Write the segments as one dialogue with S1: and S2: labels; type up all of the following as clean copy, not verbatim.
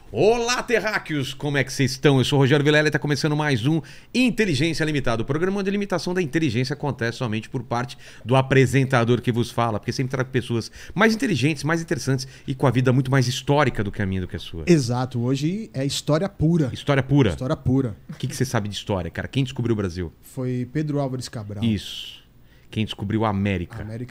S1: Olá, terráqueos! Como é que vocês estão? Eu sou o Rogério Vilela e está começando mais um Inteligência Limitada. O programa onde a limitação da inteligência acontece somente por parte do apresentador que vos fala, porque sempre trago pessoas mais inteligentes, mais interessantes e com a vida muito mais histórica do que a minha, do que a sua.
S2: Exato, hoje é história pura.
S1: História pura?
S2: História pura.
S1: O que você sabe de história, cara? Quem descobriu o Brasil?
S2: Foi Pedro Álvares Cabral.
S1: Isso. Quem descobriu a América?
S2: A América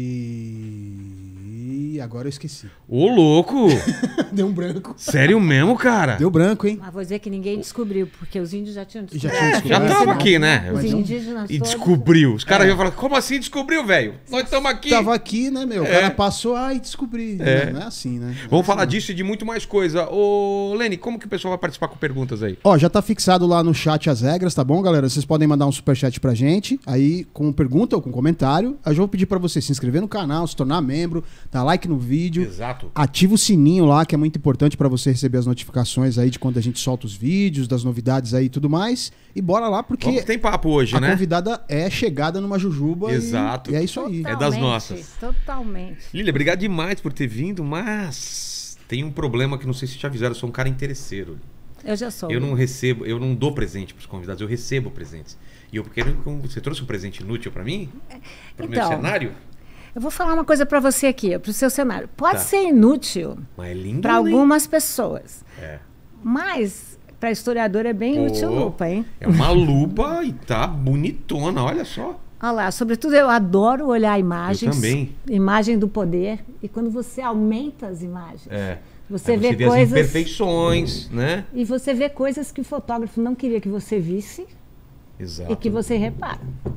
S2: foi... Agora eu esqueci.
S1: Ô, louco!
S2: Deu um branco.
S1: Sério mesmo, cara?
S2: Deu branco, hein?
S3: Mas vou dizer que ninguém descobriu, porque os índios já tinham descobrido.
S1: Já tava aqui, né?
S3: Os
S2: Mas
S3: indígenas
S1: E
S3: todos...
S1: descobriu. Os caras iam falar, como assim descobriu, velho? Nós estamos aqui.
S2: Tava aqui, né, meu? O cara passou, e descobri. Não é assim, né?
S1: Vamos falar disso e de muito mais coisa. Ô, Lene, como que o pessoal vai participar com perguntas aí?
S2: Ó, já tá fixado lá no chat as regras, tá bom, galera? Vocês podem mandar um superchat pra gente, aí com pergunta ou com comentário. Eu já vou pedir pra você se inscrever no canal, se tornar membro, dar like no vídeo.
S1: Exato.
S2: Ativa o sininho lá, que é muito importante pra você receber as notificações aí de quando a gente solta os vídeos, das novidades aí e tudo mais. E bora lá, porque
S1: Vamos que tem papo hoje,
S2: a
S1: né?
S2: convidada é chegada numa jujuba.
S1: Exato.
S2: E é isso aí.
S1: É das nossas.
S3: Totalmente.
S1: Lília, obrigado demais por ter vindo, mas tem um problema que não sei se te avisaram, eu sou um cara interesseiro.
S3: Eu já sou.
S1: Eu não dou presente pros convidados, eu recebo presentes. E eu quero, você trouxe um presente inútil pra mim? Pro meu cenário?
S3: Eu vou falar uma coisa pra você aqui, pro seu cenário. Pode
S1: Tá.
S3: ser inútil
S1: Mas é lindo,
S3: pra algumas pessoas,
S1: É.
S3: mas pra historiador é bem útil lupa, hein?
S1: É uma lupa e tá bonitona, olha só.
S3: Olha lá, sobretudo eu adoro olhar imagens.
S1: Eu também.
S3: Imagem do poder. E quando você aumenta as imagens, você
S1: Aí
S3: vê
S1: as
S3: coisas...
S1: imperfeições, né?
S3: E você vê coisas que o fotógrafo não queria que você visse
S1: Exato.
S3: e que você repara.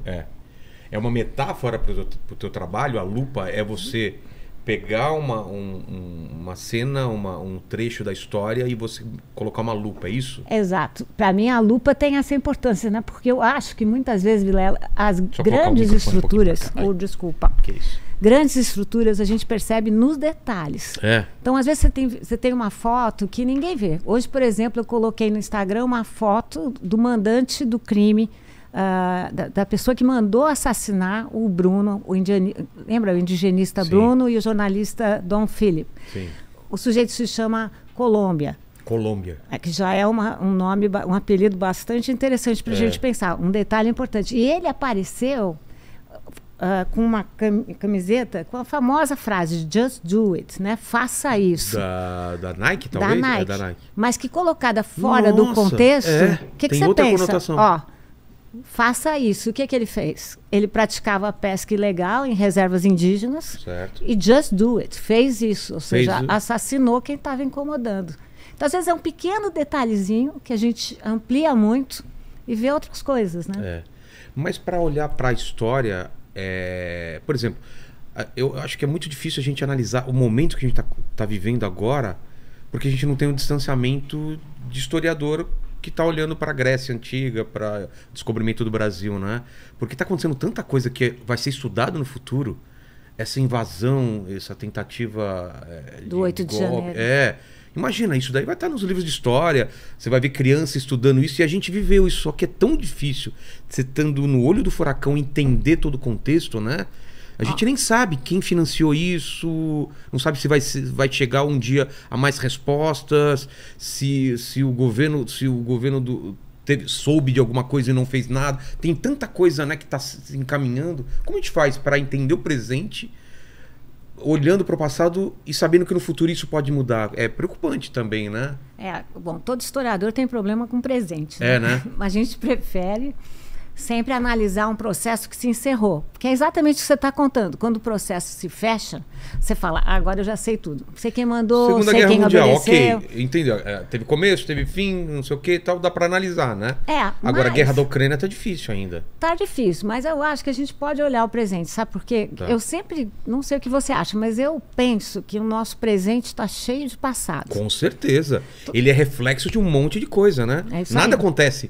S1: É uma metáfora pro teu trabalho, a lupa é você pegar uma cena, um trecho da história e você colocar uma lupa, é isso?
S3: Exato. Para mim, a lupa tem essa importância, né? Porque eu acho que muitas vezes, Vilela, as
S1: Só colocar o
S3: grandes
S1: microfone um pouquinho
S3: estruturas,
S1: pra cá.
S3: desculpa,
S1: Que isso?
S3: grandes estruturas a gente percebe nos detalhes. Então, às vezes, você tem uma foto que ninguém vê. Hoje, por exemplo, eu coloquei no Instagram uma foto do mandante do crime, da pessoa que mandou assassinar o Bruno, lembra o indigenista
S1: Sim.
S3: Bruno e o jornalista Dom Philip.
S1: Sim.
S3: O sujeito se chama Colômbia.
S1: Colômbia.
S3: Que já é um nome, um apelido bastante interessante para a gente pensar. Um detalhe importante. E ele apareceu com uma camiseta com a famosa frase Just do it, né? Faça isso.
S1: Da Nike, talvez?
S3: Da Nike.
S1: É da Nike.
S3: Mas que colocada fora do
S1: Nossa,
S3: contexto, o que
S1: tem
S3: você
S1: outra
S3: pensa?
S1: conotação.
S3: Ó, faça isso. O que ele fez? Ele praticava pesca ilegal em reservas indígenas.
S1: Certo.
S3: E just do it. Fez isso. Ou
S1: Fez
S3: seja,
S1: o-
S3: assassinou quem estava incomodando. Então, às vezes, é um pequeno detalhezinho que a gente amplia muito e vê outras coisas, né?
S1: Mas para olhar para a história, por exemplo, eu acho que é muito difícil a gente analisar o momento que a gente tá vivendo agora, porque a gente não tem um distanciamento de historiador que está olhando para a Grécia Antiga, para o descobrimento do Brasil, né? Porque está acontecendo tanta coisa que vai ser estudado no futuro. Essa invasão, essa tentativa
S3: Do 8 de
S1: golpe.
S3: janeiro.
S1: Imagina, isso daí vai estar nos livros de história. Você vai ver criança estudando isso e a gente viveu isso. Só que é tão difícil você estando no olho do furacão entender todo o contexto, né? A gente nem sabe quem financiou isso, não sabe se vai chegar um dia a mais respostas, se o governo soube de alguma coisa e não fez nada. Tem tanta coisa, né, que está se encaminhando. Como a gente faz para entender o presente, olhando para o passado e sabendo que no futuro isso pode mudar? É preocupante também, né?
S3: Bom, todo historiador tem problema com presente.
S1: Né?
S3: A gente prefere sempre analisar um processo que se encerrou. Porque é exatamente o que você está contando. Quando o processo se fecha, você fala, agora eu já sei tudo. Sei quem mandou,
S1: Segunda
S3: sei
S1: Guerra
S3: quem
S1: Mundial,
S3: obedeceu.
S1: ok, entendeu? Teve começo, teve fim, não sei o que e tal, dá para analisar, né? Agora a
S3: mas
S1: guerra da Ucrânia tá difícil ainda.
S3: tá difícil, mas eu acho que a gente pode olhar o presente, sabe por quê?
S1: Tá.
S3: Eu sempre, não sei o que você acha, mas eu penso que o nosso presente está cheio de passado.
S1: Com certeza. Ele é reflexo de um monte de coisa, né?
S3: É isso
S1: Nada
S3: aí.
S1: acontece.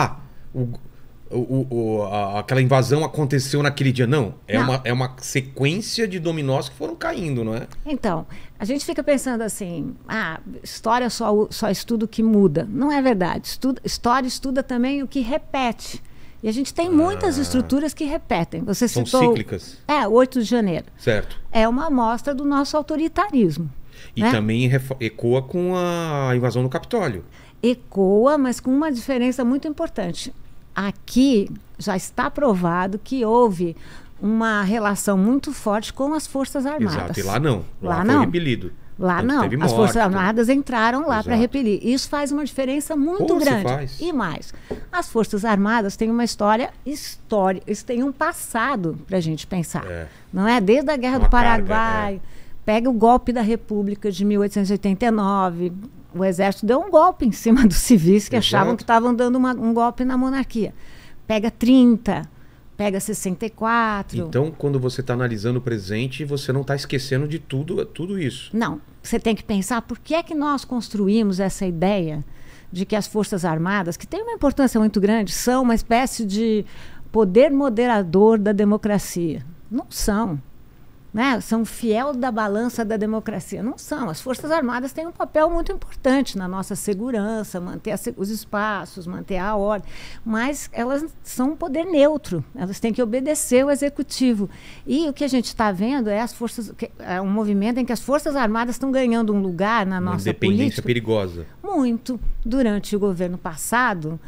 S1: Aquela invasão aconteceu naquele dia. Não.
S3: Não.
S1: É uma sequência de dominós que foram caindo, não é?
S3: Então, a gente fica pensando assim, história só estuda o que muda. Não é verdade. História estuda também o que repete. E a gente tem muitas estruturas que repetem. Você
S1: São
S3: citou...
S1: cíclicas.
S3: 8 de janeiro.
S1: Certo.
S3: É uma amostra do nosso autoritarismo.
S1: E também ecoa com a invasão do Capitólio.
S3: Ecoa, mas com uma diferença muito importante. Aqui já está provado que houve uma relação muito forte com as Forças Armadas.
S1: Exato, e lá não. Lá foi repelido.
S3: Lá não. As Forças Armadas entraram lá para repelir. Isso faz uma diferença muito grande. E mais, as Forças Armadas têm uma história histórica, eles têm um passado para a gente pensar. Não é? Desde a Guerra do Paraguai, pega o golpe da República de 1889, o Exército deu um golpe em cima dos civis que achavam que estavam dando um golpe na monarquia. Pega 30, pega 64.
S1: Então, quando você está analisando o presente, você não está esquecendo de tudo isso.
S3: Não. Você tem que pensar por que é que nós construímos essa ideia de que as Forças Armadas, que têm uma importância muito grande, são uma espécie de poder moderador da democracia. Não são. Né? São fiel da balança da democracia. Não são. As Forças Armadas têm um papel muito importante na nossa segurança, manter os espaços, manter a ordem, mas elas são um poder neutro. Elas têm que obedecer o executivo. E o que a gente está vendo é um movimento em que as Forças Armadas estão ganhando um lugar na nossa política.
S1: Independência perigosa.
S3: Muito. Durante o governo passado,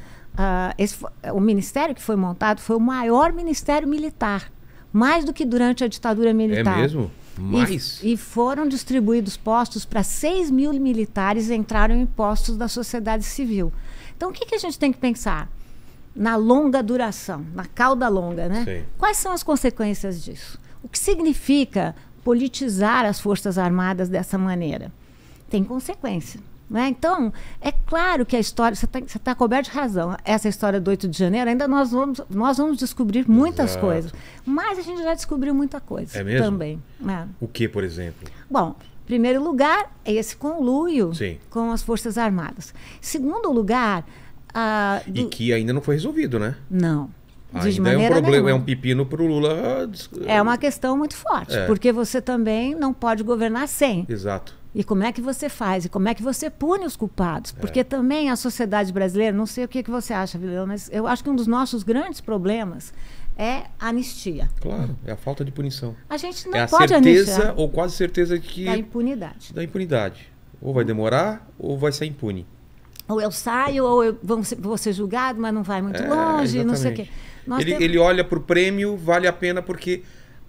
S3: o ministério que foi montado foi o maior ministério militar. Mais do que durante a ditadura militar.
S1: É mesmo? Mais?
S3: E foram distribuídos postos para 6 mil militares entraram em postos da sociedade civil. Então, o que a gente tem que pensar? Na longa duração, na cauda longa, né?
S1: Sim.
S3: Quais são as consequências disso? O que significa politizar as Forças Armadas dessa maneira? Tem consequência. Né? Então, é claro que a história, você está coberto de razão, essa história do 8 de janeiro, ainda nós vamos descobrir muitas coisas, mas a gente já descobriu muita coisa também. Né?
S1: O que, por exemplo?
S3: Bom, em primeiro lugar, é esse conluio com as Forças Armadas. Segundo lugar...
S1: E que ainda não foi resolvido, né?
S3: Não.
S1: Ainda é um problema, é um pepino para o Lula.
S3: É uma questão muito forte, porque você também não pode governar sem.
S1: Exato.
S3: E como é que você faz? E como é que você pune os culpados? Porque também a sociedade brasileira, não sei o que você acha, Vilela, mas eu acho que um dos nossos grandes problemas é a anistia.
S1: Claro, é a falta de punição.
S3: A gente não pode anistiar.
S1: É a certeza, ou quase certeza que...
S3: Da impunidade.
S1: Da impunidade. Ou vai demorar, ou vai ser impune.
S3: Ou eu saio, ou eu vou ser julgado, mas não vai muito longe,
S1: exatamente.
S3: Não sei o quê.
S1: Ele olha para o prêmio, vale a pena porque...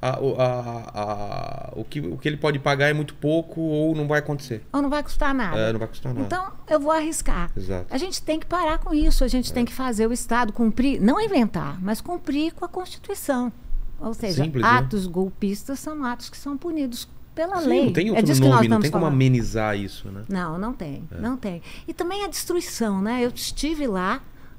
S1: o que ele pode pagar é muito pouco ou não vai acontecer.
S3: Ou não vai custar nada.
S1: Não vai custar nada.
S3: Então, eu vou arriscar.
S1: Exato.
S3: A gente tem que parar com isso. A gente tem que fazer o Estado cumprir, não inventar, mas cumprir com a Constituição. Ou seja,
S1: simples,
S3: atos golpistas são atos que são punidos pela
S1: Sim,
S3: lei.
S1: Não tem outro nome, não tem como amenizar isso, né?
S3: Não tem. Não tem. E também a destruição, né? Eu estive lá.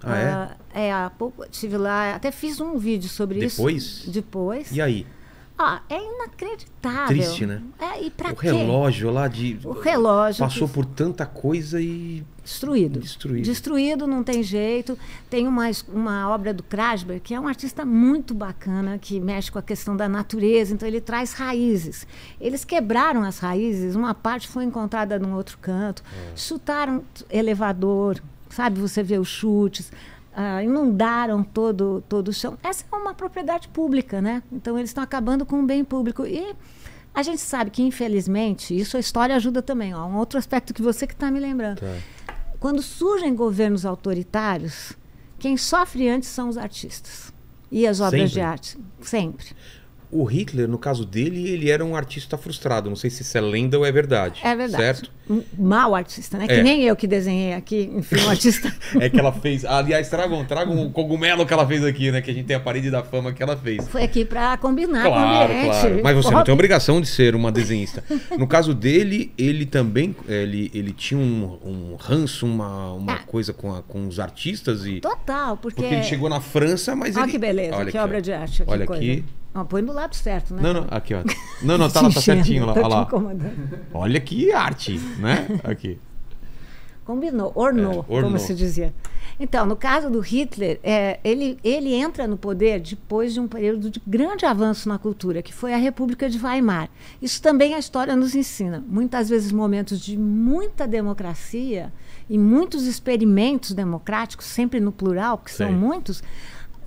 S3: Há pouco estive lá, até fiz um vídeo sobre isso. Depois.
S1: E aí?
S3: É inacreditável.
S1: Triste, né?
S3: E pra
S1: o relógio lá
S3: O relógio
S1: passou por tanta coisa e...
S3: Destruído, não tem jeito. Tem uma obra do Krasberg, que é um artista muito bacana, que mexe com a questão da natureza, então ele traz raízes. Eles quebraram as raízes, uma parte foi encontrada num outro canto, chutaram elevador, sabe? Você vê os chutes... inundaram todo o chão. Essa é uma propriedade pública, né? Então eles estão acabando com o bem público. E a gente sabe que, infelizmente, isso a história ajuda também. Um outro aspecto que você que está me lembrando. Quando surgem governos autoritários, quem sofre antes são os artistas. E as obras de arte. Sempre.
S1: O Hitler, no caso dele, ele era um artista frustrado. Não sei se isso é lenda ou é verdade.
S3: É verdade.
S1: Certo?
S3: Um mau artista, né? Que nem eu que desenhei aqui, enfim, um artista.
S1: É que ela fez... Aliás, tragam um cogumelo que ela fez aqui, né? Que a gente tem a parede da fama que ela fez.
S3: Foi aqui para combinar com o ambiente.
S1: Claro. Mas você não tem obrigação de ser uma desenhista. No caso dele, ele também... Ele tinha um ranço, uma coisa com os artistas e...
S3: Total, porque
S1: ele chegou na França, mas
S3: Olha que beleza,
S1: Olha
S3: que
S1: aqui,
S3: obra de arte.
S1: Olha
S3: coisa.
S1: aqui...
S3: Põe do lado certo, né?
S1: Não, aqui, ó. Não, tá certinho lá. Olha lá.
S3: Incomodando.
S1: Olha que arte, né? Aqui.
S3: Combinou, ornou, como se dizia. Então, no caso do Hitler, ele entra no poder depois de um período de grande avanço na cultura, que foi a República de Weimar. Isso também a história nos ensina. Muitas vezes momentos de muita democracia e muitos experimentos democráticos, sempre no plural, porque são muitos,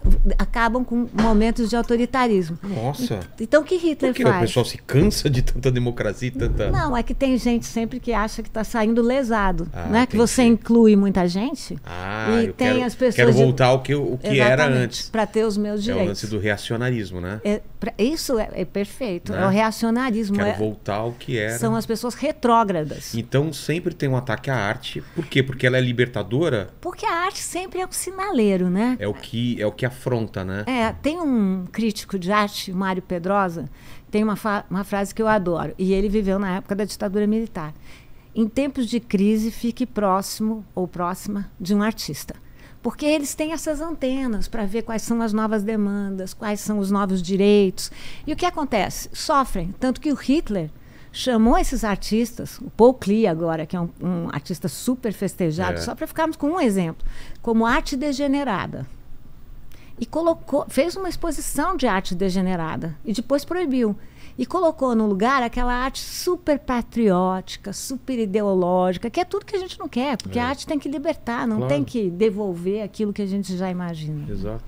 S3: acabam com momentos de autoritarismo.
S1: Nossa.
S3: Então, o que Hitler faz?
S1: O pessoal se cansa de tanta democracia e tanta...
S3: Não, é que tem gente sempre que acha que está saindo lesado, né? Que você inclui muita gente e tem as pessoas...
S1: Quero voltar ao que era antes.
S3: Para ter os meus direitos.
S1: É o lance do reacionarismo, né?
S3: Isso é perfeito, né? É o reacionarismo.
S1: Quero voltar ao que era.
S3: São as pessoas retrógradas.
S1: Então sempre tem um ataque à arte. Por quê? Porque ela é libertadora?
S3: Porque a arte sempre é um sinaleiro, né?
S1: É o que afronta, né?
S3: Tem um crítico de arte, Mário Pedrosa, tem uma frase que eu adoro, e ele viveu na época da ditadura militar. Em tempos de crise, fique próximo ou próxima de um artista. Porque eles têm essas antenas para ver quais são as novas demandas, quais são os novos direitos. E o que acontece? Sofrem. Tanto que o Hitler chamou esses artistas, o Paul Klee agora, que é um artista super festejado, só para ficarmos com um exemplo, como arte degenerada. E fez uma exposição de arte degenerada e depois proibiu. E colocou no lugar aquela arte super patriótica, super ideológica, que é tudo que a gente não quer, porque a arte tem que libertar, não tem que devolver aquilo que a gente já imagina.
S1: Exato.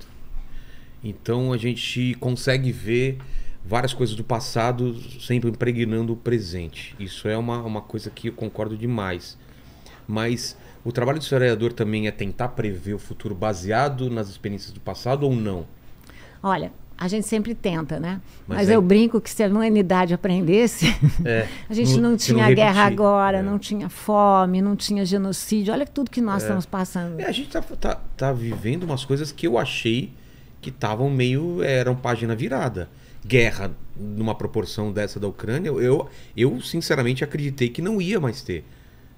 S1: Então a gente consegue ver várias coisas do passado sempre impregnando o presente. Isso é uma coisa que eu concordo demais. Mas o trabalho do historiador também é tentar prever o futuro baseado nas experiências do passado ou não?
S3: Olha, a gente sempre tenta, né? Mas eu brinco que se a humanidade aprendesse, a gente não tinha guerra agora, não tinha fome, não tinha genocídio. Olha tudo que nós estamos passando.
S1: A gente tá vivendo umas coisas que eu achei que estavam eram página virada. Guerra numa proporção dessa da Ucrânia, eu sinceramente acreditei que não ia mais ter.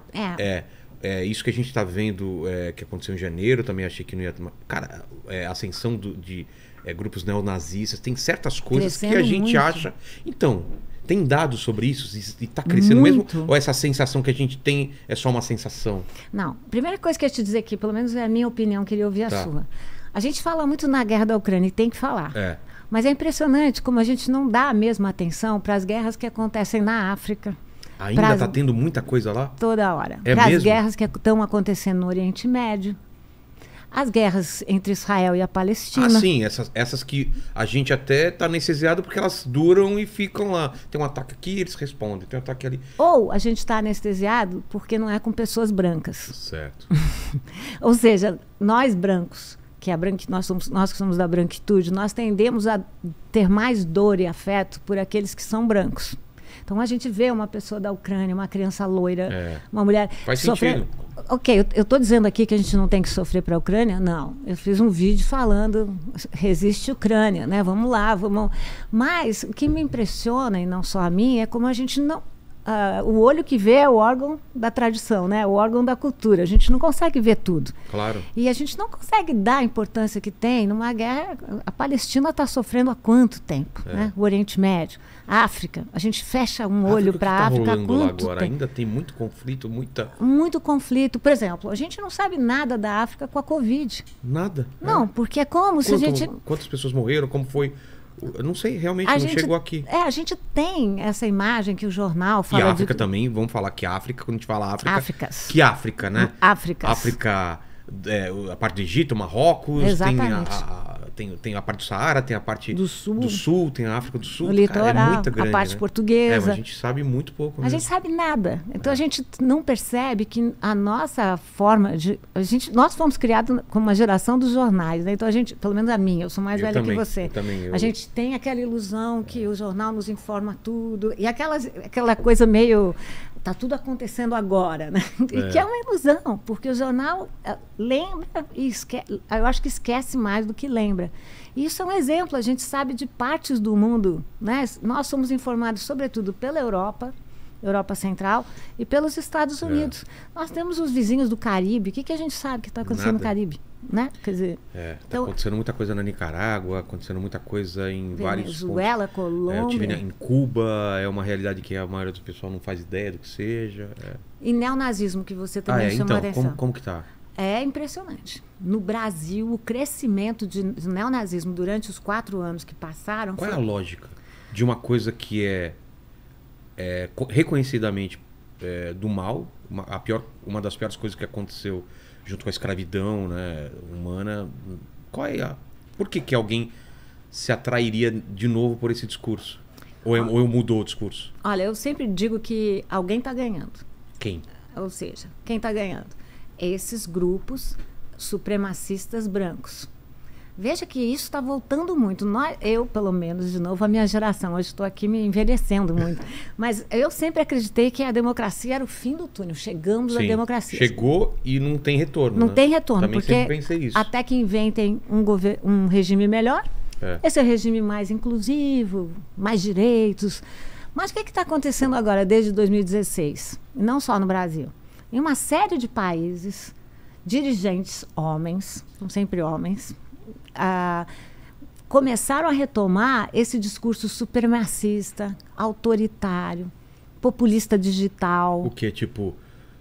S1: Isso que a gente está vendo que aconteceu em janeiro, também achei que não ia... Cara, a ascensão de grupos neonazistas, tem certas coisas crescendo que a gente acha... Então, tem dados sobre isso? E está crescendo mesmo? Ou essa sensação que a gente tem é só uma sensação?
S3: Não. Primeira coisa que eu ia te dizer aqui, pelo menos é a minha opinião, queria ouvir a sua. A gente fala muito na guerra da Ucrânia e tem que falar. Mas é impressionante como a gente não dá a mesma atenção para as guerras que acontecem na África.
S1: Ainda está tendo muita coisa lá?
S3: Toda hora. Para as guerras que estão acontecendo no Oriente Médio. As guerras entre Israel e a Palestina.
S1: Sim. Essas que a gente até está anestesiado porque elas duram e ficam lá. Tem um ataque aqui, eles respondem. Tem um ataque ali.
S3: Ou a gente está anestesiado porque não é com pessoas brancas.
S1: Certo.
S3: Ou seja, nós brancos, nós que somos da branquitude, nós tendemos a ter mais dor e afeto por aqueles que são brancos. Então a gente vê uma pessoa da Ucrânia, uma criança loira, uma mulher...
S1: Faz sentido.
S3: Ok, eu estou dizendo aqui que a gente não tem que sofrer para a Ucrânia? Não. Eu fiz um vídeo falando, resiste Ucrânia, né? Vamos lá, vamos... Mas o que me impressiona, e não só a mim, é como a gente não... o olho que vê é o órgão da tradição, né? O órgão da cultura. A gente não consegue ver tudo.
S1: Claro.
S3: E a gente não consegue dar a importância que tem numa guerra. A Palestina está sofrendo há quanto tempo? Né? O Oriente Médio, a África. A gente fecha um olho para a África há quanto tempo?
S1: Ainda tem muito conflito,
S3: Muito conflito. Por exemplo, a gente não sabe nada da África com a Covid.
S1: Nada?
S3: Não, porque é como se a gente...
S1: Quantas pessoas morreram? Como foi... Eu não sei, realmente não chegou aqui.
S3: A gente tem essa imagem que o jornal fala...
S1: E a África também, vamos falar que a África, quando a gente fala África...
S3: Áfricas.
S1: Que África, né?
S3: Áfricas.
S1: África, a parte do Egito, Marrocos...
S3: Exatamente.
S1: Tem a parte do Saara, tem a parte
S3: do Sul,
S1: tem a África do Sul.
S3: O litoral,
S1: é muito grande,
S3: a parte
S1: né?
S3: portuguesa.
S1: Mas a gente sabe muito pouco.
S3: A gente sabe nada. Então a gente não percebe que a nossa forma de... Nós fomos criados como uma geração dos jornais, né? Então a gente, pelo menos a minha, eu sou mais velha que você.
S1: A
S3: gente tem aquela ilusão que o jornal nos informa tudo. E aquela coisa meio... Está tudo acontecendo agora, né? E que é uma ilusão, porque o jornal lembra e esquece. Eu acho que esquece mais do que lembra. E isso é um exemplo, a gente sabe de partes do mundo, né? Nós somos informados, sobretudo, pela Europa Central e pelos Estados Unidos. Nós temos os vizinhos do Caribe. O que a gente sabe que está acontecendo no Caribe? Né? Quer dizer,
S1: então, acontecendo muita coisa na Nicarágua, acontecendo muita coisa em vários pontos.
S3: Venezuela, Colômbia.
S1: Em Cuba, é uma realidade que a maioria do pessoal não faz ideia do que seja.
S3: E neonazismo, que você também chamou a atenção.
S1: Como que tá?
S3: É impressionante. No Brasil, o crescimento de neonazismo durante os 4 anos que passaram...
S1: Qual é a lógica de uma coisa que é reconhecidamente do mal, uma das piores coisas que aconteceu junto com a escravidão, né, humana? Qual é Por que alguém se atrairia de novo por esse discurso? Ou mudou o discurso?
S3: Olha, eu sempre digo que alguém está ganhando.
S1: Quem?
S3: Ou seja, quem está ganhando? Esses grupos supremacistas brancos. Veja que isso está voltando muito. Eu, pelo menos, de novo, a minha geração, hoje estou aqui me envelhecendo muito, mas eu sempre acreditei que a democracia era o fim do túnel. Chegamos à democracia.
S1: Chegou e não tem retorno.
S3: Não tem retorno,
S1: também
S3: porque
S1: sempre pensei isso.
S3: Até que inventem um regime melhor, esse é o regime mais inclusivo, mais direitos. Mas o que está acontecendo agora, desde 2016? E não só no Brasil. Em uma série de países, dirigentes homens, são sempre homens, começaram a retomar esse discurso supremacista, autoritário, populista digital.
S1: O que? Tipo,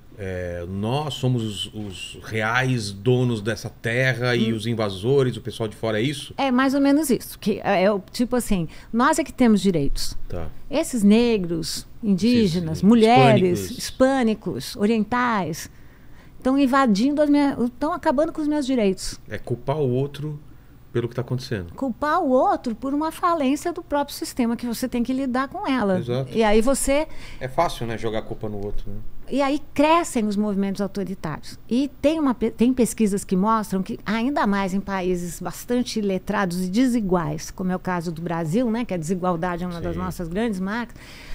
S1: nós somos os reais donos dessa terra e os invasores, o pessoal de fora, é isso?
S3: É mais ou menos isso. Que tipo assim, nós é que temos direitos.
S1: Tá.
S3: Esses negros, indígenas, mulheres, hispânicos, orientais, estão invadindo estão acabando com os meus direitos.
S1: É culpar o outro pelo que está acontecendo.
S3: Culpar o outro por uma falência do próprio sistema, que você tem que lidar com ela.
S1: Exato.
S3: E aí você...
S1: É fácil, né? Jogar a culpa no outro, né?
S3: E aí crescem os movimentos autoritários. E tem pesquisas que mostram que, ainda mais em países bastante letrados e desiguais, como é o caso do Brasil, né? Que a desigualdade é uma das nossas grandes marcas,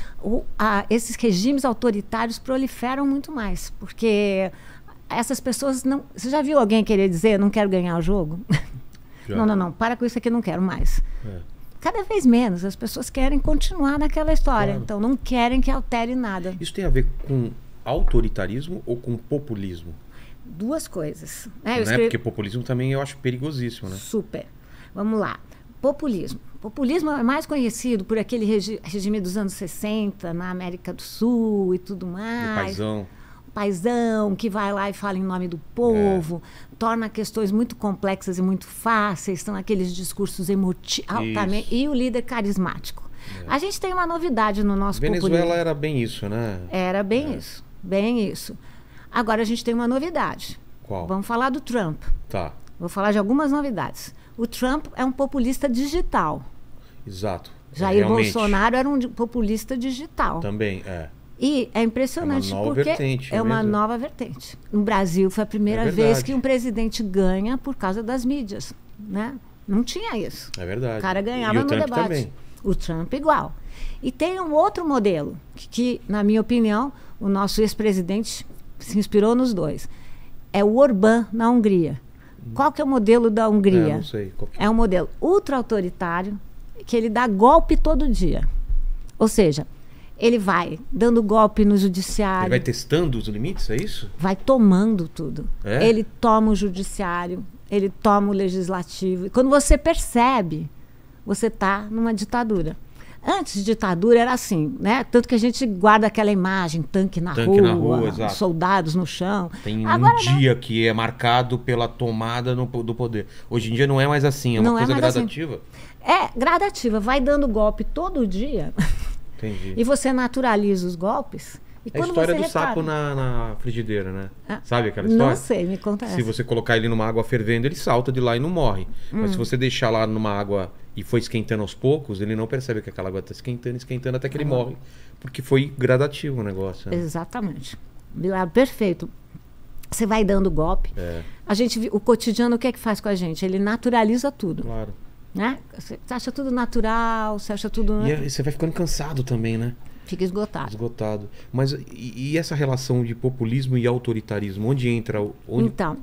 S3: esses regimes autoritários proliferam muito mais. Porque essas pessoas não... Você já viu alguém querer dizer, não quero ganhar o jogo? Já. Não, para com isso aqui, não quero mais. Cada vez menos, as pessoas querem continuar naquela história. Claro. Então não querem que altere nada.
S1: Isso tem a ver com autoritarismo ou com populismo?
S3: Duas coisas.
S1: Porque populismo também eu acho perigosíssimo, né?
S3: Super. Vamos lá. Populismo. Populismo é mais conhecido por aquele regime dos anos 60, na América do Sul e tudo mais.
S1: O
S3: paizão, que vai lá e fala em nome do povo, torna questões muito complexas e muito fáceis, são aqueles discursos altamente... E o líder carismático. A gente tem uma novidade no nosso populismo.
S1: Venezuela era bem isso, né?
S3: Era bem isso, bem isso. Agora a gente tem uma novidade.
S1: Qual?
S3: Vamos falar do Trump.
S1: Tá.
S3: Vou falar de algumas novidades. O Trump é um populista digital.
S1: Exato.
S3: Jair Bolsonaro era um populista digital.
S1: Também,
S3: E é impressionante porque é uma nova vertente. No Brasil foi a primeira vez que um presidente ganha por causa das mídias, né? Não tinha isso.
S1: É verdade.
S3: O cara ganhava no debate. Também. O Trump igual. E tem um outro modelo que, na minha opinião, o nosso ex-presidente se inspirou nos dois. É o Orbán na Hungria. Qual que é o modelo da Hungria?
S1: Não sei.
S3: É um modelo ultra-autoritário que ele dá golpe todo dia. Ou seja, ele vai dando golpe no judiciário.
S1: Ele vai testando os limites, é isso?
S3: Vai tomando tudo. Ele toma o judiciário, ele toma o legislativo. E quando você percebe, você está numa ditadura. Antes de ditadura era assim, né? Tanto que a gente guarda aquela imagem, tanque na rua, soldados no chão.
S1: Tem dia que é marcado pela tomada do poder. Hoje em dia não é mais assim, é uma coisa gradativa.
S3: Assim. É gradativa, vai dando golpe todo dia.
S1: Entendi.
S3: E você naturaliza os golpes. E
S1: é a história do sapo na frigideira, né? Sabe aquela história?
S3: Não sei, me conta essa.
S1: Se você colocar ele numa água fervendo, ele salta de lá e não morre. Mas se você deixar lá numa água e for esquentando aos poucos, ele não percebe que aquela água está esquentando até que ele morre. Porque foi gradativo o negócio. Né?
S3: Exatamente. Perfeito. Você vai dando golpe. O cotidiano, o que é que faz com a gente? Ele naturaliza tudo.
S1: Claro.
S3: Né? Você acha tudo natural, você acha tudo...
S1: E você vai ficando cansado também, né?
S3: Fica esgotado.
S1: Esgotado. Mas e essa relação de populismo e autoritarismo? Onde entra?
S3: Então,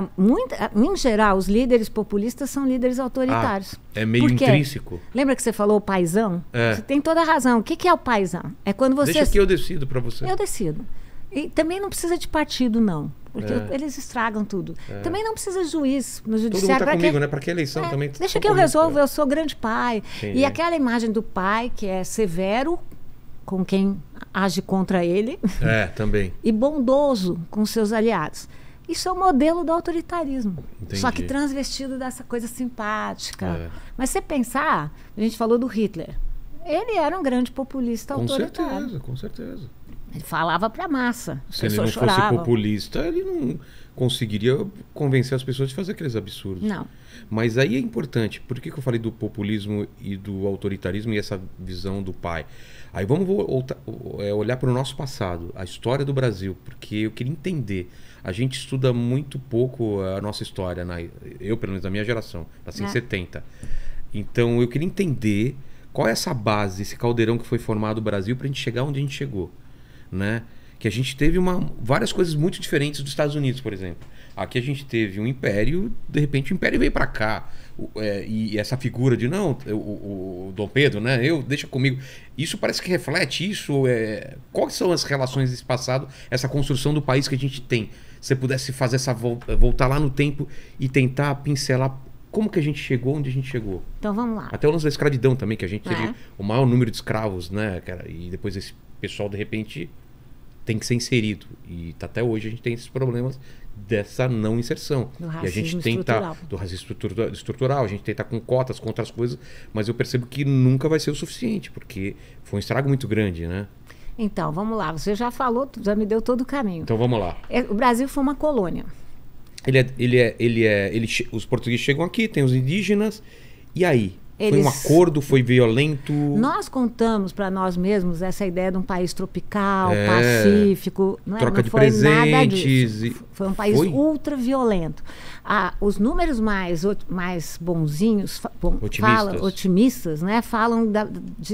S3: em geral, os líderes populistas são líderes autoritários.
S1: É meio intrínseco.
S3: Lembra que você falou o paizão? Você tem toda a razão. O que é o paizão? É quando você...
S1: Deixa que eu decido para você.
S3: Eu decido. E também não precisa de partido, não. Porque eles estragam tudo. Também não precisa de juiz no judiciário.
S1: Todo mundo tá comigo, né? Para que eleição também...
S3: Deixa que eu resolvo, eu sou grande pai. Entendi. E aquela imagem do pai que é severo com quem age contra ele.
S1: Também.
S3: E bondoso com seus aliados. Isso é o modelo do autoritarismo.
S1: Entendi.
S3: Só que transvestido dessa coisa simpática. Mas você pensar, a gente falou do Hitler. Ele era um grande populista autoritário.
S1: Com certeza.
S3: Ele falava para a massa.
S1: Se ele não fosse populista, ele não conseguiria convencer as pessoas de fazer aqueles absurdos.
S3: Não.
S1: Mas aí é importante. Por que eu falei do populismo e do autoritarismo e essa visão do pai? Aí vamos olhar para o nosso passado, a história do Brasil, porque eu queria entender. A gente estuda muito pouco a nossa história, eu, pelo menos, da minha geração, nasci em 70. Então, eu queria entender qual é essa base, esse caldeirão que foi formado o Brasil para a gente chegar onde a gente chegou, né? Que a gente teve várias coisas muito diferentes dos Estados Unidos, por exemplo. Aqui a gente teve um império, de repente o império veio para cá. E essa figura de, não, o Dom Pedro, né? Deixa comigo. Isso parece que reflete isso. Quais são as relações desse passado, essa construção do país que a gente tem? Se você pudesse fazer essa voltar lá no tempo e tentar pincelar como que a gente chegou onde a gente chegou.
S3: Então vamos lá.
S1: Até o lance da escravidão também, que a gente teve o maior número de escravos, né, cara? E depois esse pessoal, de repente, tem que ser inserido. E até hoje a gente tem esses problemas dessa não inserção.
S3: Do racismo
S1: e a gente tenta do racismo estrutural, a gente tenta com cotas, com outras coisas, mas eu percebo que nunca vai ser o suficiente, porque foi um estrago muito grande, né?
S3: Então, vamos lá. Você já falou, já me deu todo o caminho.
S1: Então vamos lá.
S3: O Brasil foi uma colônia.
S1: Os portugueses chegam aqui, tem os indígenas, e aí? Foi um acordo, foi violento?
S3: Nós contamos para nós mesmos essa ideia de um país tropical, pacífico.
S1: Troca de presentes. Nada disso.
S3: Foi um país ultra violento. Os números mais bonzinhos, otimistas, né, falam de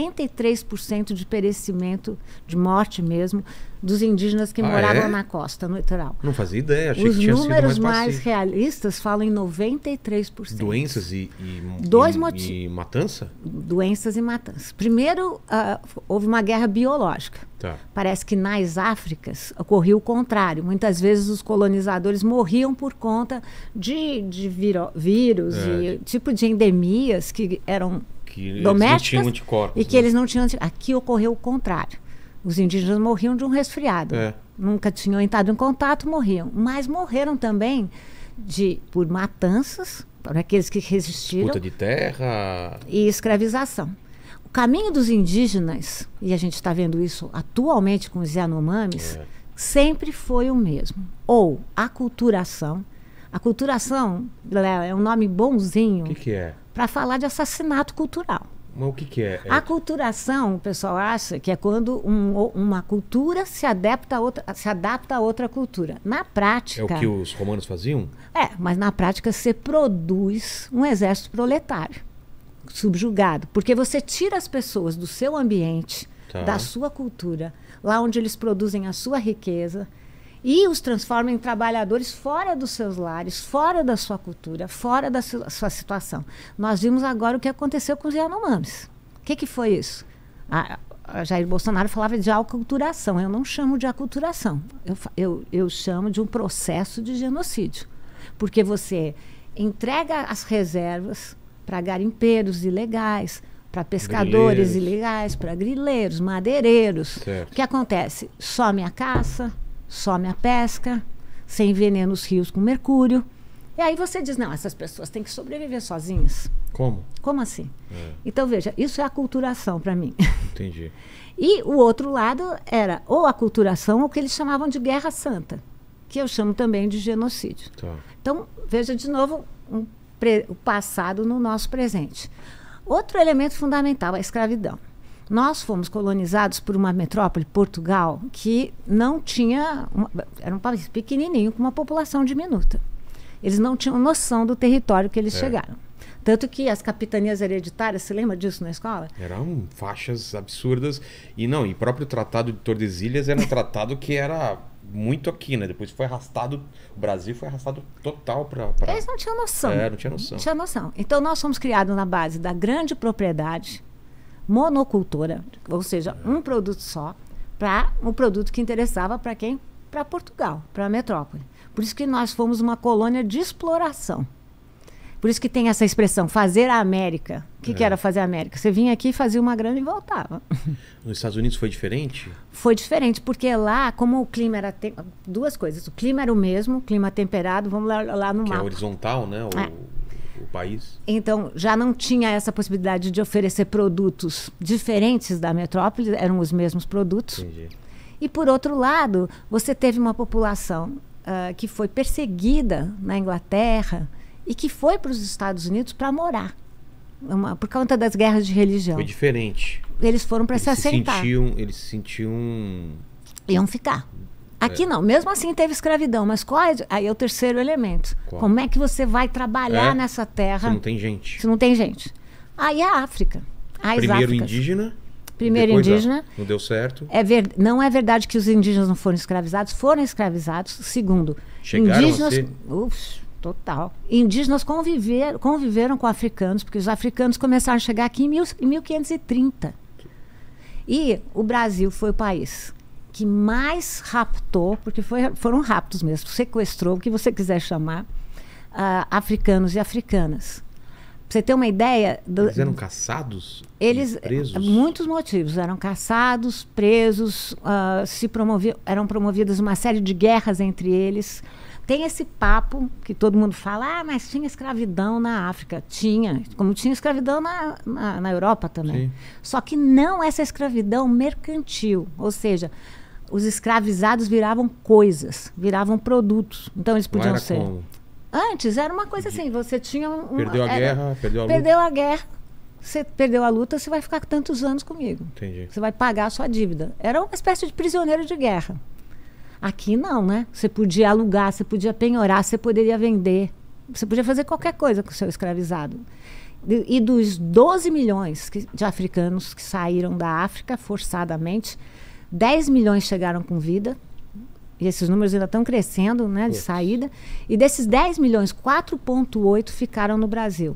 S3: 73% de perecimento, de morte mesmo, dos indígenas que moravam na costa, no litoral.
S1: Não fazia ideia, achei
S3: que
S1: tinha sido mais
S3: Os números mais realistas falam em 93%.
S1: Doenças e matança?
S3: Doenças e matança. Primeiro, houve uma guerra biológica.
S1: Tá.
S3: Parece que nas Áfricas ocorria o contrário. Muitas vezes os colonizadores morriam por conta de vírus, tipo de endemias que eram domésticas e que eles não tinham anticorpos. Aqui ocorreu o contrário. Os indígenas morriam de um resfriado. Nunca tinham entrado em contato, morriam. Mas morreram também por matanças, por aqueles que resistiram.
S1: Disputa de terra.
S3: E escravização. O caminho dos indígenas, e a gente está vendo isso atualmente com os Yanomamis, sempre foi o mesmo. Ou aculturação. Aculturação é um nome bonzinho.
S1: O que é?
S3: Para falar de assassinato cultural.
S1: Mas o que é?
S3: A aculturação, o pessoal acha que é quando uma cultura se adapta a outra cultura. Na prática...
S1: É o que os romanos faziam?
S3: Mas na prática você produz um exército proletário, subjugado. Porque você tira as pessoas do seu ambiente, da sua cultura, lá onde eles produzem a sua riqueza, e os transforma em trabalhadores fora dos seus lares, fora da sua cultura, fora da sua situação. Nós vimos agora o que aconteceu com os Yanomamis. O que foi isso? A Jair Bolsonaro falava de aculturação. Eu não chamo de aculturação. Eu chamo de um processo de genocídio. Porque você entrega as reservas para garimpeiros ilegais, para pescadores ilegais, para grileiros, madeireiros.
S1: Certo.
S3: O que acontece? Some a caça, some a pesca, você envenena os rios com mercúrio. E aí você diz, não, essas pessoas têm que sobreviver sozinhas.
S1: Como?
S3: Como assim? Então, veja, isso é aculturação para mim.
S1: Entendi.
S3: E o outro lado era ou aculturação ou o que eles chamavam de guerra santa, que eu chamo também de genocídio.
S1: Tá.
S3: Então, veja de novo o passado no nosso presente. Outro elemento fundamental, a escravidão. Nós fomos colonizados por uma metrópole, Portugal, que não tinha... era um país pequenininho, com uma população diminuta. Eles não tinham noção do território que eles chegaram. Tanto que as capitanias hereditárias, você lembra disso na escola?
S1: Eram faixas absurdas. E o próprio Tratado de Tordesilhas era um tratado que era muito aqui, né? Depois foi arrastado, o Brasil foi arrastado total para...
S3: Eles não tinham noção.
S1: Não tinha noção.
S3: Não tinha noção. Então nós fomos criados na base da grande propriedade, monocultura, ou seja, um produto só, para um produto que interessava para quem? Para Portugal, para a metrópole. Por isso que nós fomos uma colônia de exploração. Por isso que tem essa expressão, fazer a América. O que era fazer a América? Você vinha aqui, fazia uma grana e voltava.
S1: Nos Estados Unidos foi diferente?
S3: Foi diferente, porque lá, como o clima era... duas coisas. O clima era o mesmo, clima temperado, vamos lá no mapa.
S1: Que é horizontal, né? O país.
S3: Então, já não tinha essa possibilidade de oferecer produtos diferentes da metrópole, eram os mesmos produtos.
S1: Entendi.
S3: E, por outro lado, você teve uma população que foi perseguida na Inglaterra e que foi para os Estados Unidos para morar, por conta das guerras de religião.
S1: Foi diferente.
S3: Eles foram para se assentar.
S1: Eles se sentiam...
S3: Iam ficar. Aqui não, mesmo assim teve escravidão, mas aí é o terceiro elemento.
S1: Qual?
S3: Como é que você vai trabalhar nessa terra?
S1: Se não tem gente.
S3: Se não tem gente. Aí a África.
S1: Primeiro indígena.
S3: Primeiro indígena.
S1: Não deu certo.
S3: Não é verdade que os indígenas não foram escravizados. Segundo,
S1: chegaram
S3: indígenas...
S1: a ser...
S3: Total. Indígenas conviveram com africanos, porque os africanos começaram a chegar aqui em 1530. E o Brasil foi o país que mais raptou, porque foram raptos mesmo, sequestrou, o que você quiser chamar, africanos e africanas. Pra você ter uma ideia...
S1: Eles eram caçados? Presos?
S3: Muitos motivos. Eram caçados, presos, eram promovidas uma série de guerras entre eles. Tem esse papo que todo mundo fala, mas tinha escravidão na África. Tinha, como tinha escravidão na Europa também.
S1: Sim.
S3: Só que não essa escravidão mercantil, ou seja, os escravizados viravam coisas, viravam produtos. Então eles podiam ser...
S1: Como?
S3: Antes era uma coisa assim, você tinha
S1: perdeu a guerra, perdeu a luta.
S3: Perdeu a guerra, você perdeu a luta, você vai ficar tantos anos comigo.
S1: Entendi.
S3: Você vai pagar a sua dívida. Era uma espécie de prisioneiro de guerra. Aqui não, né? Você podia alugar, você podia penhorar, você poderia vender. Você podia fazer qualquer coisa com o seu escravizado. E dos 12 milhões de africanos que saíram da África forçadamente, 10 milhões chegaram com vida. E esses números ainda estão crescendo, né, de saída. E desses 10 milhões, 4,8 ficaram no Brasil.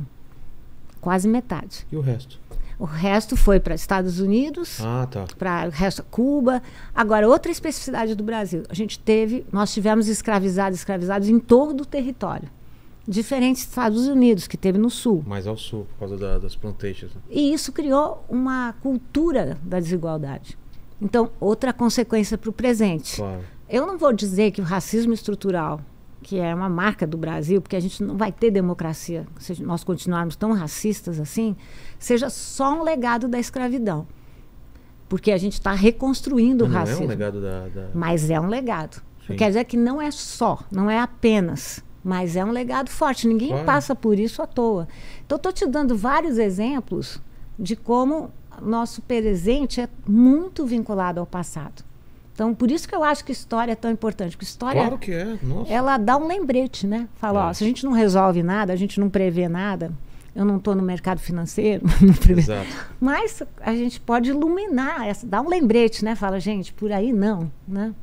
S3: Quase metade.
S1: E o resto?
S3: O resto foi para Estados Unidos, para Cuba. Agora, outra especificidade do Brasil. Nós tivemos escravizados em todo o território. Diferente dos Estados Unidos, que teve no sul.
S1: Mais ao sul, por causa das plantations.
S3: E isso criou uma cultura da desigualdade. Então, outra consequência para o presente.
S1: Claro.
S3: Eu não vou dizer que o racismo estrutural, que é uma marca do Brasil, porque a gente não vai ter democracia se nós continuarmos tão racistas assim, seja só um legado da escravidão. Porque a gente está reconstruindo o racismo.
S1: Não é um legado
S3: Mas é um legado.
S1: Sim.
S3: Quer dizer que não é só, não é apenas, mas é um legado forte. Ninguém passa por isso à toa. Então, estou te dando vários exemplos de como nosso presente é muito vinculado ao passado. Então, por isso que eu acho que história é tão importante. Porque história,
S1: claro que é. Nossa.
S3: Ela dá um lembrete, né? Fala, ó, se a gente não resolve nada, a gente não prevê nada, eu não estou no mercado financeiro, não prevê.
S1: Exato.
S3: Mas a gente pode iluminar, dar um lembrete, né? Fala, gente, por aí não, né?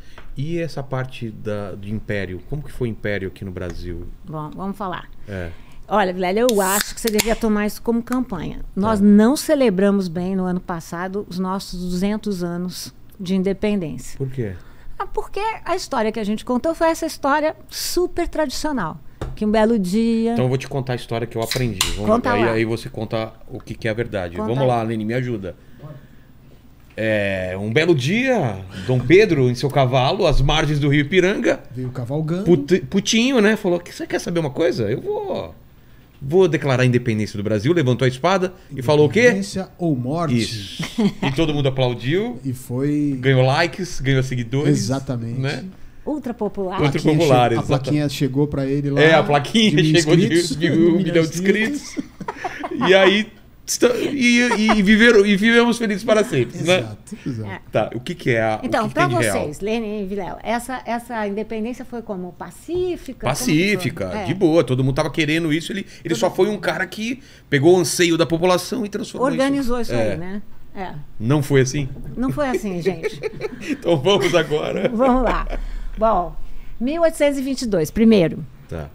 S1: E essa parte do império? Como que foi o império aqui no Brasil?
S3: Bom, vamos falar. Olha, Vilela, eu acho que você devia tomar isso como campanha. Nós não celebramos bem no ano passado os nossos 200 anos de independência.
S1: Por quê?
S3: Porque a história que a gente contou foi essa história super tradicional. Que um belo dia...
S1: Então eu vou te contar a história que eu aprendi. Aí você conta o que é a verdade. Vamos lá, Aline, me ajuda. Um belo dia, Dom Pedro, em seu cavalo, às margens do rio Ipiranga...
S2: Veio cavalgando.
S1: Putinho, né? Falou, você quer saber uma coisa? Eu vou declarar a independência do Brasil, levantou a espada e falou o quê?
S2: Independência ou morte.
S1: Isso. E todo mundo aplaudiu.
S2: E foi...
S1: Ganhou likes, ganhou seguidores.
S2: Exatamente.
S1: Né?
S3: Ultra popular.
S2: A plaquinha chegou pra ele lá.
S1: A plaquinha chegou de 1 milhão de inscritos. E aí... E vivemos felizes para sempre.
S2: Exato,
S1: né?
S2: Exato.
S1: Tá, o que é a...
S3: Então, para vocês, Lene e Vilela, essa independência foi como pacífica?
S1: Pacífica, de boa. Todo mundo tava querendo isso. Ele só foi um cara que pegou o anseio da população e transformou
S3: Organizou isso aí, né?
S1: Não foi assim?
S3: Não foi assim, gente.
S1: Então vamos agora.
S3: Vamos lá. Bom, 1822, primeiro.
S1: Tá.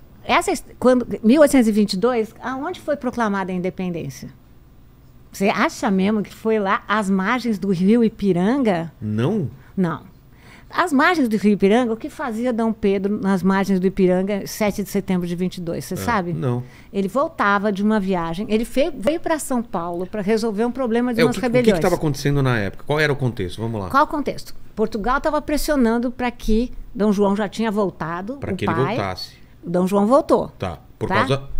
S3: 1822, aonde foi proclamada a independência? Você acha mesmo que foi lá às margens do rio Ipiranga?
S1: Não.
S3: Não. Às margens do rio Ipiranga, o que fazia Dom Pedro nas margens do Ipiranga, 7 de setembro de 22, você sabe?
S1: Não.
S3: Ele voltava de uma viagem, ele veio para São Paulo para resolver um problema de umas rebeliões.
S1: O que estava acontecendo na época? Qual era o contexto? Vamos lá.
S3: Qual o contexto? Portugal estava pressionando para que Dom João já tinha voltado,
S1: para que ele voltasse.
S3: Dom João voltou.
S1: Tá. Por causa...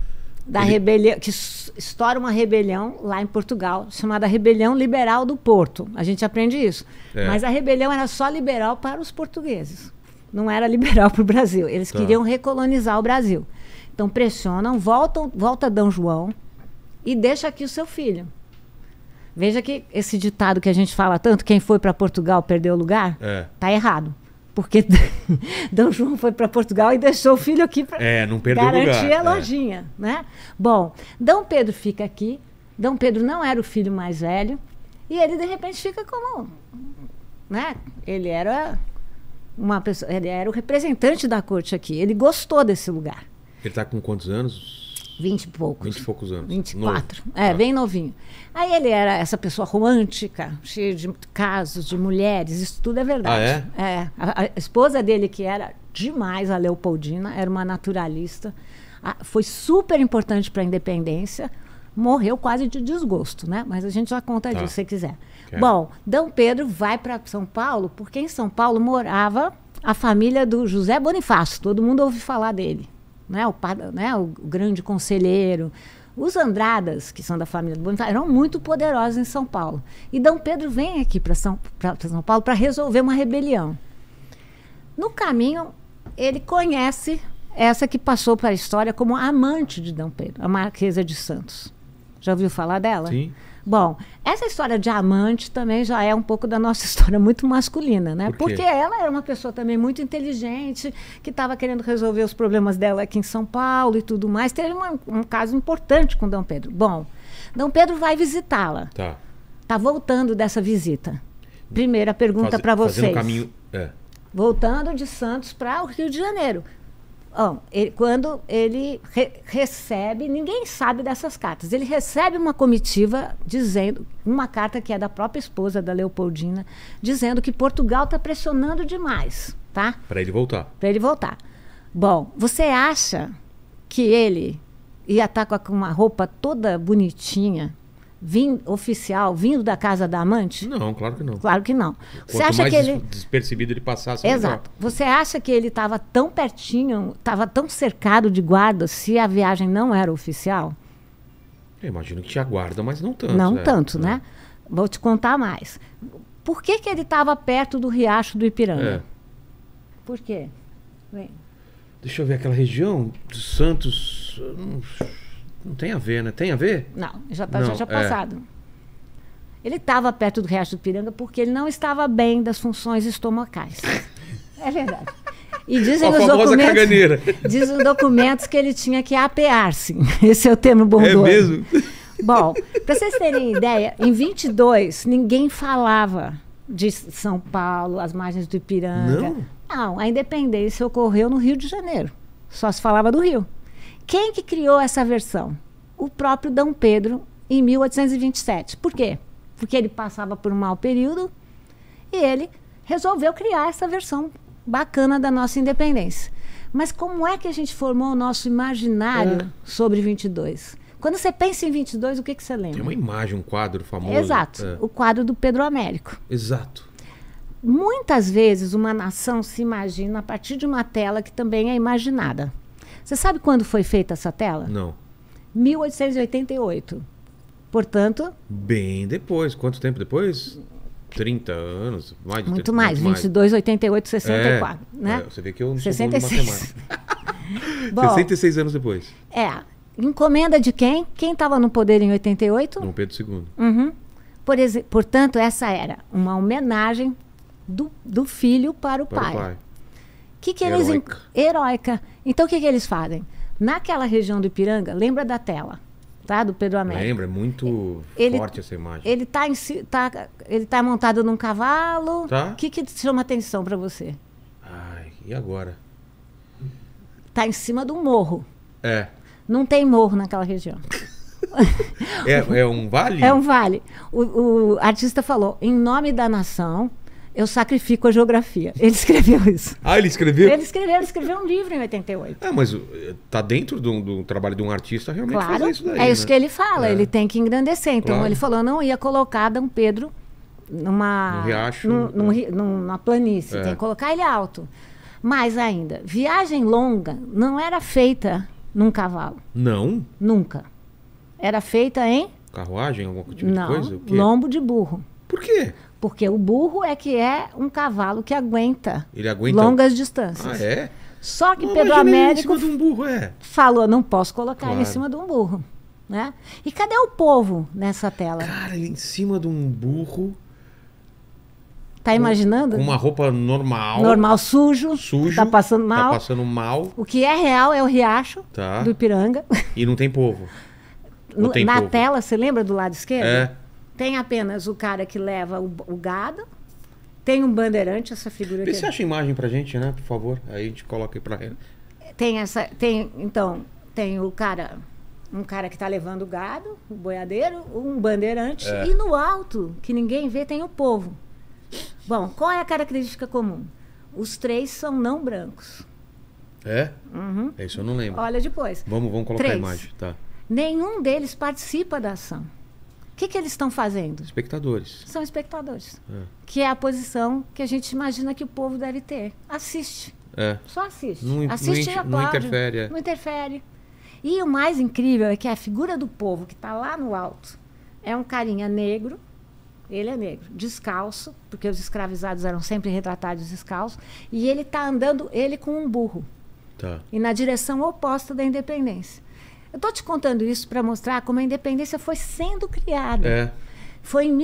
S3: da rebelião, que estoura uma rebelião lá em Portugal, chamada Rebelião Liberal do Porto. A gente aprende isso. Mas a rebelião era só liberal para os portugueses. Não era liberal para o Brasil. Eles queriam recolonizar o Brasil. Então pressionam, volta D. João e deixa aqui o seu filho. Veja que esse ditado que a gente fala tanto, quem foi para Portugal perdeu o lugar, tá errado. Porque D. João foi para Portugal e deixou o filho aqui para garantir a lojinha. Né? Bom, D. Pedro fica aqui. D. Pedro não era o filho mais velho. E ele, de repente, fica como... Né? Ele era uma pessoa, ele era o representante da corte aqui. Ele gostou desse lugar.
S1: Ele está com quantos anos?
S3: 20 e poucos.
S1: 20 e poucos anos.
S3: 24. Bem novinho. Aí ele era essa pessoa romântica, cheia de casos, de mulheres, isso tudo é verdade.
S1: Ah, é?
S3: A esposa dele, que era demais, a Leopoldina, era uma naturalista, foi super importante para a independência, morreu quase de desgosto, né? Mas a gente já conta disso, se você quiser. Bom, D. Pedro vai para São Paulo, porque em São Paulo morava a família do José Bonifácio, todo mundo ouve falar dele. Né, o grande conselheiro. Os Andradas, que são da família do Bonifácio, eram muito poderosos em São Paulo. E D. Pedro vem aqui para São Paulo para resolver uma rebelião. No caminho, ele conhece essa que passou para a história como amante de D. Pedro, a Marquesa de Santos. Já ouviu falar dela?
S1: Sim.
S3: Bom, essa história de amante também já é um pouco da nossa história muito masculina, né? Porque ela era uma pessoa também muito inteligente, que estava querendo resolver os problemas dela aqui em São Paulo e tudo mais. Teve um caso importante com D. Pedro. Bom, D. Pedro vai visitá-la. Tá voltando dessa visita. Primeira pergunta para vocês.
S1: Fazendo caminho...
S3: Voltando de Santos para o Rio de Janeiro. Quando ele recebe, ninguém sabe dessas cartas, ele recebe uma comitiva dizendo, uma carta que é da própria esposa da Leopoldina, dizendo que Portugal está pressionando demais, tá?
S1: Para ele voltar.
S3: Para ele voltar. Bom, você acha que ele ia estar com uma roupa toda bonitinha, oficial, vindo da casa da amante?
S1: Não, claro que não.
S3: Claro que não.
S1: Você acha mais que ele despercebido ele passasse?
S3: Exato. Você acha que ele estava tão pertinho, estava tão cercado de guardas, se a viagem não era oficial?
S1: Eu imagino que tinha guarda, mas não tanto.
S3: Não tanto, né? Vou te contar mais. Por que ele estava perto do Riacho do Ipiranga? Por quê? Vem.
S1: Deixa eu ver, aquela região de Santos... Não tem a ver, né? Tem a ver?
S3: Não, já passado. Ele estava perto do Riacho do Ipiranga porque ele não estava bem das funções estomacais. É verdade. E dizem os documentos, dizem os documentos que ele tinha que apear-se. Esse é o termo bondoso.
S1: É mesmo?
S3: Bom, para vocês terem ideia, em 22 ninguém falava de São Paulo, as margens do Ipiranga. Não, a independência ocorreu no Rio de Janeiro. Só se falava do Rio. Quem que criou essa versão? O próprio D. Pedro, em 1827. Por quê? Porque ele passava por um mau período e ele resolveu criar essa versão bacana da nossa independência. Mas como é que a gente formou o nosso imaginário sobre 22? Quando você pensa em 22, o que você lembra?
S1: Tem uma imagem, um quadro famoso.
S3: Exato, o quadro do Pedro Américo.
S1: Exato.
S3: Muitas vezes uma nação se imagina a partir de uma tela que também é imaginada. Você sabe quando foi feita essa tela?
S1: Não.
S3: 1888. Portanto...
S1: Bem depois. Quanto tempo depois? 30 anos?
S3: Muito mais. 22, 88, 64. Né?
S1: Você vê que eu não
S3: 66.
S1: sou bom de matemática. Bom, 66 anos depois.
S3: Encomenda de quem? Quem estava no poder em 88?
S1: Dom Pedro II.
S3: Uhum. Portanto, essa era uma homenagem do filho para o pai. Heróica. Então, o que eles fazem? Naquela região do Ipiranga, lembra da tela, tá? Do Pedro Américo.
S1: Lembra, é muito forte essa imagem.
S3: Ele tá montado num cavalo.
S1: Tá.
S3: O que chama atenção para você?
S1: E agora?
S3: Tá em cima do morro.
S1: Não
S3: tem morro naquela região.
S1: É um vale?
S3: É um vale. O artista falou, em nome da nação... Eu sacrifico a geografia. Ele escreveu isso.
S1: Ele escreveu?
S3: Ele escreveu um livro em 88.
S1: Mas tá dentro do trabalho de um artista realmente fazer isso daí.
S3: É isso que ele fala. Ele tem que engrandecer. Então ele falou, não ia colocar D. Pedro no
S1: riacho,
S3: numa planície. Tem que colocar ele alto. Mais ainda, viagem longa não era feita num cavalo.
S1: Não?
S3: Nunca. Era feita em...
S1: Carruagem, algum tipo de coisa? O quê?
S3: Lombo de burro.
S1: Por quê?
S3: Porque o burro é que é um cavalo que aguenta,
S1: Ele aguenta
S3: longas distâncias.
S1: Ah, é?
S3: Só que
S1: Não,
S3: Pedro
S1: imagina ele
S3: Américo
S1: em cima de um burro,
S3: falou, não posso colocar
S1: Claro.
S3: ele em cima de um burro. Né? E cadê o povo nessa tela?
S1: Cara, ele em cima de um burro...
S3: Tá imaginando?
S1: Com uma roupa normal.
S3: Normal, sujo.
S1: Sujo.
S3: Tá passando mal.
S1: Tá passando mal.
S3: O que é real é o riacho
S1: Tá.
S3: do Ipiranga.
S1: E não tem povo. Ou tem
S3: Na
S1: povo?
S3: tela, você lembra do lado esquerdo?
S1: É.
S3: Tem apenas o cara que leva o gado. Tem um bandeirante, essa figura
S1: Vê
S3: aqui.
S1: se acha a imagem pra gente, né? Por favor. Aí a gente coloca aí pra ela.
S3: Tem o cara, um cara que está levando o gado, o boiadeiro, um bandeirante,
S1: É.
S3: e no alto, que ninguém vê, tem o povo. Bom, qual é a característica comum? Os três são não brancos.
S1: É?
S3: Uhum.
S1: É isso, eu não lembro.
S3: Olha depois.
S1: Vamos colocar a
S3: 3.
S1: imagem, tá?
S3: Nenhum deles participa da ação. O que eles estão fazendo?
S1: Espectadores.
S3: São espectadores.
S1: É.
S3: Que é a posição que a gente imagina que o povo deve ter. Assiste.
S1: É.
S3: Só assiste.
S1: Não
S3: Assiste e
S1: não
S3: aplaude.
S1: interfere. É.
S3: Não interfere. E o mais incrível é que a figura do povo que está lá no alto é um carinha negro, ele é negro, descalço, porque os escravizados eram sempre retratados descalços, e ele está andando, ele com um burro,
S1: Tá.
S3: e na direção oposta da independência. Eu estou te contando isso para mostrar como a independência foi sendo criada.
S1: É.
S3: Foi em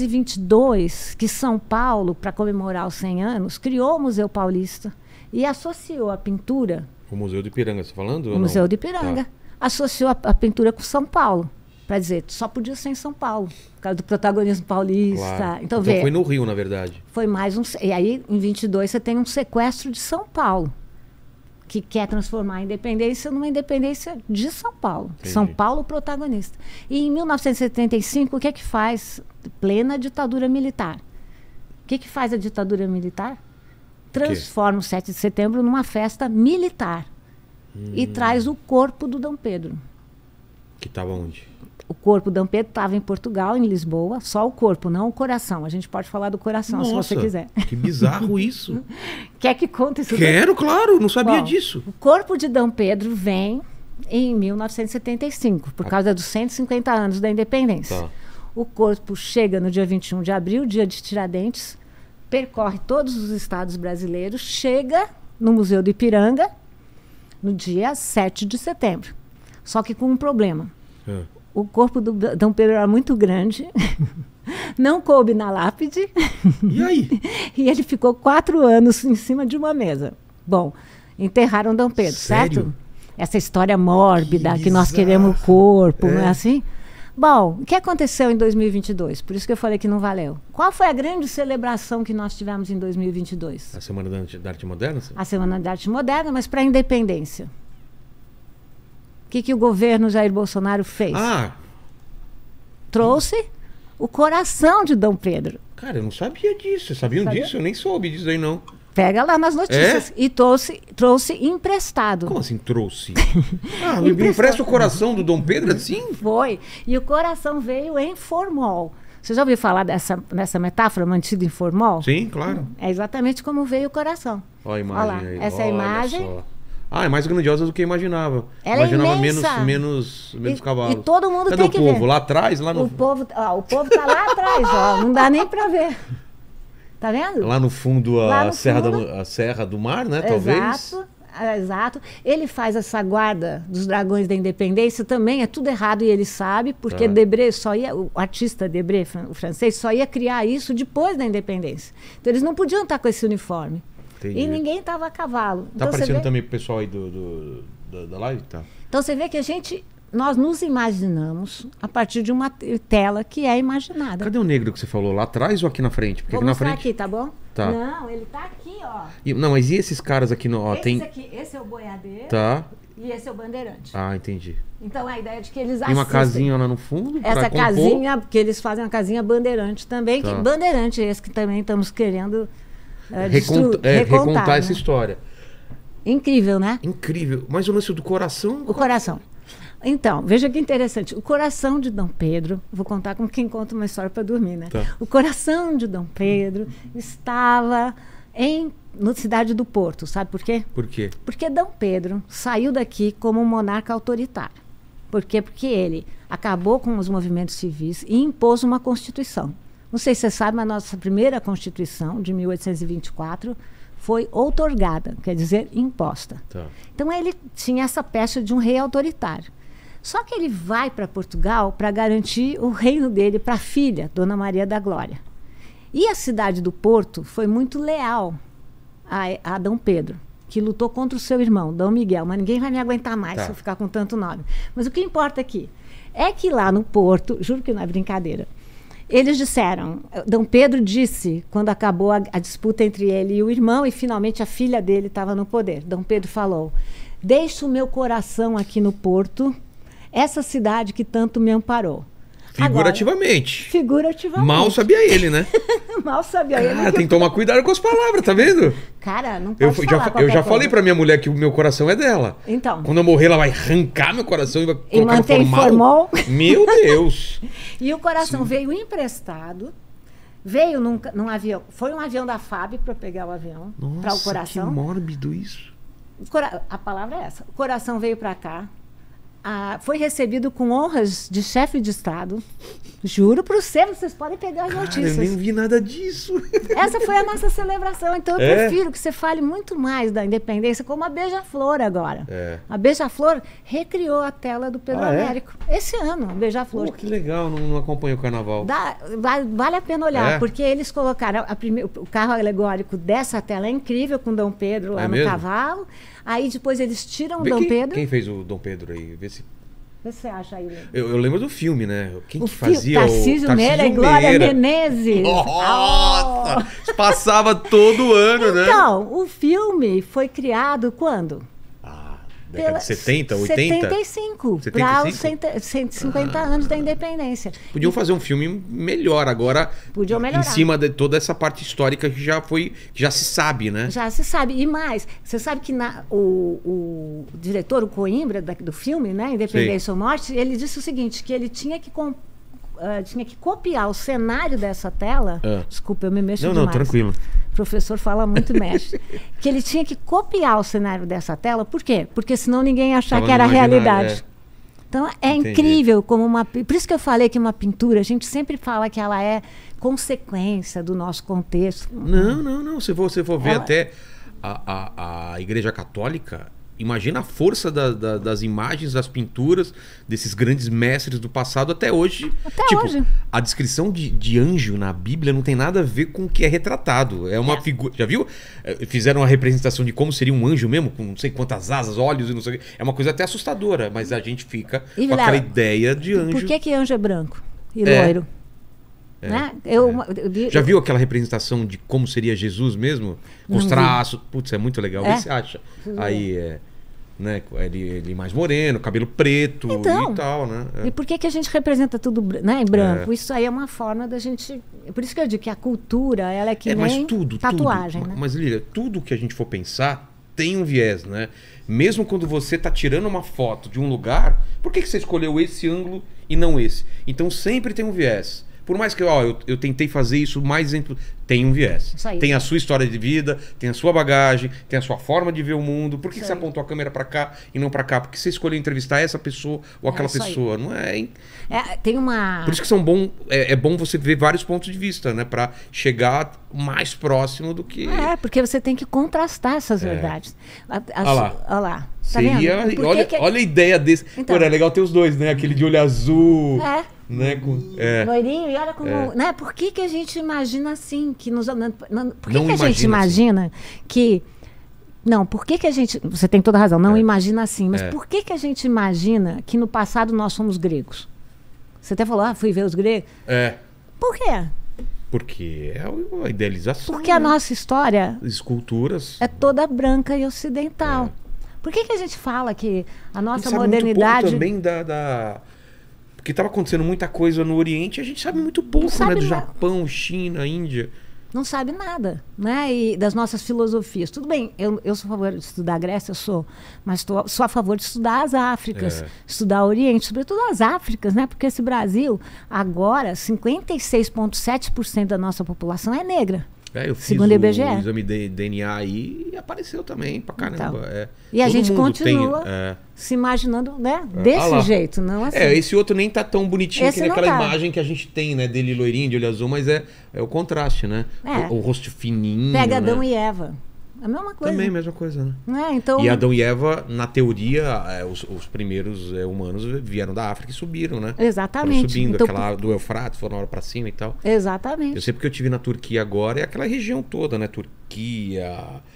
S3: 1922 que São Paulo, para comemorar os 100 anos, criou o Museu Paulista e associou a pintura,
S1: O Museu do Ipiranga, você tá falando? ou
S3: o
S1: não?
S3: Museu de Ipiranga,
S1: Tá.
S3: associou a pintura com São Paulo. Para dizer, só podia ser em São Paulo, por causa do protagonismo paulista.
S1: Claro.
S3: Então, vê,
S1: foi no Rio, na verdade.
S3: foi mais um... E aí, em 22, você tem um sequestro de São Paulo, que quer transformar a independência numa independência de São Paulo.
S1: Entendi.
S3: São Paulo protagonista. E em 1975, o que é que faz? Plena ditadura militar. O que faz a ditadura militar? Transforma o 7 de setembro numa festa militar. E traz o corpo do Dom Pedro.
S1: Que tava onde?
S3: O corpo do Dom Pedro estava em Portugal, em Lisboa. Só o corpo, não o coração. A gente pode falar do coração, se você quiser.
S1: Que bizarro isso.
S3: Quer que conte isso?
S1: Quero, claro. Não sabia
S3: Bom,
S1: disso.
S3: O corpo de Dom Pedro vem em 1975, por causa dos 150 anos da independência.
S1: Tá.
S3: O corpo chega no dia 21 de abril, dia de Tiradentes, percorre todos os estados brasileiros, chega no Museu do Ipiranga no dia 7 de setembro. Só que com um problema.
S1: É.
S3: O corpo do Dom Pedro era muito grande, não coube na lápide,
S1: E aí?
S3: e ele ficou 4 anos em cima de uma mesa. Bom, enterraram Dom Pedro,
S1: Sério?
S3: certo? Essa história mórbida, que nós
S1: bizarro.
S3: queremos o corpo, não é
S1: É.
S3: assim? Bom, o que aconteceu em 2022? Por isso que eu falei que não valeu. Qual foi a grande celebração que nós tivemos em 2022?
S1: A Semana da Arte Moderna?
S3: A Semana da Arte Moderna, mas para a independência. O que o governo Jair Bolsonaro fez?
S1: Ah,
S3: Trouxe o coração de Dom Pedro.
S1: cara, eu não sabia disso. Vocês sabiam
S3: Sabia?
S1: disso? Eu nem soube disso aí, não.
S3: Pega lá nas notícias.
S1: É?
S3: E trouxe emprestado.
S1: Como assim trouxe? Ah, me empresta o coração do Dom Pedro assim?
S3: Foi. E o coração veio em formol. Você já ouviu falar dessa metáfora, mantido em formol?
S1: Sim, claro.
S3: É exatamente como veio o coração.
S1: Olha a imagem
S3: Olha lá,
S1: aí.
S3: essa é a
S1: Olha
S3: imagem.
S1: só. Ah, é mais grandiosa do que eu imaginava.
S3: Ela é
S1: imaginava
S3: imensa.
S1: menos cavalos.
S3: E todo mundo
S1: Cadê
S3: tem
S1: o
S3: que
S1: povo?
S3: ver.
S1: Lá atrás? Lá no,
S3: O povo tá lá atrás, ó. Não dá nem para ver. Tá vendo?
S1: lá no fundo
S3: Lá no
S1: Serra,
S3: fundo.
S1: a Serra do Mar, né? Talvez.
S3: Exato. Ele faz essa guarda dos dragões da independência, também é tudo errado e ele sabe, porque
S1: Tá.
S3: Debré o artista Debré, o francês, só ia criar isso depois da independência. Então eles não podiam estar com esse uniforme.
S1: Entendi.
S3: E ninguém estava a cavalo.
S1: Tá
S3: Então, você
S1: aparecendo
S3: vê,
S1: também pro pessoal aí da live? Tá.
S3: então você vê que nós nos imaginamos a partir de uma tela que é imaginada.
S1: Cadê o negro que você falou? Lá atrás ou aqui na frente? Porque
S3: Vou
S1: aqui na
S3: mostrar
S1: frente.
S3: aqui, tá bom?
S1: Tá.
S3: Não, ele tá aqui, ó.
S1: Não, mas e esses caras aqui? Ó,
S3: Esse aqui, esse é o boiadeiro
S1: Tá.
S3: e esse é o bandeirante.
S1: Ah, entendi.
S3: Então a ideia é de que eles
S1: E uma
S3: assistem.
S1: casinha lá no fundo? pra
S3: Essa
S1: compor?
S3: casinha, porque eles fazem uma casinha bandeirante também,
S1: Tá.
S3: que bandeirante é esse que também estamos querendo
S1: Recontar
S3: recontar,
S1: essa
S3: né?
S1: história.
S3: Incrível, né?
S1: Incrível. Mas o lance do coração.
S3: O coração. Então, veja que interessante. O coração de Dom Pedro, vou contar como quem conta uma história para dormir, né?
S1: Tá.
S3: O coração de Dom Pedro estava em na cidade do Porto. Sabe por quê?
S1: Por quê?
S3: Porque Dom Pedro saiu daqui como um monarca autoritário. Por quê? Porque ele acabou com os movimentos civis e impôs uma Constituição. Não sei se você sabe, mas a nossa primeira Constituição, de 1824, foi outorgada, quer dizer, imposta. Tá. Então ele tinha essa pecha de um rei autoritário. Só que ele vai para Portugal para garantir o reino dele para a filha, Dona Maria da Glória. E a cidade do Porto foi muito leal a Dom Pedro, que lutou contra o seu irmão, Dom Miguel. Mas ninguém vai me aguentar mais se eu ficar com tanto nome. Mas o que importa aqui é que lá no Porto, juro que não é brincadeira, eles disseram, Dom Pedro disse, quando acabou a disputa entre ele e o irmão, e finalmente a filha dele estava no poder. Dom Pedro falou: deixo o meu coração aqui no Porto, essa cidade que tanto me amparou.
S1: Figurativamente.
S3: Agora, figurativamente.
S1: Mal sabia ele, né?
S3: Mal sabia ele.
S1: Tem que tomar cuidado com as palavras, tá vendo?
S3: Cara, não pode
S1: Eu já falei pra minha mulher que o meu coração é dela.
S3: Então.
S1: Quando eu morrer, ela vai arrancar meu coração e vai colocar
S3: mantém
S1: no formol. Meu Deus!
S3: E o coração veio emprestado, veio num avião. Foi um avião da FAB para pegar o avião, para o coração.
S1: Que mórbido isso.
S3: A palavra é essa. O coração veio para cá. Foi recebido com honras de chefe de Estado. Juro para vocês podem pegar as notícias.
S1: Eu nem vi nada disso.
S3: Essa foi a nossa celebração. Então eu prefiro que você fale muito mais da independência, como a Beija-Flor agora. A Beija-Flor recriou a tela do Pedro Américo. Esse ano, a Beija-Flor.
S1: Que legal, não acompanho o carnaval.
S3: Vale a pena olhar, porque eles colocaram o carro alegórico dessa tela é incrível, com Dom Pedro lá no cavalo. Aí depois eles tiram o Dom Pedro.
S1: Quem fez o Dom Pedro aí? Vê se
S3: você acha aí,
S1: eu lembro do filme, né? Quem que fazia
S3: Tarcísio Meira e Glória Menezes.
S1: Nossa! Passava todo ano, né?
S3: Então, o filme foi criado quando?
S1: Década de 70, 80?
S3: 75, para os 150 anos da independência.
S1: Podiam fazer um filme melhor agora.
S3: Podiam melhorar.
S1: Em cima de toda essa parte histórica que já se sabe, né?
S3: Já se sabe. E mais, você sabe que o diretor, o Coimbra, do filme, né, Independência ou Morte, ele disse o seguinte, que ele tinha que copiar o cenário dessa tela. Desculpa, eu me mexo demais.
S1: Não, tranquilo.
S3: O professor fala muito e mexe. Que ele tinha que copiar o cenário dessa tela. Por quê? Porque senão ninguém ia achar que era a realidade. Então é incrível como por isso que eu falei que uma pintura, a gente sempre fala que ela é consequência do nosso contexto.
S1: Não. Se você for ver até a Igreja Católica, imagina a força das imagens, das pinturas, desses grandes mestres do passado até hoje.
S3: Hoje.
S1: A descrição de anjo na Bíblia não tem nada a ver com o que é retratado. É uma figura. Já viu? Fizeram uma representação de como seria um anjo mesmo, com não sei quantas asas, olhos e não sei o que. É uma coisa até assustadora, mas a gente fica com aquela ideia de anjo.
S3: Por que anjo é branco e loiro? Né?
S1: Já viu aquela representação de como seria Jesus mesmo? Com os traços. Putz, é muito legal. O que você acha? Aí né? Ele mais moreno, cabelo preto e tal, né?
S3: E por que a gente representa tudo, né, em branco? Isso aí é uma forma da gente... Por isso que eu digo que a cultura, ela é que nem tatuagem, né?
S1: Mas, Lília, tudo que a gente for pensar tem um viés, né? Mesmo quando você está tirando uma foto de um lugar, por que você escolheu esse ângulo e não esse? Então sempre tem um viés. Por mais que eu tentei fazer isso mais exemplo, tem um viés. Tem a sua história de vida, tem a sua bagagem, tem a sua forma de ver o mundo. Por que você apontou a câmera para cá e não para cá? Porque você escolheu entrevistar essa pessoa ou aquela pessoa, não é?
S3: Tem uma...
S1: Por isso que é bom você ver vários pontos de vista, né, para chegar mais próximo do que...
S3: porque você tem que contrastar essas verdades.
S1: Olha
S3: lá.
S1: Tá vendo? Olha a ideia desse. Então, pô, é legal ter os dois, né? Aquele de olho azul. Né?
S3: Loirinho, e olha como... Né? Por que a gente imagina assim? Por que a gente imagina assim? Que... Não, por que a gente... Você tem toda a razão, não imagina assim. Mas por que a gente imagina que no passado nós somos gregos? Você até falou, fui ver os gregos. Por quê?
S1: Porque é a idealização.
S3: Porque a nossa história...
S1: Esculturas.
S3: É toda branca e ocidental. Por que a gente fala que a nossa modernidade...
S1: Muito pouco também porque estava acontecendo muita coisa no Oriente e a gente sabe muito pouco, né? Do Japão, China, Índia.
S3: Não sabe nada, né? E das nossas filosofias. Tudo bem, eu sou a favor de estudar a Grécia, mas sou a favor de estudar as Áfricas, estudar o Oriente, sobretudo as Áfricas, né? Porque esse Brasil, agora, 56,7% da nossa população é negra.
S1: Eu fiz
S3: segundo o IBGE.
S1: O exame de DNA aí e apareceu também pra caramba.
S3: Então, e a gente continua se imaginando, né, desse jeito, não assim.
S1: Esse outro nem tá tão bonitinho que naquela imagem que a gente tem, né, dele loirinho, de olho azul, mas é o contraste, né? O rosto fininho.
S3: Pega Adão e Eva. A mesma coisa.
S1: Também a mesma coisa, né?
S3: Então...
S1: E Adão e Eva, na teoria, os primeiros humanos vieram da África e subiram, né?
S3: Exatamente.
S1: Foram subindo, aquela do Eufrates, foram pra cima e tal.
S3: Exatamente.
S1: Eu sei porque eu estive na Turquia agora, é aquela região toda, né? Turquia,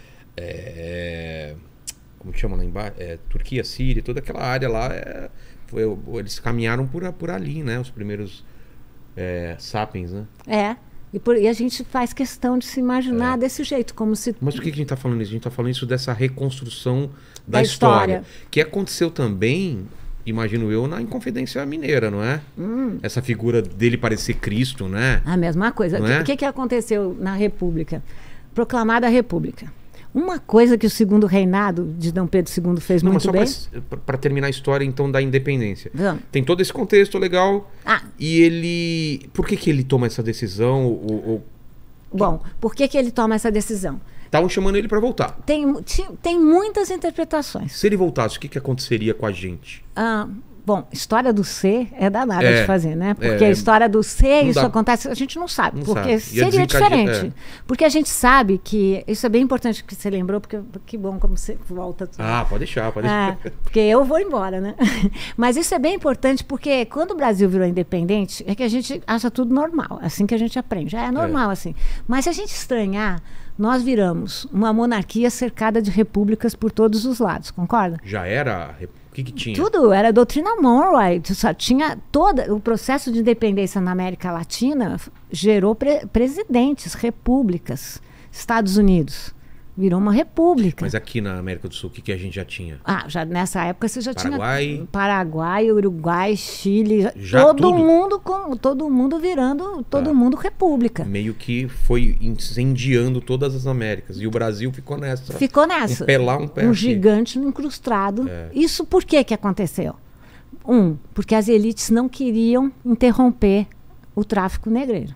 S1: como que chama lá embaixo? Turquia, Síria, toda aquela área lá, eles caminharam por ali, né? Os primeiros sapiens, né?
S3: E a gente faz questão de se imaginar desse jeito, como se...
S1: Mas por que a gente está falando isso? A gente está falando isso dessa reconstrução da história. Que aconteceu também, imagino eu, na Inconfidência Mineira, não é? Essa figura dele parecer Cristo, né?
S3: A mesma coisa. O que aconteceu na República? Proclamada a República. Uma coisa que o segundo reinado de Dom Pedro II fez muito bem...
S1: Para terminar a história, então, da independência. Tem todo esse contexto legal. E ele... Por que ele toma essa decisão?
S3: Bom, por que ele toma essa decisão?
S1: Estavam chamando ele para voltar.
S3: Tem muitas interpretações.
S1: Se ele voltasse, o que aconteceria com a gente?
S3: Bom, história do ser é danada de fazer, né? Porque a história do ser, isso acontece, a gente não sabe. Porque seria diferente. Porque a gente sabe que... Isso é bem importante que você lembrou, porque que bom como você volta.
S1: Pode deixar, pode deixar.
S3: Porque eu vou embora, né? Mas isso é bem importante porque quando o Brasil virou independente, é que a gente acha tudo normal. Assim que a gente aprende. Já é normal, assim. Mas se a gente estranhar, nós viramos uma monarquia cercada de repúblicas por todos os lados, concorda?
S1: Já era... O que tinha?
S3: Tudo, era a doutrina Monroe. Tinha o processo de independência na América Latina gerou presidentes, repúblicas. Estados Unidos virou uma república.
S1: Mas aqui na América do Sul, o que a gente já tinha?
S3: Já nessa época você já
S1: tinha
S3: Paraguai, Uruguai, Chile, todo mundo virando, todo mundo república.
S1: Meio que foi incendiando todas as Américas. E o Brasil ficou nessa. Um pé lá, um pé aqui.
S3: Gigante incrustado. Isso por que aconteceu? Porque as elites não queriam interromper o tráfico negreiro.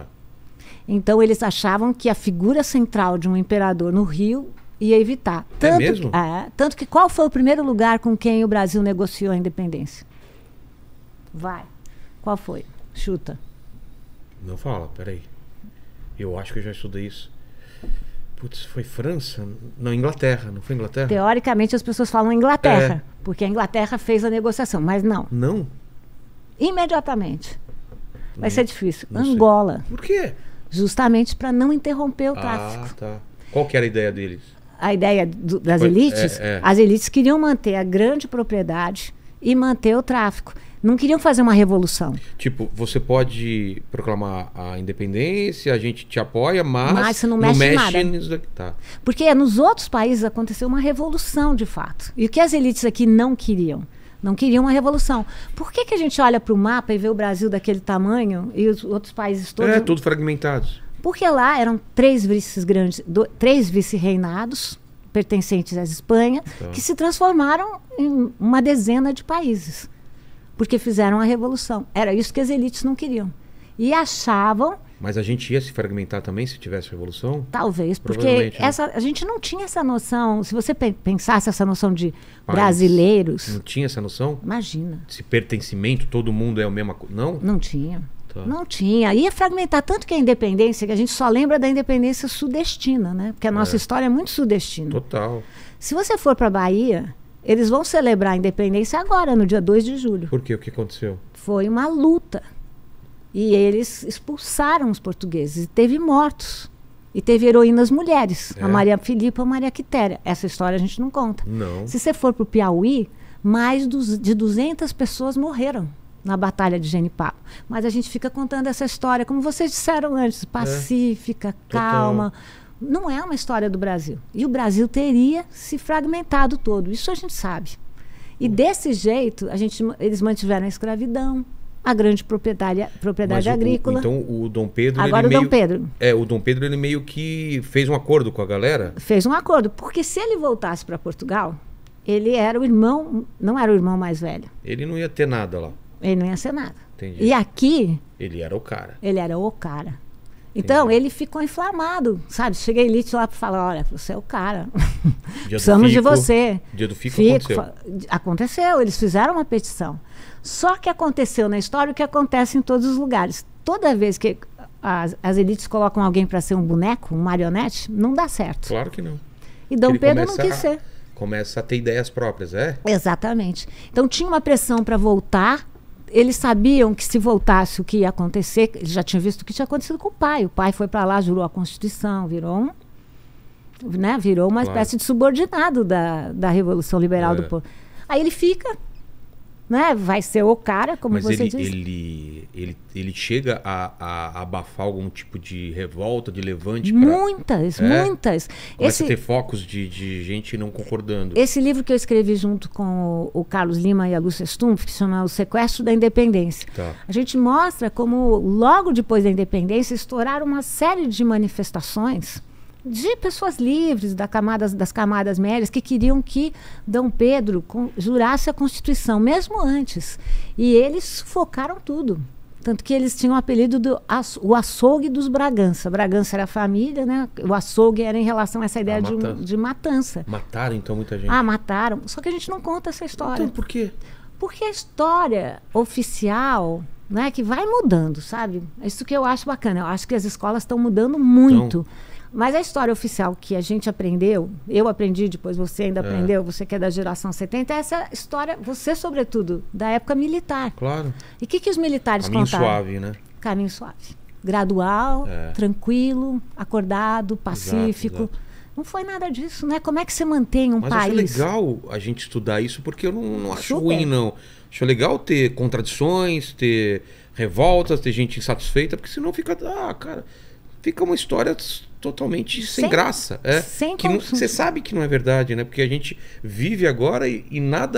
S3: Então eles achavam que a figura central de um imperador no Rio ia evitar. Tanto que qual foi o primeiro lugar com quem o Brasil negociou a independência? Qual foi? Chuta.
S1: Não fala, peraí. Eu acho que eu já estudei isso. Putz, foi França? Não, Inglaterra. Não foi Inglaterra?
S3: Teoricamente as pessoas falam Inglaterra, porque a Inglaterra fez a negociação, mas não.
S1: Não?
S3: Imediatamente. Vai ser difícil. Angola.
S1: Por quê?
S3: Justamente para não interromper o tráfico.
S1: Qual que era a ideia deles?
S3: A ideia das elites? As elites queriam manter a grande propriedade e manter o tráfico. Não queriam fazer uma revolução.
S1: Tipo, você pode proclamar a independência, a gente te apoia, mas
S3: você não mexe nada.
S1: Nisso daqui.
S3: Porque nos outros países aconteceu uma revolução, de fato. E o que as elites aqui não queriam? Não queriam uma revolução. Por que a gente olha para o mapa e vê o Brasil daquele tamanho e os outros países todos...
S1: Tudo fragmentados.
S3: Porque lá eram 3 vice-reinados pertencentes à Espanha que se transformaram em uma dezena de países. Porque fizeram a revolução. Era isso que as elites não queriam. E achavam...
S1: Mas a gente ia se fragmentar também se tivesse revolução?
S3: Talvez, porque a gente não tinha essa noção. Se você pensasse essa noção de brasileiros...
S1: Não tinha essa noção?
S3: Imagina.
S1: Esse pertencimento, todo mundo é a mesma coisa? Não?
S3: Não tinha. Não tinha. Ia fragmentar tanto que a independência, que a gente só lembra da independência sudestina, né? Porque a nossa história é muito sudestina.
S1: Total.
S3: Se você for para a Bahia, eles vão celebrar a independência agora, no dia 2 de julho.
S1: Por quê? O que aconteceu?
S3: Foi uma luta. E eles expulsaram os portugueses. E teve mortos. E teve heroínas mulheres. A Maria Filipa e a Maria Quitéria. Essa história a gente não conta.
S1: Não.
S3: Se você for para o Piauí, mais de 200 pessoas morreram na Batalha de Genipapo. Mas a gente fica contando essa história, como vocês disseram antes, pacífica, calma. Não é uma história do Brasil. E o Brasil teria se fragmentado todo. Isso a gente sabe. E desse jeito, eles mantiveram a escravidão, a grande propriedade agrícola.
S1: Então o Dom Pedro...
S3: Agora
S1: o
S3: Dom Pedro.
S1: O Dom Pedro, ele meio que fez um acordo com a galera?
S3: Fez um acordo, porque se ele voltasse para Portugal, ele era o irmão, não era o irmão mais velho.
S1: Ele não ia ter nada lá.
S3: Ele não ia ser nada.
S1: Entendi.
S3: E aqui...
S1: Ele era o cara.
S3: Ele era o cara. Então,
S1: Entendi.
S3: ele ficou inflamado, sabe? Chega a elite lá para falar, olha, você é o cara. Precisamos de você.
S1: Dia do Fico aconteceu.
S3: Aconteceu, eles fizeram uma petição. Só que aconteceu na história o que acontece em todos os lugares. Toda vez que as elites colocam alguém para ser um boneco, um marionete, não dá certo.
S1: Claro que não.
S3: E Dom Pedro não quis ser.
S1: Começa a ter ideias próprias, é?
S3: Exatamente. Então tinha uma pressão para voltar. Eles sabiam que se voltasse o que ia acontecer, eles já tinham visto o que tinha acontecido com o pai. O pai foi para lá, jurou a Constituição, virou uma espécie de subordinado da Revolução Liberal do povo. Aí ele fica, né? Vai ser o cara, como você disse.
S1: Ele chega a abafar algum tipo de revolta, de levante?
S3: Muitas.
S1: Começa a ter focos de gente não concordando.
S3: Esse livro que eu escrevi junto com o Carlos Lima e a Lúcia Stumpf, que se chama O Sequestro da Independência.
S1: Tá.
S3: A gente mostra como, logo depois da independência, estouraram uma série de manifestações de pessoas livres das camadas médias que queriam que Dom Pedro jurasse a Constituição, mesmo antes. E eles sufocaram tudo. Tanto que eles tinham o apelido o açougue dos Bragança. Bragança era a família, né? O açougue era em relação a essa ideia de matança.
S1: Mataram, então, muita gente?
S3: Mataram. Só que a gente não conta essa história.
S1: Então, por quê?
S3: Porque a história oficial, né, que vai mudando, sabe? É isso que eu acho bacana. Eu acho que as escolas estão mudando muito. Mas a história oficial que a gente aprendeu, eu aprendi, depois você ainda aprendeu, você que é da geração 70, é essa história, você sobretudo, da época militar.
S1: Claro.
S3: E o que os militares
S1: contaram? Caminho suave, né?
S3: Caminho suave. Gradual, tranquilo, acordado, pacífico.
S1: Exato.
S3: Não foi nada disso, né? Como é que você mantém um país?
S1: Mas acho legal a gente estudar isso, porque eu não acho ruim, não. Acho legal ter contradições, ter revoltas, ter gente insatisfeita, porque senão fica... cara, fica uma história totalmente sem graça.
S3: Sem
S1: que você sabe que não é verdade, né? Porque a gente vive agora e nada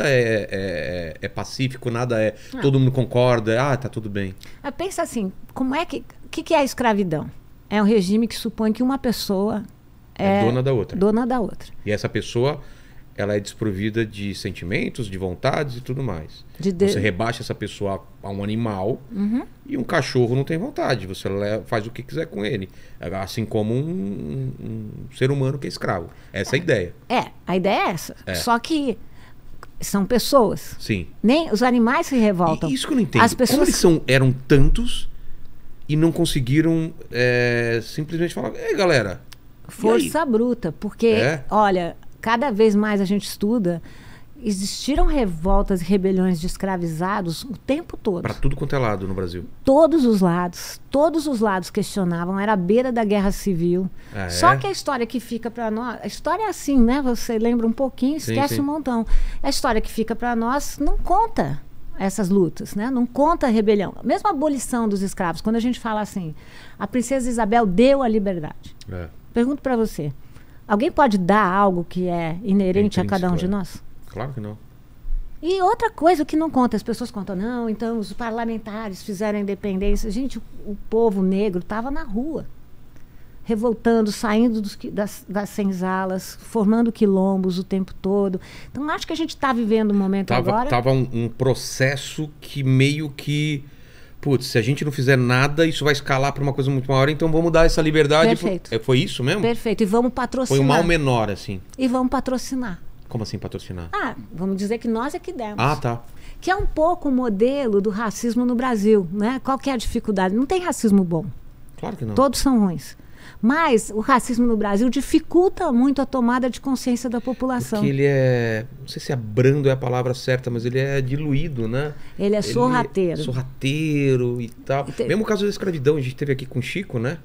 S1: é pacífico, nada é... Todo mundo concorda, tá tudo bem.
S3: Mas pensa assim, como é que... O que é a escravidão? É um regime que supõe que uma pessoa...
S1: É dona da outra.
S3: Dona da outra.
S1: E essa pessoa, ela é desprovida de sentimentos, de vontades e tudo mais. Você rebaixa essa pessoa a um animal e um cachorro não tem vontade. Você faz o que quiser com ele. Assim como um ser humano que é escravo. Essa é a ideia.
S3: A ideia é essa. Só que são pessoas.
S1: Sim.
S3: Nem os animais se revoltam.
S1: Isso que eu não entendo.
S3: As pessoas...
S1: Como eles eram tantos e não conseguiram simplesmente falar, ei, galera...
S3: Força bruta, porque, olha, cada vez mais a gente estuda, existiram revoltas e rebeliões de escravizados o tempo todo.
S1: Para tudo quanto é lado no Brasil.
S3: Todos os lados questionavam, era a beira da guerra civil. Só que a história que fica para nós, a história é assim, né? Você lembra um pouquinho, esquece um montão. A história que fica para nós não conta essas lutas, né? Não conta a rebelião. Mesmo a abolição dos escravos, quando a gente fala assim, a princesa Isabel deu a liberdade. Pergunto para você, alguém pode dar algo que é inerente a cada um de nós?
S1: Claro que não.
S3: E outra coisa que não conta, as pessoas contam, não, então os parlamentares fizeram a independência. Gente, o povo negro estava na rua, revoltando, saindo das senzalas, formando quilombos o tempo todo. Então, acho que a gente está vivendo um momento agora...
S1: Tava um processo que meio que... Putz, se a gente não fizer nada, isso vai escalar para uma coisa muito maior, então vamos dar essa liberdade.
S3: Perfeito.
S1: Foi isso mesmo?
S3: Perfeito, e vamos patrocinar.
S1: Foi um mal menor, assim.
S3: E vamos patrocinar.
S1: Como assim patrocinar?
S3: Vamos dizer que nós é que demos.
S1: Tá.
S3: Que é um pouco o modelo do racismo no Brasil, né? Qual que é a dificuldade? Não tem racismo bom.
S1: Claro que não.
S3: Todos são ruins. Mas o racismo no Brasil dificulta muito a tomada de consciência da população.
S1: Porque ele não sei se brando é a palavra certa, mas ele é diluído, né?
S3: Ele é sorrateiro.
S1: Sorrateiro e tal. Mesmo o caso da escravidão, a gente teve aqui com o Chico, né?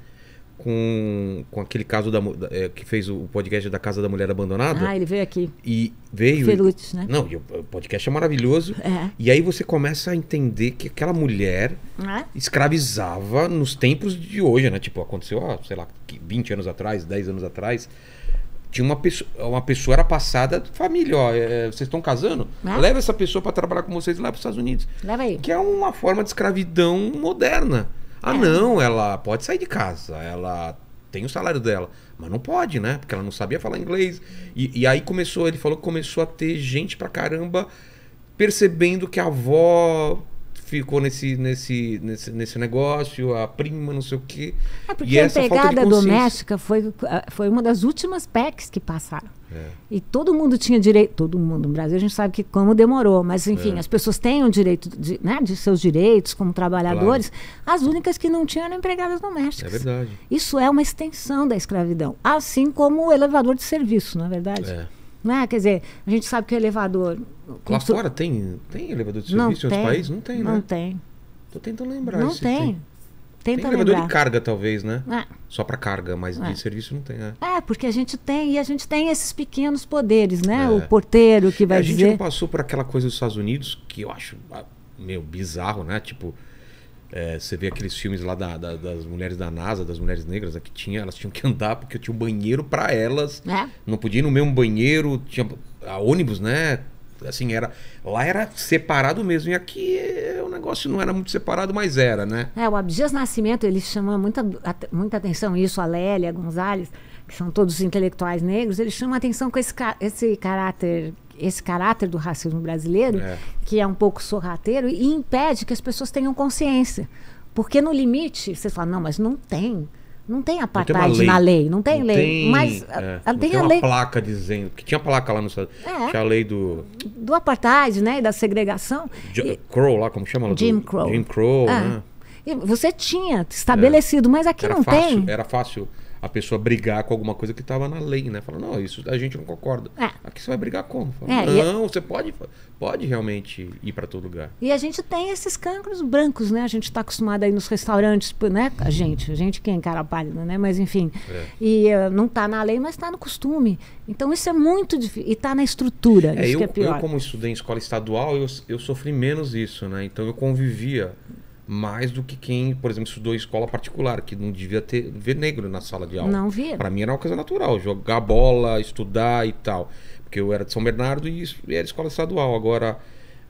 S1: Com aquele caso que fez o podcast da Casa da Mulher Abandonada.
S3: Ele veio aqui.
S1: E veio...
S3: Felutes, né?
S1: Não, o podcast é maravilhoso. E aí você começa a entender que aquela mulher escravizava nos tempos de hoje, né? Tipo, aconteceu, sei lá, 20 anos atrás, 10 anos atrás. Tinha uma pessoa era passada, família, vocês estão casando? Leva essa pessoa para trabalhar com vocês lá para os Estados Unidos.
S3: Leva aí.
S1: Que é uma forma de escravidão moderna. Não, ela pode sair de casa, ela tem o salário dela, mas não pode, né? Porque ela não sabia falar inglês. E aí ele falou que começou a ter gente pra caramba percebendo que a avó ficou nesse negócio, a prima, não sei o quê.
S3: Porque a empregada doméstica foi uma das últimas PECs que passaram. E todo mundo tinha direito, todo mundo no Brasil, a gente sabe que como demorou, mas enfim, as pessoas têm o direito de seus direitos como trabalhadores, as únicas que não tinham eram empregadas domésticas.
S1: É verdade.
S3: Isso é uma extensão da escravidão, assim como o elevador de serviço, não é verdade? Né? Quer dizer, a gente sabe que o elevador...
S1: Lá fora tem elevador de serviço em outros países? Não tem, né?
S3: Não tem.
S1: Tô tentando lembrar.
S3: Não tem.
S1: Tem elevador de carga, talvez, né? Só para carga, mas de serviço não tem, né?
S3: Porque a gente tem esses pequenos poderes, né? O porteiro que vai dizer...
S1: A gente não passou por aquela coisa dos Estados Unidos, que eu acho meio bizarro, né? Tipo, você vê aqueles filmes lá das mulheres da NASA, das mulheres negras, que elas tinham que andar porque tinha um banheiro para elas. Não podia ir no mesmo banheiro, tinha ônibus, né? Assim, lá era separado mesmo. E aqui o negócio não era muito separado, mas era, né?
S3: O Abdias Nascimento, ele chama muita atenção isso, a Lélia Gonzalez, que são todos intelectuais negros, eles chamam atenção com esse caráter do racismo brasileiro, que é um pouco sorrateiro, e impede que as pessoas tenham consciência. Porque no limite, vocês falam, não, mas não tem apartheid na lei, não tem lei. Mas tem a lei.
S1: Uma placa dizendo, que tinha placa lá no Estado. Tinha a lei do apartheid,
S3: né, e da segregação.
S1: Crow lá, como chama?
S3: Jim Crow.
S1: Jim Crow, né?
S3: E você tinha estabelecido, mas aqui não tem.
S1: Era fácil a pessoa brigar com alguma coisa que estava na lei, né? Fala, não, isso a gente não concorda. Aqui você vai brigar como? Fala, não, você pode realmente ir para todo lugar.
S3: E a gente tem esses cancros brancos, né? A gente está acostumado aí nos restaurantes, né? A gente que é cara pálida, né? Mas enfim. E não está na lei, mas está no costume. Então isso é muito difícil. E está na estrutura, isso que é pior.
S1: Eu, como estudei em escola estadual, eu sofri menos isso, né? Então eu convivia mais do que quem, por exemplo, estudou em escola particular, que não devia ver negro na sala de aula.
S3: Não via.
S1: Para mim era uma coisa natural, jogar bola, estudar e tal. Porque eu era de São Bernardo e era escola estadual. Agora,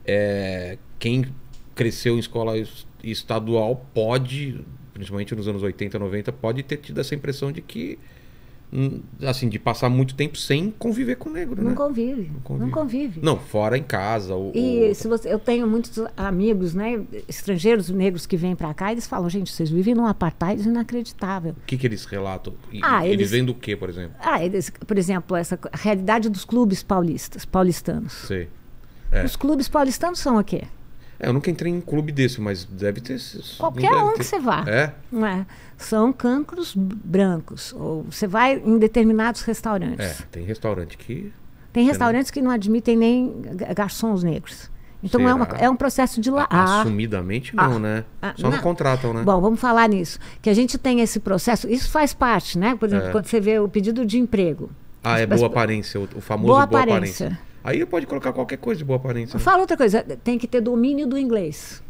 S1: quem cresceu em escola estadual pode, principalmente nos anos 80, 90, pode ter tido essa impressão de que, assim, de passar muito tempo sem conviver com negro,
S3: não
S1: né?
S3: Não convive.
S1: Não, fora em casa.
S3: Eu tenho muitos amigos, né, estrangeiros negros que vêm para cá e eles falam, gente, vocês vivem num apartheid inacreditável.
S1: O que eles relatam? Eles vêm do quê, por exemplo?
S3: Por exemplo, a realidade dos clubes paulistanos.
S1: Sei.
S3: Os clubes paulistanos são o quê?
S1: Eu nunca entrei em um clube desse, mas deve ter...
S3: Qualquer um que você vá. São cancros brancos. Ou você vai em determinados restaurantes.
S1: Tem restaurante que...
S3: Tem restaurantes que não admitem nem garçons negros. Então é um processo de...
S1: Assumidamente não, né? Só não contratam, né?
S3: Bom, vamos falar nisso. Que a gente tem esse processo... Isso faz parte, né? Por exemplo, quando você vê o pedido de emprego.
S1: Boa aparência. O famoso boa aparência. Aí pode colocar qualquer coisa de boa aparência.
S3: Fala outra coisa, tem que ter domínio do inglês.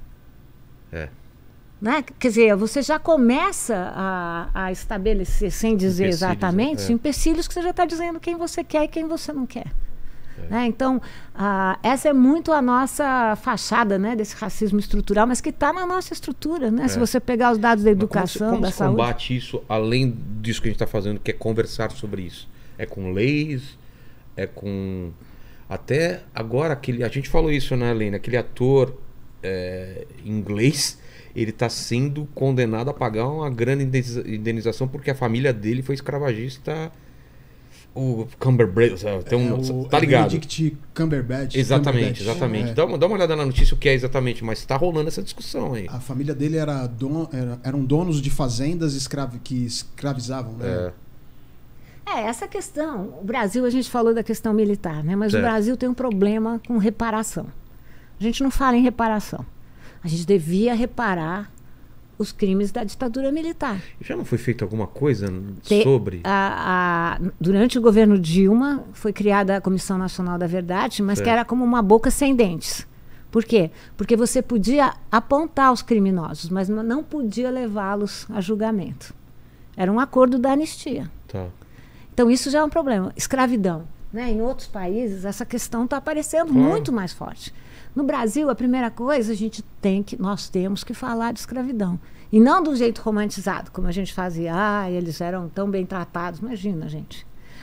S3: Né? Quer dizer, você já começa a estabelecer, sem dizer exatamente, empecilhos que você já está dizendo quem você quer e quem você não quer. Né? Então, essa é muito a nossa fachada, né, desse racismo estrutural, mas que está na nossa estrutura. Né? Se você pegar os dados da educação, da saúde...
S1: Como se combate isso, além disso que a gente está fazendo, que é conversar sobre isso? É com leis? É com... Até agora, a gente falou isso, né, Helena? Aquele ator inglês, ele está sendo condenado a pagar uma grande indenização porque a família dele foi escravagista. O Cumberbatch, tá ligado?
S2: Benedict Cumberbatch.
S1: Exatamente. Dá uma olhada na notícia o que é exatamente, mas está rolando essa discussão aí.
S2: A família dele eram donos de fazendas que escravizavam, né?
S3: Essa questão, o Brasil, a gente falou da questão militar, né? Mas o Brasil tem um problema com reparação. A gente não fala em reparação. A gente devia reparar os crimes da ditadura militar.
S1: Já não foi feita alguma coisa sobre?
S3: Durante o governo Dilma, foi criada a Comissão Nacional da Verdade, mas que era como uma boca sem dentes. Por quê? Porque você podia apontar os criminosos, mas não podia levá-los a julgamento. Era um acordo da anistia. Então isso já é um problema. Escravidão. Né? Em outros países, essa questão está aparecendo muito mais forte. No Brasil, a primeira coisa, nós temos que falar de escravidão. E não do jeito romantizado, como a gente fazia. Eles eram tão bem tratados. Imagina, gente.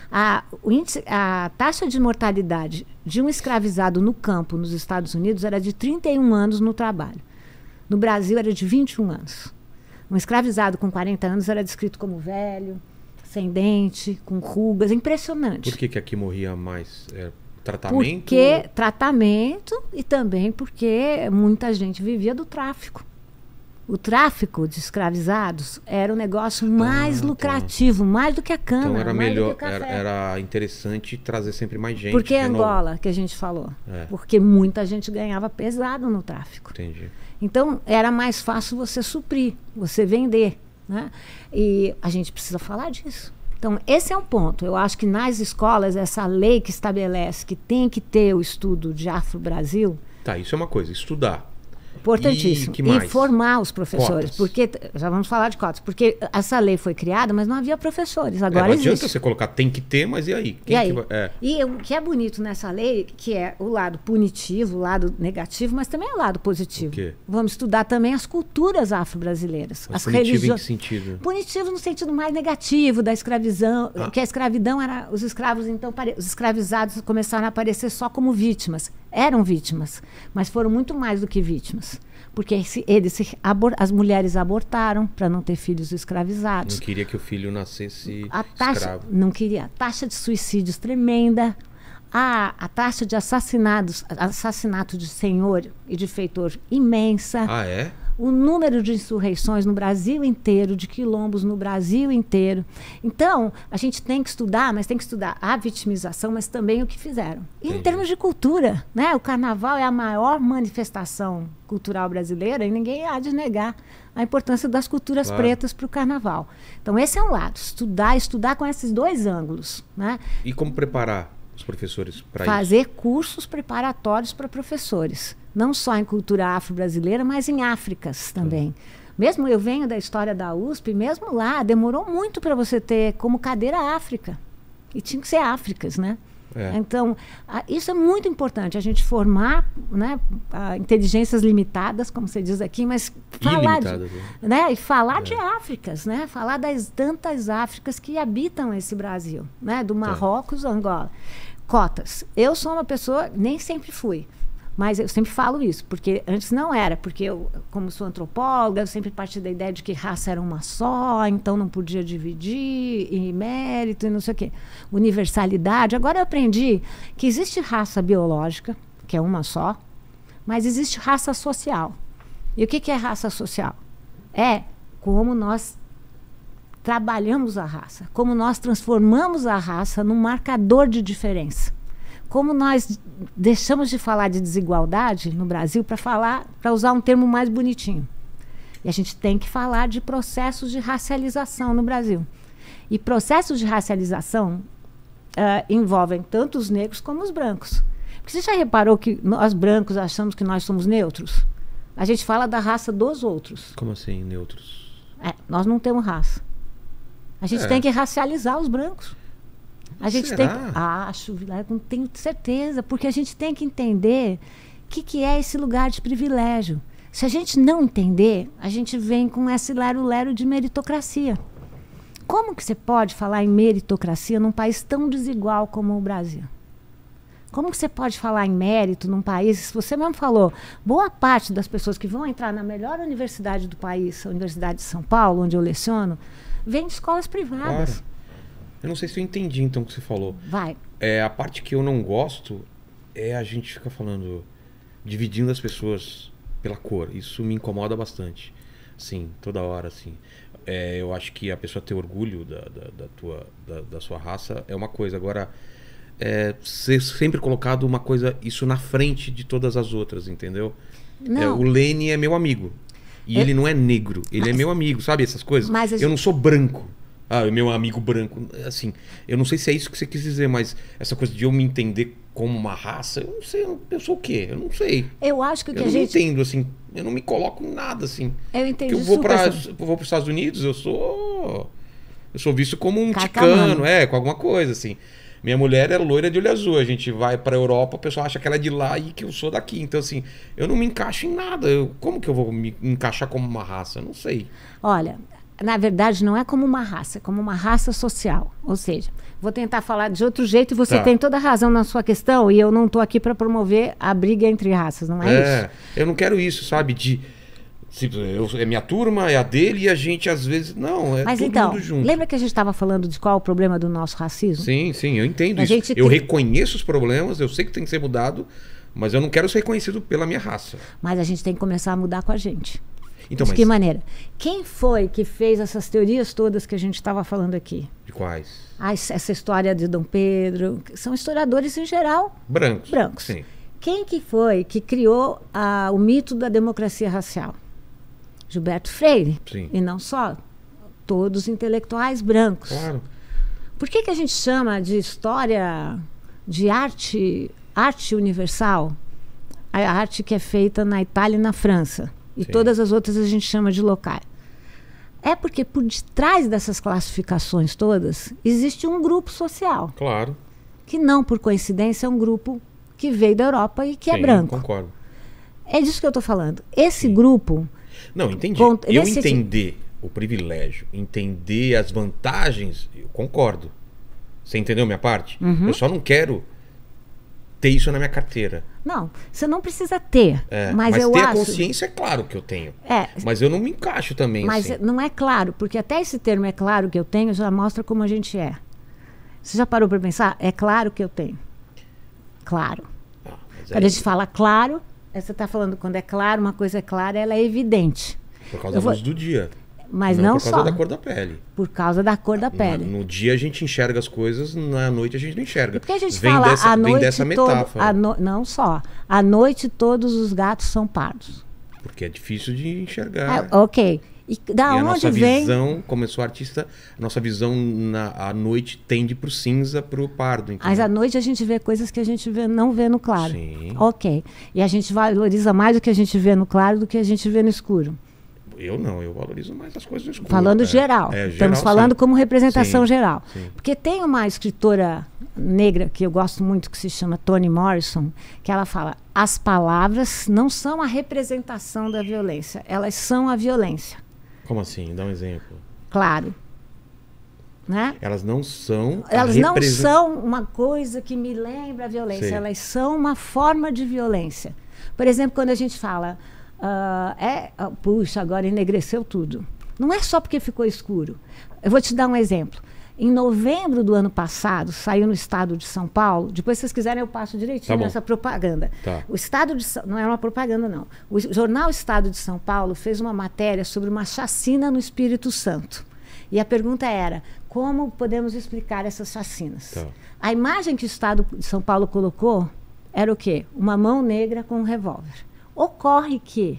S3: A taxa de mortalidade de um escravizado no campo, nos Estados Unidos, era de 31 anos no trabalho. No Brasil era de 21 anos. Um escravizado com 40 anos era descrito como velho, sem dente, com rugas, impressionante.
S1: Por que aqui morria mais? Tratamento?
S3: Porque tratamento e também porque muita gente vivia do tráfico. O tráfico de escravizados era o negócio mais lucrativo, mais do que a cana.
S1: Então era melhor, era interessante trazer sempre mais gente.
S3: Porque Angola, que a gente falou. Porque muita gente ganhava pesado no tráfico.
S1: Entendi.
S3: Então era mais fácil você suprir, você vender, né? E a gente precisa falar disso. Então esse é um ponto. Eu acho que nas escolas, essa lei que estabelece que tem que ter o estudo de Afro-Brasil...
S1: Tá, isso é uma coisa, estudar.
S3: Importantíssimo. E formar os professores.
S1: Cotas.
S3: Porque, já vamos falar de cotas. Porque essa lei foi criada, mas não havia professores. Agora
S1: não
S3: existe.
S1: adianta você colocar tem que ter, mas e aí?
S3: E o que é bonito nessa lei, que é o lado punitivo, o lado negativo, mas também é o lado positivo.
S1: O quê?
S3: Vamos estudar também as culturas afro-brasileiras.
S1: As punitivo em que sentido?
S3: Punitivo no sentido mais negativo da escravidão. Que a escravidão era... Os escravos, então, os escravizados começaram a aparecer só como vítimas. Eram vítimas, mas foram muito mais do que vítimas. Porque as mulheres abortaram para não ter filhos escravizados.
S1: Não queria que o filho nascesse escravo.
S3: Não queria. A taxa de suicídios tremenda. A taxa de assassinato de senhor e de feitor imensa.
S1: Ah, é?
S3: O número de insurreições no Brasil inteiro, de quilombos no Brasil inteiro. Então, a gente tem que estudar, mas tem que estudar a vitimização, mas também o que fizeram. E em termos de cultura, né? O carnaval é a maior manifestação cultural brasileira e ninguém há de negar a importância das culturas pretas para o carnaval. Então, esse é um lado. Estudar com esses dois ângulos, né?
S1: E como preparar os professores para isso?
S3: Fazer cursos preparatórios para professores. Não só em cultura afro-brasileira, mas em Áfricas também. Mesmo eu venho da história da USP, mesmo lá, demorou muito para você ter como cadeira África. E tinha que ser Áfricas, né? Então, isso é muito importante, a gente formar, né, inteligências limitadas, como você diz aqui, mas falar e falar de Áfricas, né? Falar das tantas Áfricas que habitam esse Brasil, né? Do Marrocos, Angola. Cotas. Eu sou uma pessoa, nem sempre fui, mas eu sempre falo isso, porque antes não era, porque eu, como sou antropóloga, eu sempre parti da ideia de que raça era uma só, então não podia dividir, e mérito, e não sei o quê. Universalidade. Agora eu aprendi que existe raça biológica, que é uma só, mas existe raça social. E o que é raça social? É como nós trabalhamos a raça, como nós transformamos a raça num marcador de diferença. Como nós deixamos de falar de desigualdade no Brasil para usar um termo mais bonitinho. E a gente tem que falar de processos de racialização no Brasil. E processos de racialização envolvem tanto os negros como os brancos. Porque você já reparou que nós brancos achamos que nós somos neutros? A gente fala da raça dos outros.
S1: Como assim, neutros?
S3: Nós não temos raça. A gente tem que racializar os brancos. A gente tem que... Acho, não tenho certeza, porque a gente tem que entender o que é esse lugar de privilégio. Se a gente não entender, a gente vem com esse lero-lero de meritocracia. Como que você pode falar em meritocracia num país tão desigual como o Brasil? Como que você pode falar em mérito num país... Você mesmo falou, boa parte das pessoas que vão entrar na melhor universidade do país, a Universidade de São Paulo, onde eu leciono, vem de escolas privadas.
S1: Claro. Eu não sei se eu entendi, então, o que você falou.
S3: Vai.
S1: A parte que eu não gosto é a gente ficar falando, dividindo as pessoas pela cor. Isso me incomoda bastante. Sim, toda hora, assim. Eu acho que a pessoa ter orgulho da sua raça é uma coisa. Agora, ser sempre colocado uma coisa, isso na frente de todas as outras, entendeu? O Lene é meu amigo. E ele não é negro, ele é meu amigo, sabe essas coisas? Eu não sou branco. Meu amigo branco. Assim, eu não sei se é isso que você quis dizer, mas essa coisa de eu me entender como uma raça, eu não sei, eu sou o quê? Eu não sei.
S3: Eu acho que o que
S1: a gente... Eu não entendo, assim, eu não me coloco em nada, assim.
S3: Eu entendo.
S1: Eu vou para os Estados Unidos, eu sou visto como um ticano, com alguma coisa, assim. Minha mulher é loira de olho azul, a gente vai pra Europa, o pessoal acha que ela é de lá e que eu sou daqui. Então, assim, eu não me encaixo em nada. Como que eu vou me encaixar como uma raça? Eu não sei.
S3: Olha, na verdade, não é como uma raça, é como uma raça social. Ou seja, vou tentar falar de outro jeito e você tem toda a razão na sua questão e eu não estou aqui para promover a briga entre raças, não é isso?
S1: Eu não quero isso, sabe? É minha turma, é a dele, e a gente às vezes... Não, é
S3: Mas
S1: todo
S3: então,
S1: mundo junto.
S3: lembra que a gente estava falando de qual é o problema do nosso racismo?
S1: Sim, eu entendo isso. Eu reconheço os problemas, eu sei que tem que ser mudado, mas eu não quero ser reconhecido pela minha raça.
S3: Mas a gente tem que começar a mudar com a gente.
S1: Então,
S3: de que maneira? Quem foi que fez essas teorias todas que a gente estava falando aqui?
S1: De quais?
S3: Essa história de Dom Pedro, são historiadores em geral brancos.
S1: Sim.
S3: Quem que foi que criou o mito da democracia racial? Gilberto Freire.
S1: Sim.
S3: E não só. Todos intelectuais brancos.
S1: Claro.
S3: Por que a gente chama de história de arte universal? A arte que é feita na Itália e na França. E
S1: Sim.
S3: todas as outras a gente chama de locais. É porque por detrás dessas classificações todas existe um grupo social.
S1: Claro.
S3: Que não por coincidência é um grupo que veio da Europa e que é branco.
S1: Concordo.
S3: É disso que eu estou falando. Esse grupo...
S1: Não, entendi. Eu entender o privilégio, entender as vantagens, eu concordo. Você entendeu minha parte?
S3: Uhum.
S1: Eu só não quero ter isso na minha carteira.
S3: Não, você não precisa ter. Mas eu
S1: ter
S3: acho...
S1: a consciência é claro que eu tenho.
S3: É,
S1: mas eu não me encaixo também
S3: mas
S1: assim.
S3: Não é claro, porque até esse termo é claro que eu tenho já mostra como a gente é. Você já parou para pensar? É claro que eu tenho. Claro. Quando a gente fala claro, você está falando quando é claro, uma coisa é clara, ela é evidente.
S1: Por causa da luz do dia.
S3: Mas não
S1: por causa da cor da pele.
S3: Por causa da cor da pele.
S1: No dia a gente enxerga as coisas, na noite a gente não enxerga.
S3: Porque a gente fala à noite
S1: vem dessa metáfora.
S3: Não só. À noite todos os gatos são pardos.
S1: Porque é difícil de enxergar.
S3: Ok. E da onde
S1: a nossa
S3: vem...
S1: visão, como eu sou artista, a nossa visão à noite tende pro cinza, pro pardo. Entendeu?
S3: Mas à noite a gente vê coisas que a gente não vê no claro.
S1: Sim.
S3: Ok. E a gente valoriza mais o que a gente vê no claro do que a gente vê no escuro.
S1: Eu não, eu valorizo mais as coisas no escuro.
S3: Falando geral. Estamos falando como representação geral.
S1: Sim.
S3: Porque tem uma escritora negra que eu gosto muito, que se chama Toni Morrison, que ela fala: as palavras não são a representação da violência, elas são a violência.
S1: Como assim? Dá um exemplo.
S3: Claro. Né?
S1: Elas não são...
S3: Elas não são uma coisa que me lembra a violência,
S1: Sim.
S3: elas são uma forma de violência. Por exemplo, quando a gente fala... puxa, agora enegreceu tudo. Não é só porque ficou escuro. Eu vou te dar um exemplo. Em novembro do ano passado, saiu no estado de São Paulo, depois se vocês quiserem eu passo direitinho essa propaganda.
S1: Tá.
S3: O estado de não é uma propaganda não. O jornal Estado de São Paulo fez uma matéria sobre uma chacina no Espírito Santo. E a pergunta era: como podemos explicar essas chacinas?
S1: Tá.
S3: A imagem que o Estado de São Paulo colocou era o quê? Uma mão negra com um revólver. Ocorre que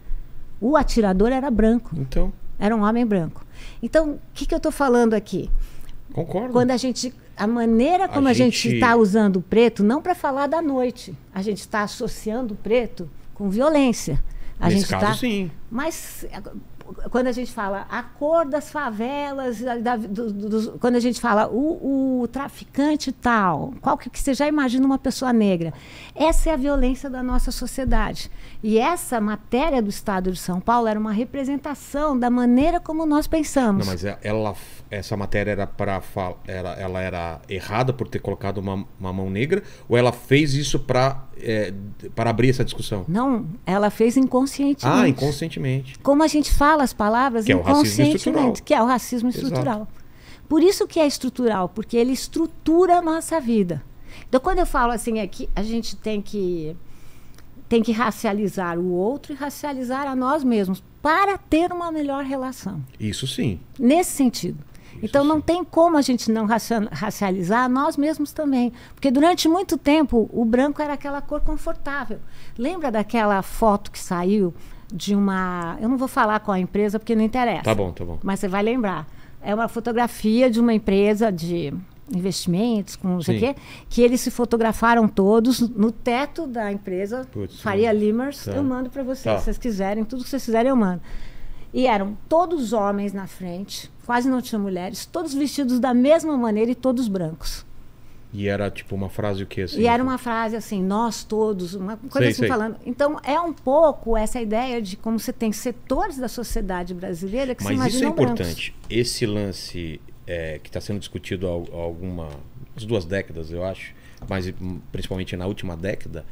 S3: o atirador era branco.
S1: Então.
S3: Era um homem branco. Então, o que eu estou falando aqui?
S1: Concordo.
S3: Quando a maneira como a gente está usando o preto, não para falar da noite, a gente está associando o preto com violência.
S1: Nesse caso, sim.
S3: Mas quando a gente fala a cor das favelas, quando a gente fala o traficante tal, qual que você já imagina uma pessoa negra? Essa é a violência da nossa sociedade. E essa matéria do Estado de São Paulo era uma representação da maneira como nós pensamos.
S1: Não, mas essa matéria ela era errada por ter colocado uma mão negra, ou ela fez isso para abrir essa discussão?
S3: Não, ela fez inconscientemente.
S1: Ah, inconscientemente.
S3: Como a gente fala as palavras inconscientemente, que é o racismo estrutural.
S1: Exato.
S3: Por isso que é estrutural, porque ele estrutura a nossa vida. Então, quando eu falo assim, é que a gente tem que racializar o outro e racializar a nós mesmos para ter uma melhor relação.
S1: Isso sim.
S3: Nesse sentido. Então não tem como a gente não racializar nós mesmos também. Porque durante muito tempo o branco era aquela cor confortável. Lembra daquela foto que saiu de uma... Eu não vou falar qual a empresa porque não interessa.
S1: Tá bom.
S3: Mas você vai lembrar. É uma fotografia de uma empresa de investimentos, com não sei o quê, que eles se fotografaram todos no teto da empresa. Faria Limers. Eu mando para vocês, se vocês quiserem. Tudo que vocês quiserem eu mando. E eram todos homens na frente, quase não tinha mulheres, todos vestidos da mesma maneira e todos brancos.
S1: E era tipo uma frase o quê? Assim?
S3: E era uma frase assim, nós todos, uma coisa assim falando. Então é um pouco essa ideia de como você tem setores da sociedade brasileira que se imaginam brancos.
S1: Mas isso é importante. Esse lance que está sendo discutido há umas 2 décadas, eu acho, mas principalmente na última década,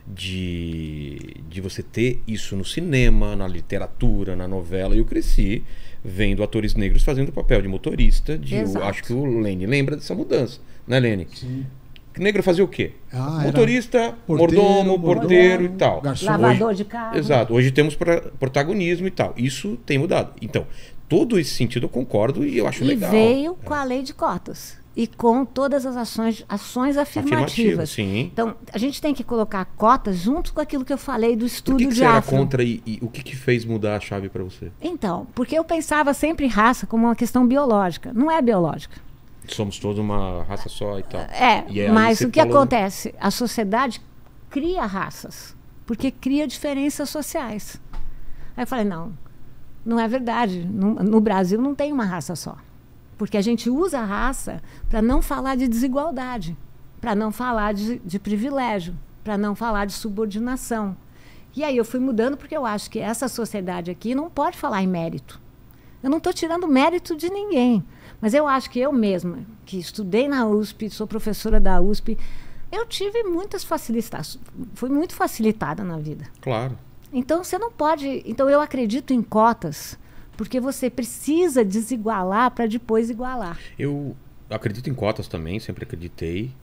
S1: de você ter isso no cinema, na literatura, na novela. Eu cresci vendo atores negros fazendo o papel de motorista. Eu acho que o Lene lembra dessa mudança, né, Lene?
S2: Sim.
S1: Negro fazia o quê? Motorista, mordomo, porteiro e tal.
S3: Garçom. Lavador de carro.
S1: Exato. Hoje temos protagonismo e tal. Isso tem mudado. Então, todo esse sentido eu concordo e eu acho legal.
S3: E veio com a lei de cotas. E com todas as ações afirmativas.
S1: Sim.
S3: Então, a gente tem que colocar cotas junto com aquilo que eu falei do estudo de afro.
S1: Por que você era contra e o que fez mudar a chave para você?
S3: Então, porque eu pensava sempre raça como uma questão biológica. Não é biológica.
S1: Somos todos uma raça só e tal.
S3: Mas o que acontece? A sociedade cria raças, porque cria diferenças sociais. Aí eu falei, não é verdade. No Brasil não tem uma raça só. Porque a gente usa a raça para não falar de desigualdade, para não falar de privilégio, para não falar de subordinação. E aí eu fui mudando porque eu acho que essa sociedade aqui não pode falar em mérito. Eu não estou tirando mérito de ninguém. Mas eu acho que eu mesma, que estudei na USP, sou professora da USP, eu tive muitas facilidades. Fui muito facilitada na vida.
S1: Claro.
S3: Então você não pode... Então eu acredito em cotas... Porque você precisa desigualar para depois igualar.
S1: Eu acredito em cotas também, sempre acreditei.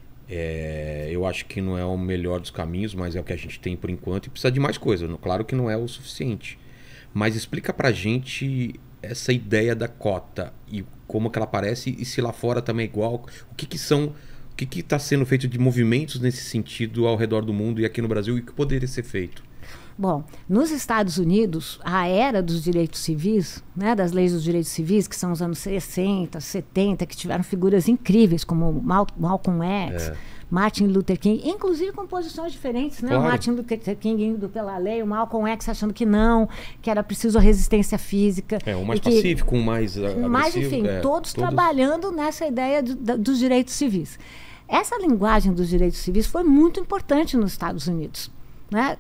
S1: Eu acho que não é o melhor dos caminhos, mas é o que a gente tem por enquanto. E precisa de mais coisa. Claro que não é o suficiente. Mas explica pra gente essa ideia da cota e como que ela aparece e se lá fora também é igual. O que está sendo feito de movimentos nesse sentido ao redor do mundo e aqui no Brasil e o que poderia ser feito?
S3: Bom, nos Estados Unidos, a era dos direitos civis, né, das leis dos direitos civis, que são os anos 60, 70, que tiveram figuras incríveis, como Malcolm X, Martin Luther King, inclusive com posições diferentes, né? Claro. O Martin Luther King indo pela lei, o Malcolm X achando que não, que era preciso a resistência física.
S1: Um mais pacífico, um mais agressivo.
S3: Mas, enfim, todos trabalhando nessa ideia dos direitos civis. Essa linguagem dos direitos civis foi muito importante nos Estados Unidos. Né?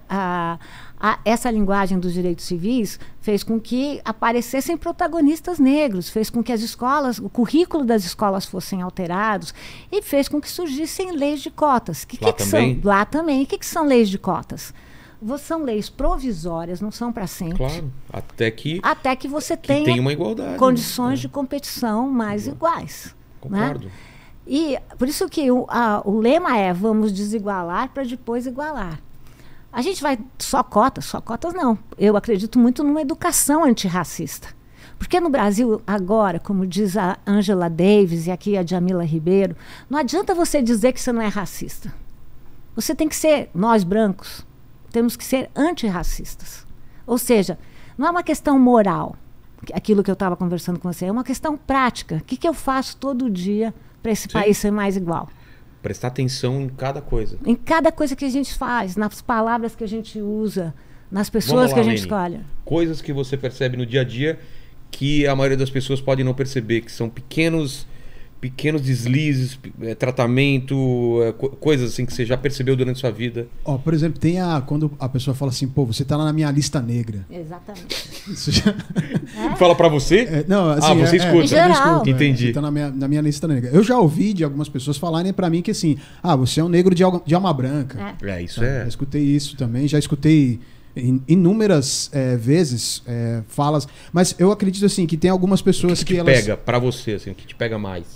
S3: Essa linguagem dos direitos civis fez com que aparecessem protagonistas negros, fez com que as escolas, o currículo das escolas fossem alterados e fez com que surgissem leis de cotas. Lá também. O que são leis de cotas? São leis provisórias, não são para sempre.
S1: Claro, até que
S3: você tenha
S1: uma igualdade,
S3: condições de competição mais iguais.
S1: Concordo.
S3: Né? E por isso que o lema é: vamos desigualar para depois igualar. A gente vai só cotas não. Eu acredito muito numa educação antirracista. Porque no Brasil, agora, como diz a Angela Davis e aqui a Djamila Ribeiro, não adianta você dizer que você não é racista. Você tem que ser, nós brancos, temos que ser antirracistas. Ou seja, não é uma questão moral, aquilo que eu estava conversando com você, é uma questão prática. O que eu faço todo dia para esse país ser mais igual?
S1: Prestar atenção em cada coisa.
S3: Em cada coisa que a gente faz, nas palavras que a gente usa, nas pessoas que a gente escolhe.
S1: Coisas que você percebe no dia a dia que a maioria das pessoas pode não perceber, que são pequenos deslizes, tratamento, coisas assim que você já percebeu durante a sua vida.
S2: Por exemplo, tem quando a pessoa fala assim, você tá lá na minha lista negra.
S3: Exatamente.
S2: Isso já...
S1: Fala pra você?
S2: Não, assim,
S1: você escuta.
S3: Em geral.
S1: Entendi.
S2: Você tá na minha lista negra. Eu já ouvi de algumas pessoas falarem pra mim que assim, você é um negro de alma branca.
S1: Isso
S2: Já escutei isso também, já escutei inúmeras vezes falas, mas eu acredito assim que tem algumas pessoas que elas...
S1: pega pra você, assim, o que te pega mais?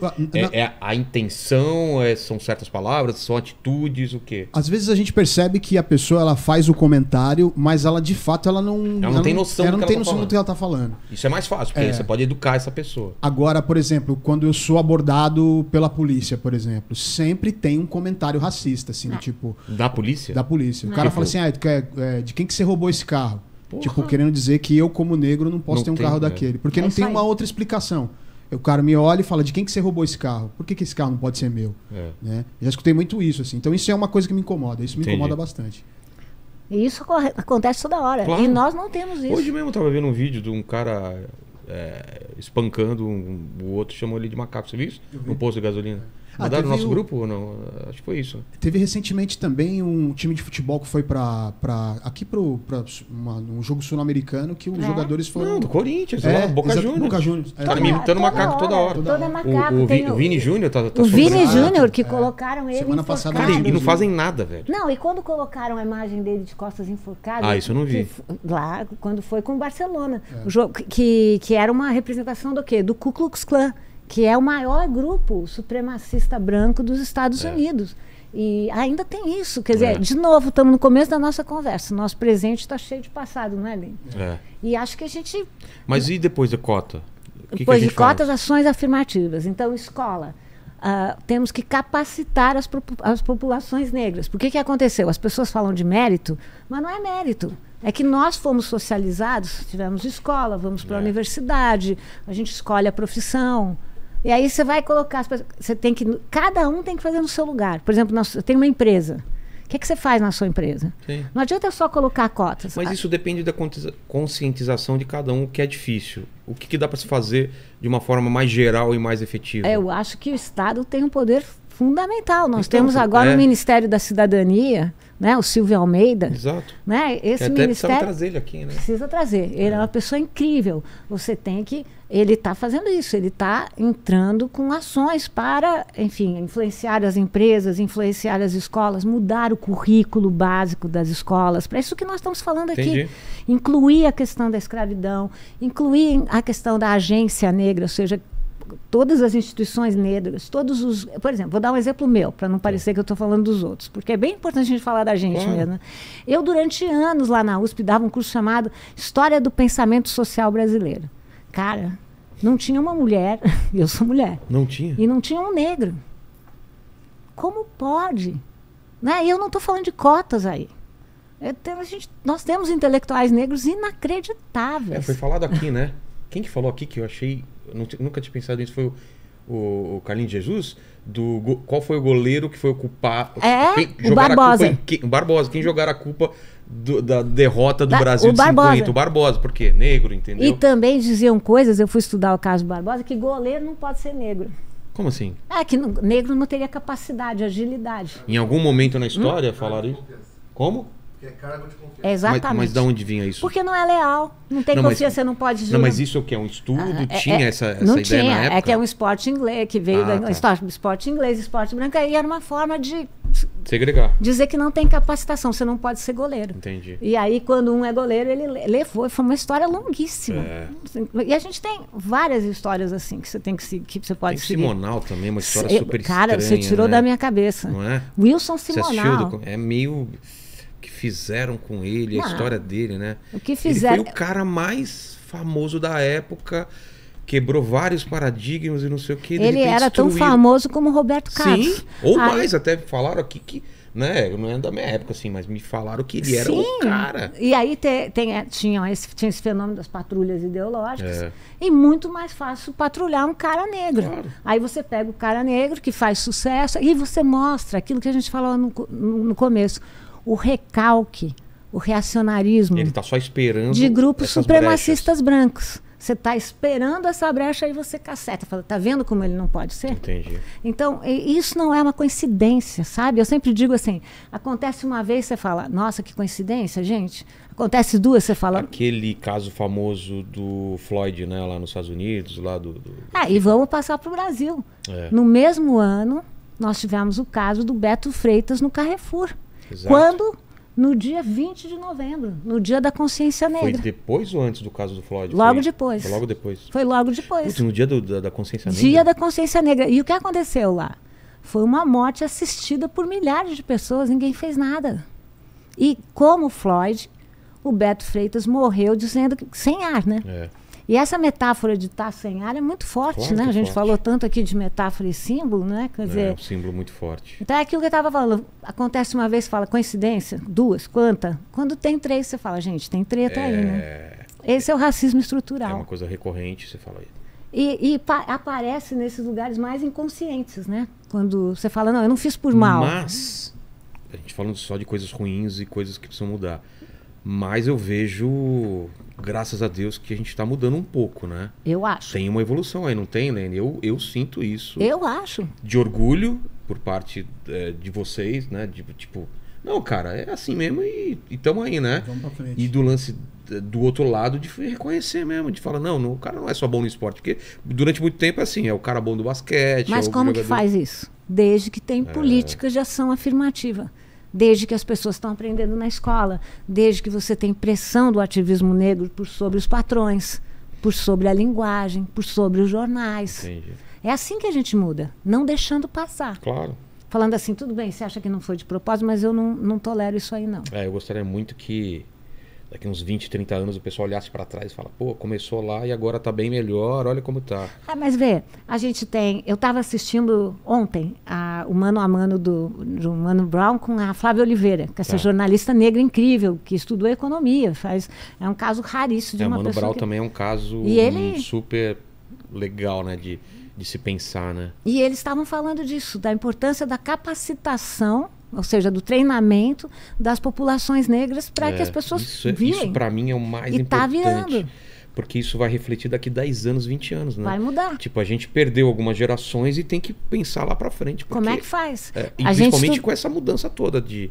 S1: A intenção, são certas palavras, são atitudes, o quê?
S2: Às vezes a gente percebe que a pessoa ela faz o comentário, mas ela de fato ela não
S1: tem noção do
S2: que ela tá falando.
S1: Isso é mais fácil, porque você pode educar essa pessoa.
S2: Agora, por exemplo, quando eu sou abordado pela polícia, por exemplo, sempre tem um comentário racista, assim, tipo...
S1: Da polícia?
S2: Da polícia. O cara fala assim, de quem que você roubou esse carro? Porra. Tipo, querendo dizer que eu, como negro, não posso ter um carro daquele. Porque não tem uma outra explicação. O cara me olha e fala, de quem que você roubou esse carro? Por que esse carro não pode ser meu? Né? Já escutei muito isso, assim. Então isso é uma coisa que me incomoda. Isso me incomoda bastante.
S3: E isso acontece toda hora. Claro. E nós não temos isso.
S1: Hoje mesmo eu tava vendo um vídeo de um cara espancando o outro, chamou ele de macaco. Você viu isso? No posto de gasolina. Mandaram no nosso grupo ou não? Acho que foi isso.
S2: Teve recentemente também um time de futebol que foi aqui para um jogo sul-americano que os jogadores foram...
S1: Não, do Corinthians, lá, Boca Juniors.
S2: Boca Juniors.
S1: Tá me imitando macaco toda hora. O Vini Júnior tá
S3: o Vini Júnior, que colocaram ele
S2: semana passada.
S1: E não fazem nada, velho.
S3: Não, e quando colocaram a imagem dele de costas enforcadas...
S1: isso eu não vi.
S3: Lá, quando foi com o Barcelona. O jogo, que era uma representação do quê? Do Ku Klux Klan, que é o maior grupo supremacista branco dos Estados Unidos. E ainda tem isso. Quer dizer, de novo, estamos no começo da nossa conversa. Nosso presente está cheio de passado, não é, Lênin? E acho que a gente...
S1: Mas e depois da cota?
S3: Depois de cotas, ações afirmativas. Então, escola. Temos que capacitar as populações negras. Por que aconteceu? As pessoas falam de mérito, mas não é mérito. É que nós fomos socializados, tivemos escola, vamos para a universidade, a gente escolhe a profissão. E aí você vai colocar, cada um tem que fazer no seu lugar. Por exemplo, eu tenho uma empresa. O que você faz na sua empresa?
S1: Sim.
S3: Não adianta só colocar cotas.
S1: Mas isso depende da conscientização de cada um, que é difícil. O que dá para se fazer de uma forma mais geral e mais efetiva?
S3: Eu acho que o Estado tem um poder fundamental. Nós temos agora o Ministério da Cidadania, né, o Silvio Almeida.
S1: Exato.
S3: Né, esse
S1: até
S3: ministério
S1: precisa trazer ele aqui, né?
S3: Precisa trazer. Ele é uma pessoa incrível. Ele está fazendo isso. Ele está entrando com ações para, enfim, influenciar as empresas, influenciar as escolas, mudar o currículo básico das escolas. Para isso que nós estamos falando aqui.
S1: Entendi.
S3: Incluir a questão da escravidão, incluir a questão da agência negra, ou seja, todas as instituições negras, por exemplo, vou dar um exemplo meu, para não parecer que eu estou falando dos outros, porque é bem importante a gente falar da gente mesmo. Eu, durante anos, lá na USP, dava um curso chamado História do Pensamento Social Brasileiro. Cara, não tinha uma mulher, eu sou mulher.
S1: Não tinha?
S3: E não tinha um negro. Como pode? Né? E eu não estou falando de cotas aí. Nós temos intelectuais negros inacreditáveis.
S1: Foi falado aqui, né? Quem que falou aqui que eu achei... nunca tinha pensado nisso, foi o Carlinhos Jesus, qual foi o goleiro que foi ocupar...
S3: o Barbosa.
S1: O Barbosa. Quem jogar a culpa da derrota do Brasil
S3: de
S1: 50? O Barbosa. Por quê? Negro, entendeu?
S3: E também diziam coisas, eu fui estudar o caso do Barbosa, que goleiro não pode ser negro.
S1: Como assim?
S3: Que negro não teria capacidade, agilidade.
S1: Em algum momento na história falaram isso? Como?
S4: Que é cargo de confiança.
S3: Exatamente.
S1: Mas de onde vinha isso?
S3: Porque não é leal. Não tem confiança, você não pode jurar.
S1: Não, mas isso é o que? É um estudo? Tinha essa ideia na época?
S3: É que é um esporte inglês, que veio esporte inglês, esporte branco, e era uma forma de
S1: segregar.
S3: Dizer que não tem capacitação, você não pode ser goleiro.
S1: Entendi.
S3: E aí, quando um é goleiro, ele levou, foi uma história longuíssima. E a gente tem várias histórias assim que você tem que você pode
S1: seguir. Simonal também, uma história super estranha.
S3: Cara, você tirou da minha cabeça.
S1: Não é?
S3: Wilson Simonal.
S1: É meio... que fizeram com ele, a história dele, né?
S3: O que fizeram...
S1: Ele foi o cara mais famoso da época, quebrou vários paradigmas e não sei o que.
S3: Ele era tão famoso como Roberto Carlos.
S1: Sim, ou mais, até falaram aqui que... né? Não é da minha época, assim, mas me falaram que ele era o cara.
S3: E aí tinha esse fenômeno das patrulhas ideológicas. E muito mais fácil patrulhar um cara negro.
S1: Claro.
S3: Aí você pega o cara negro que faz sucesso e você mostra aquilo que a gente falou no começo. O recalque, o reacionarismo.
S1: Ele está só esperando
S3: de grupos supremacistas brancos. Você está esperando essa brecha e você caceta. Fala, tá vendo como ele não pode ser?
S1: Entendi.
S3: Então, isso não é uma coincidência, sabe? Eu sempre digo assim, acontece uma vez, você fala, nossa, que coincidência, gente. Acontece duas, você fala...
S1: Aquele caso famoso do Floyd, né, lá nos Estados Unidos, lá
S3: e vamos passar para o Brasil. No mesmo ano, nós tivemos o caso do Beto Freitas no Carrefour.
S1: Exato.
S3: Quando? No dia 20 de novembro, no dia da consciência negra.
S1: Foi depois ou antes do caso do Floyd?
S3: Logo depois.
S1: Foi logo depois.
S3: Foi logo depois.
S1: Putz, no dia da consciência negra?
S3: Dia da consciência negra. E o que aconteceu lá? Foi uma morte assistida por milhares de pessoas, ninguém fez nada. E como o Floyd, o Beto Freitas morreu dizendo que sem ar, né? E essa metáfora de estar sem ar é muito forte, claro, né? A gente falou tanto aqui de metáfora e símbolo, né? Quer dizer,
S1: um símbolo muito forte.
S3: Então é aquilo que eu estava falando. Acontece uma vez, fala coincidência, duas, quanta? Quando tem três, você fala, gente, tem treta aí, né? Esse é o racismo estrutural. É
S1: uma coisa recorrente, você fala aí.
S3: E aparece nesses lugares mais inconscientes, né? Quando você fala, não, eu não fiz por mal.
S1: Mas, a gente falando só de coisas ruins e coisas que precisam mudar. Mas eu vejo, graças a Deus, que a gente está mudando um pouco, né?
S3: Eu acho.
S1: Tem uma evolução aí, não tem, Lene? Eu sinto isso.
S3: Eu acho.
S1: De orgulho por parte de vocês, né? Tipo, não, cara, é assim mesmo e tamo aí, né?
S2: Vamos pra frente.
S1: E do lance do outro lado de reconhecer mesmo, de falar, não, o cara não é só bom no esporte, porque durante muito tempo é assim, é o cara bom do basquete.
S3: Mas como que faz isso? Desde que tem políticas de ação afirmativa. Desde que as pessoas estão aprendendo na escola, desde que você tem pressão do ativismo negro por sobre os patrões, por sobre a linguagem, por sobre os jornais.
S1: Entendi.
S3: É assim que a gente muda, não deixando passar.
S1: Claro.
S3: Falando assim, tudo bem, você acha que não foi de propósito, mas eu não tolero isso aí, não.
S1: Eu gostaria muito que daqui uns 20, 30 anos o pessoal olhasse para trás e fala, pô, começou lá e agora tá bem melhor, olha como tá.
S3: Mas vê, a gente tem... Eu estava assistindo ontem o Mano a Mano do Mano Brown com a Flávia Oliveira, que é essa jornalista negra incrível, que estudou economia, é um caso raríssimo de uma
S1: Mano
S3: pessoa
S1: Brown também é um caso super legal, né, de se pensar, né?
S3: E eles estavam falando disso, da importância da capacitação, ou seja, do treinamento das populações negras para que as pessoas virem.
S1: Isso para mim é o mais importante.
S3: Tá virando.
S1: Porque isso vai refletir daqui 10 anos, 20 anos, né?
S3: Vai mudar.
S1: Tipo, a gente perdeu algumas gerações e tem que pensar lá para frente. Porque,
S3: como é que faz?
S1: E principalmente com essa mudança toda de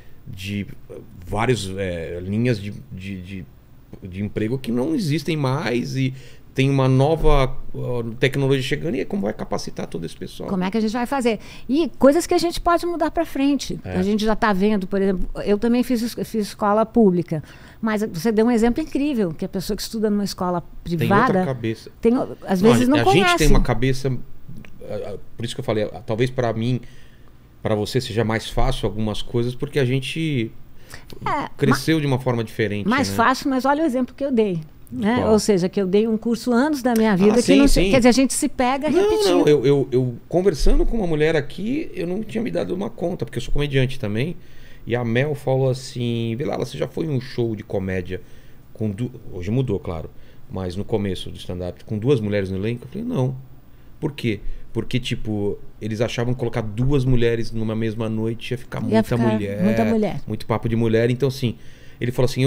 S1: várias linhas de emprego que não existem mais e tem uma nova tecnologia chegando, e como vai capacitar todo esse pessoal?
S3: Como é que a gente vai fazer? E coisas que a gente pode mudar para frente. A gente já está vendo, por exemplo, eu também fiz escola pública, mas você deu um exemplo incrível, que a pessoa que estuda numa escola privada...
S1: Tem outra cabeça.
S3: Às vezes não conhece.
S1: A gente tem uma cabeça... Por isso que eu falei, talvez para mim, para você seja mais fácil algumas coisas, porque a gente cresceu de uma forma diferente.
S3: Mais fácil, mas olha o exemplo que eu dei. Né?
S1: Wow.
S3: Ou seja, que eu dei um curso anos da minha vida que não sei, quer dizer, a gente se pega repetindo.
S1: Não, eu conversando com uma mulher aqui, eu não tinha me dado uma conta, porque eu sou comediante também, e a Mel falou assim, Vilela, você já foi em um show de comédia hoje mudou, claro, mas no começo do stand-up, com 2 mulheres no elenco? Eu falei, não. Por quê? Porque, tipo, eles achavam que colocar 2 mulheres numa mesma noite ia ficar muita mulher. Muito papo de mulher, então assim... Ele falou assim,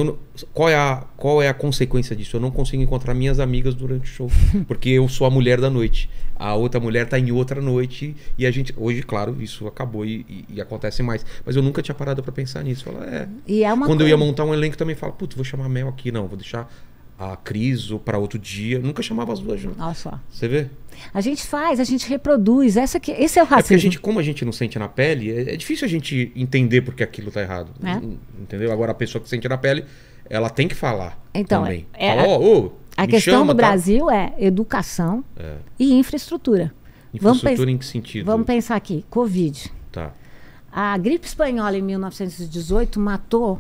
S1: qual é a consequência disso? Eu não consigo encontrar minhas amigas durante o show, porque eu sou a mulher da noite. A outra mulher está em outra noite e a gente... Hoje, claro, isso acabou e acontece mais. Mas eu nunca tinha parado para pensar nisso. Falar, quando eu ia montar um elenco também, falo, putz, vou chamar a Mel aqui. Não, vou deixar a Cris ou para outro dia. Nunca chamava as duas juntas.
S3: Olha só.
S1: Você vê?
S3: A gente faz, a gente reproduz. Esse é o racismo.
S1: Porque como a gente não sente na pele, é difícil a gente entender porque aquilo tá errado. Entendeu? Agora a pessoa que sente na pele, ela tem que falar também.
S3: A questão do Brasil é educação e infraestrutura.
S1: Infraestrutura em que sentido?
S3: Vamos pensar aqui. Covid.
S1: Tá.
S3: A gripe espanhola em 1918 matou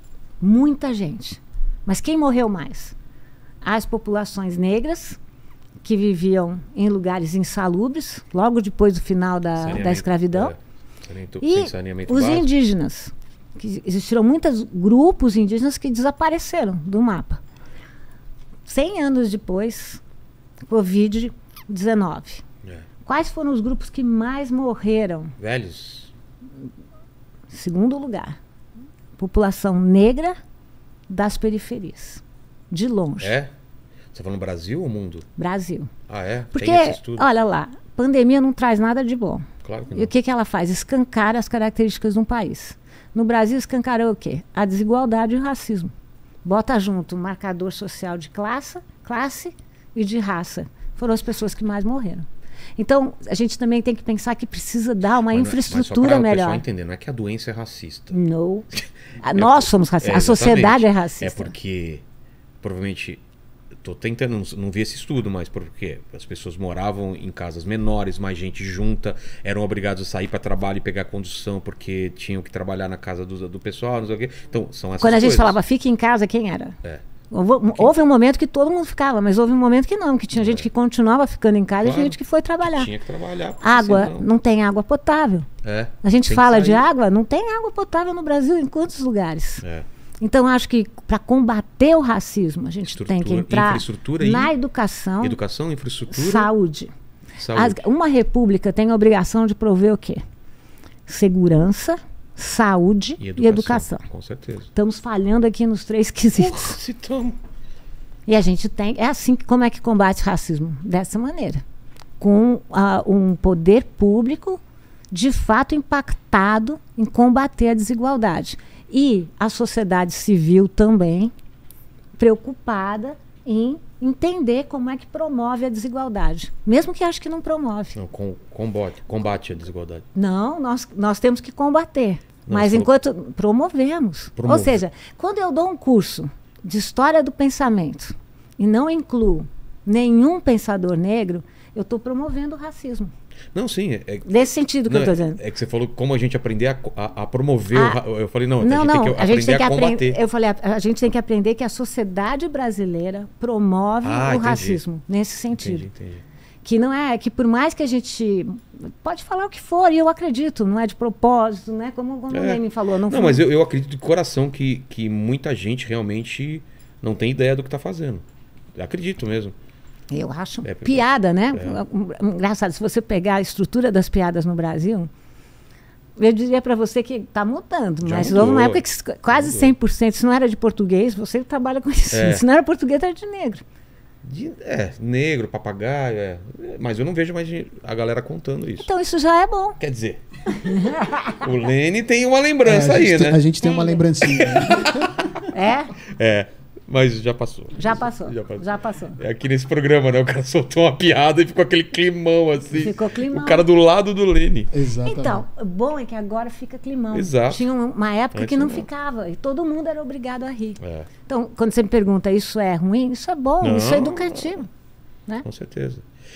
S3: muita gente. Mas quem morreu mais? As populações negras, que viviam em lugares insalubres, logo depois do final da escravidão, e os indígenas, que existiram muitos grupos indígenas que desapareceram do mapa. 100 anos depois, Covid-19. Quais foram os grupos que mais morreram?
S1: Velhos.
S3: Segundo lugar, população negra das periferias, de longe.
S1: Você tá falando Brasil ou mundo?
S3: Brasil.
S1: Porque,
S3: tem esse estudo? Olha lá, pandemia não traz nada de bom.
S1: Claro que não.
S3: E o que ela faz? Escancara as características de um país. No Brasil, escancarou o quê? A desigualdade e o racismo. Bota junto um marcador social de classe e de raça. Foram as pessoas que mais morreram. Então, a gente também tem que pensar que precisa dar uma infraestrutura melhor. Mas só para o pessoal
S1: entender, não é que a doença é racista.
S3: Não. Nós somos racistas. A sociedade é racista.
S1: É porque, provavelmente, estou tentando, não vi esse estudo, mas porque as pessoas moravam em casas menores, mais gente junta, eram obrigados a sair para trabalho e pegar condução porque tinham que trabalhar na casa do pessoal, não sei o quê. Então, são essas coisas.
S3: Quando a gente falava fique em casa, quem era? Houve um momento que todo mundo ficava, mas houve um momento que não, que tinha gente que continuava ficando em casa e tinha gente que foi trabalhar.
S1: Tinha que trabalhar.
S3: Água, não tem água potável. A gente fala de água, não tem água potável no Brasil em quantos lugares? Então, acho que para combater o racismo, a gente tem que entrar na educação.
S1: Educação, infraestrutura.
S3: Saúde. Uma república tem a obrigação de prover o quê? Segurança, saúde e educação.
S1: Com certeza.
S3: Estamos falhando aqui nos 3 quesitos.
S1: Se estamos.
S3: E a gente tem... É assim que como é que combate racismo? Dessa maneira. Com um poder público de fato impactado em combater a desigualdade. E a sociedade civil também preocupada em entender como é que promove a desigualdade. Mesmo que ache que não promove.
S1: Não, combate a desigualdade.
S3: Não, nós temos que combater. Mas enquanto promovemos. Ou seja, quando eu dou um curso de história do pensamento e não incluo nenhum pensador negro, eu estou promovendo o racismo.
S1: Não, sim.
S3: Nesse sentido que eu estou dizendo.
S1: É que você falou como a gente aprender a promover. Eu falei, a gente tem que aprender a combater.
S3: Eu falei, a gente tem que aprender que a sociedade brasileira promove o racismo. Nesse sentido.
S1: Entendi.
S3: Que não é, que por mais que a gente pode falar o que for, e eu acredito, não é de propósito, né? Como o Lenin falou. Não,
S1: mas eu acredito de coração que muita gente realmente não tem ideia do que está fazendo. Eu acredito mesmo.
S3: Eu acho piada, né? Engraçado, se você pegar a estrutura das piadas no Brasil, eu diria para você que está mudando, mas houve uma época que quase 100%, se não era de português, você trabalha com isso. Se não era português, era de negro.
S1: Negro, papagaio, mas eu não vejo mais a galera contando isso.
S3: Então isso já é bom.
S1: Quer dizer, o Lene tem uma lembrança né?
S2: A gente tem uma lembrancinha.
S1: Mas já passou.
S3: Já passou.
S1: É aqui nesse programa, né? O cara soltou uma piada e ficou aquele climão assim.
S3: Ficou climão.
S1: O cara do lado do Lene.
S2: Exatamente.
S3: Então, o bom é que agora fica climão.
S1: Exato.
S3: Tinha uma época que não ficava e todo mundo era obrigado a rir. Então, quando você me pergunta, isso é ruim? Isso é bom, isso é educativo. Né?
S1: Com certeza.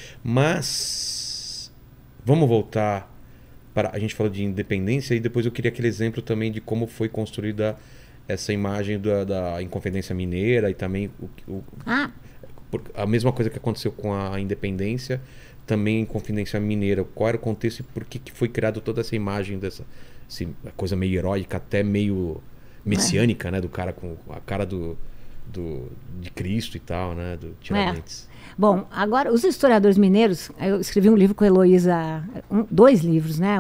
S1: Mas vamos voltar para... A gente falou de independência e depois eu queria aquele exemplo também de como foi construída essa imagem da Inconfidência Mineira e também a mesma coisa que aconteceu com a independência, também Inconfidência Mineira. Qual era o contexto e por que foi criada toda essa imagem dessa coisa meio heróica, até meio messiânica, né? Do cara com a cara de Cristo e tal, né? Do Tiradentes.
S3: Bom, agora, os historiadores mineiros, eu escrevi um livro com a Heloísa, 2 livros, né?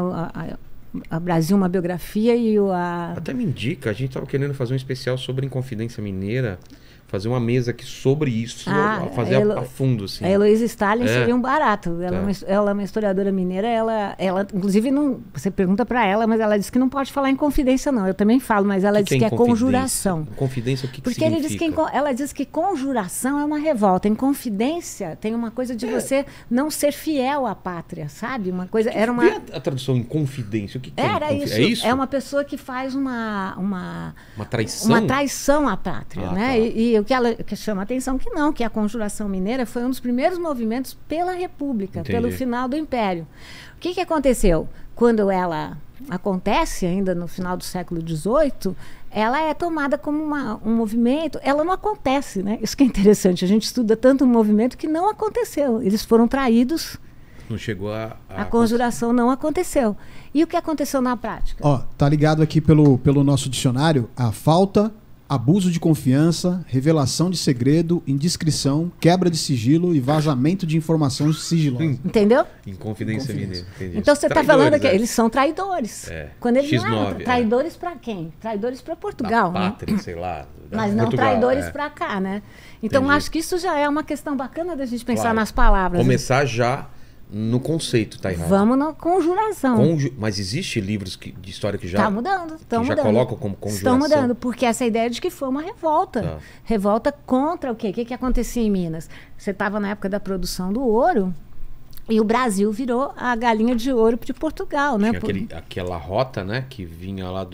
S3: A Brasil, uma biografia e Até
S1: me indica, a gente estava querendo fazer um especial sobre Inconfidência Mineira, fazer uma mesa aqui sobre isso, fazer a fundo. Assim.
S3: A Heloísa Stalin seria um barato. Ela é uma historiadora mineira, ela inclusive, não, você pergunta para ela, mas ela diz que não pode falar em confidência, não. Eu também falo, mas ela diz que é conjuração.
S1: Confidência, o que
S3: Porque
S1: significa?
S3: Ela diz que conjuração é uma revolta. Em confidência tem uma coisa de você não ser fiel à pátria, sabe? Uma coisa... Era uma...
S1: a tradução em confidência, o que
S3: era
S1: é?
S3: Isso.
S1: É isso?
S3: É uma pessoa que faz uma
S1: traição?
S3: Uma traição à pátria, né? E o que chama a atenção que a Conjuração Mineira foi um dos primeiros movimentos pela República, pelo final do Império. O que aconteceu? Quando ela acontece, ainda no final do século XVIII, ela é tomada como um movimento, ela não acontece, né? Isso que é interessante, a gente estuda tanto um movimento que não aconteceu. Eles foram traídos.
S1: Não chegou a
S3: conjuração não aconteceu. E o que aconteceu na prática?
S2: Tá ligado aqui pelo nosso dicionário, a falta, abuso de confiança, revelação de segredo, indiscrição, quebra de sigilo e vazamento de informação sigilosa.
S3: Entendeu?
S1: Inconfidência Mineira.
S3: Então você está falando que eles são traidores. Quando eles
S1: X9,
S3: traidores para quem? Traidores para Portugal,
S1: da pátria, sei lá.
S3: Mas não
S1: Portugal,
S3: traidores para cá, né? Então acho que isso já é uma questão bacana da gente pensar nas palavras.
S1: Começar já no conceito, tá errado.
S3: Vamos na conjuração.
S1: Mas existe livros de história que já...
S3: Está mudando,
S1: já colocam como conjuração.
S3: Estão mudando, porque essa ideia de que foi uma revolta. Revolta contra o quê? O que acontecia em Minas? Você estava na época da produção do ouro e o Brasil virou a galinha de ouro de Portugal, né?
S1: Tinha aquela rota, né? Que vinha lá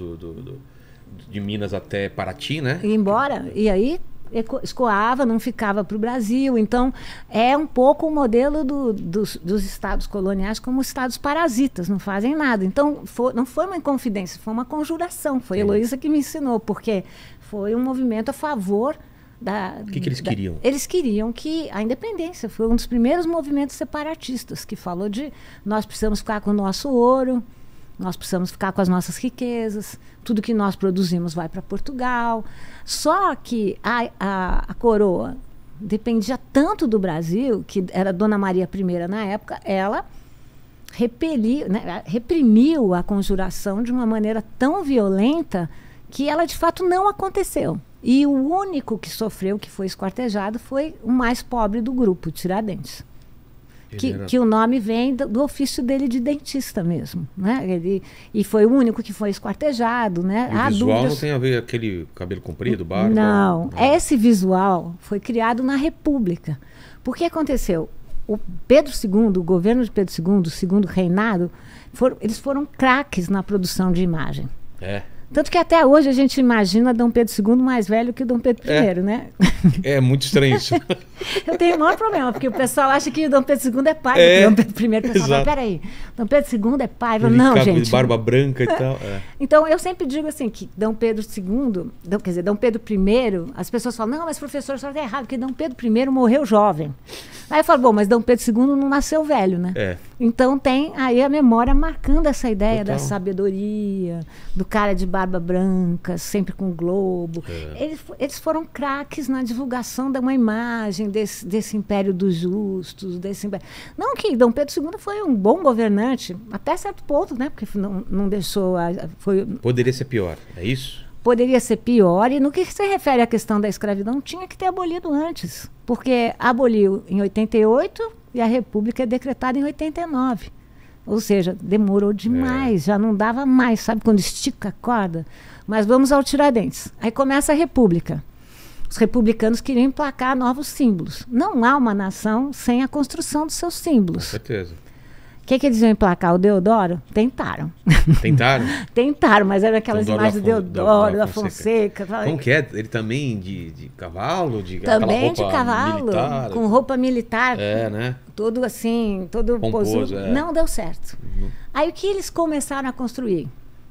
S1: de Minas até Paraty, né?
S3: E aí escoava, não ficava para o Brasil. Então, é um pouco o modelo dos estados coloniais como estados parasitas, não fazem nada. Então, não foi uma inconfidência, foi uma conjuração. Foi a Heloísa que me ensinou, porque foi um movimento a favor da...
S1: O que eles queriam?
S3: Eles queriam que a independência, foi um dos primeiros movimentos separatistas, que falou de nós precisamos ficar com o nosso ouro, nós precisamos ficar com as nossas riquezas, tudo que nós produzimos vai para Portugal. Só que a coroa dependia tanto do Brasil, que era Dona Maria I na época, ela reprimiu a conjuração de uma maneira tão violenta que ela de fato não aconteceu. E o único que sofreu, que foi esquartejado, foi o mais pobre do grupo, Tiradentes. Que o nome vem do ofício dele de dentista mesmo, né? E foi o único que foi esquartejado, né?
S1: O visual não tem a ver com aquele cabelo comprido, barba?
S3: Não, esse visual foi criado na República. Por que aconteceu? O Pedro II, o governo de Pedro II, o segundo reinado, eles foram craques na produção de imagem. Tanto que até hoje a gente imagina Dom Pedro II mais velho que Dom Pedro I, né?
S1: É muito estranho isso.
S3: Eu tenho o maior problema, porque o pessoal acha que Dom Pedro II é pai do Dom Pedro I. O pessoal fala, peraí, Dom Pedro II é pai? Não, gente.
S1: Barba branca e tal.
S3: Então, eu sempre digo assim, que Dom Pedro II, quer dizer, Dom Pedro I, as pessoas falam, não, mas professor, isso está errado, porque Dom Pedro I morreu jovem. Aí eu falo, bom, mas Dom Pedro II não nasceu velho, né? Então tem aí a memória marcando essa ideia da sabedoria, do cara de barba branca, sempre com globo. Eles foram craques na divulgação de uma imagem desse império dos justos, Não que Dom Pedro II foi um bom governante, até certo ponto, né? Porque não deixou...
S1: Poderia ser pior, é isso?
S3: Poderia ser pior, e no que se refere à questão da escravidão, tinha que ter abolido antes, porque aboliu em 88 e a República é decretada em 89. Ou seja, demorou demais, já não dava mais, sabe quando estica a corda? Mas vamos ao Tiradentes. Aí começa a República. Os republicanos queriam emplacar novos símbolos. Não há uma nação sem a construção dos seus símbolos.
S1: Com certeza.
S3: O que eles iam emplacar? O Deodoro? Tentaram.
S1: Tentaram?
S3: Tentaram, mas eram aquelas imagens do Deodoro, da Fonseca.
S1: Como que é? Ele também de cavalo?
S3: Também de cavalo, militar, com roupa militar.
S1: Né?
S3: Todo assim, todo
S1: pomposo.
S3: Não deu certo. Aí o que eles começaram a construir?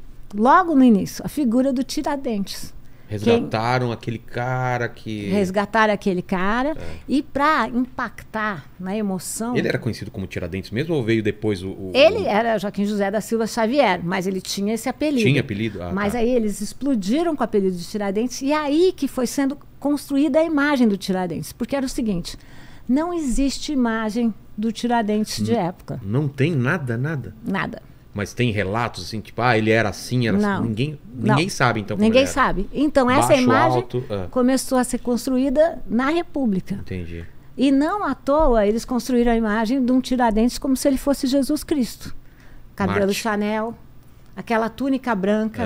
S3: Logo no início, a figura do Tiradentes.
S1: Resgataram aquele cara que...
S3: Resgataram aquele cara. E para impactar na emoção...
S1: Ele era conhecido como Tiradentes mesmo ou veio depois
S3: Ele era Joaquim José da Silva Xavier, mas ele tinha esse apelido.
S1: Tinha apelido?
S3: Mas aí eles explodiram com o apelido de Tiradentes e aí que foi sendo construída a imagem do Tiradentes. Porque era o seguinte, não existe imagem do Tiradentes de época.
S1: Não tem nada?
S3: Nada.
S1: Mas tem relatos assim, tipo, ele era assim, era
S3: não,
S1: assim. Ninguém sabe, então.
S3: Ninguém sabe. Então, essa imagem começou a ser construída na República.
S1: Entendi.
S3: E não à toa eles construíram a imagem de um Tiradentes como se ele fosse Jesus Cristo. Cabelo Chanel, aquela túnica branca,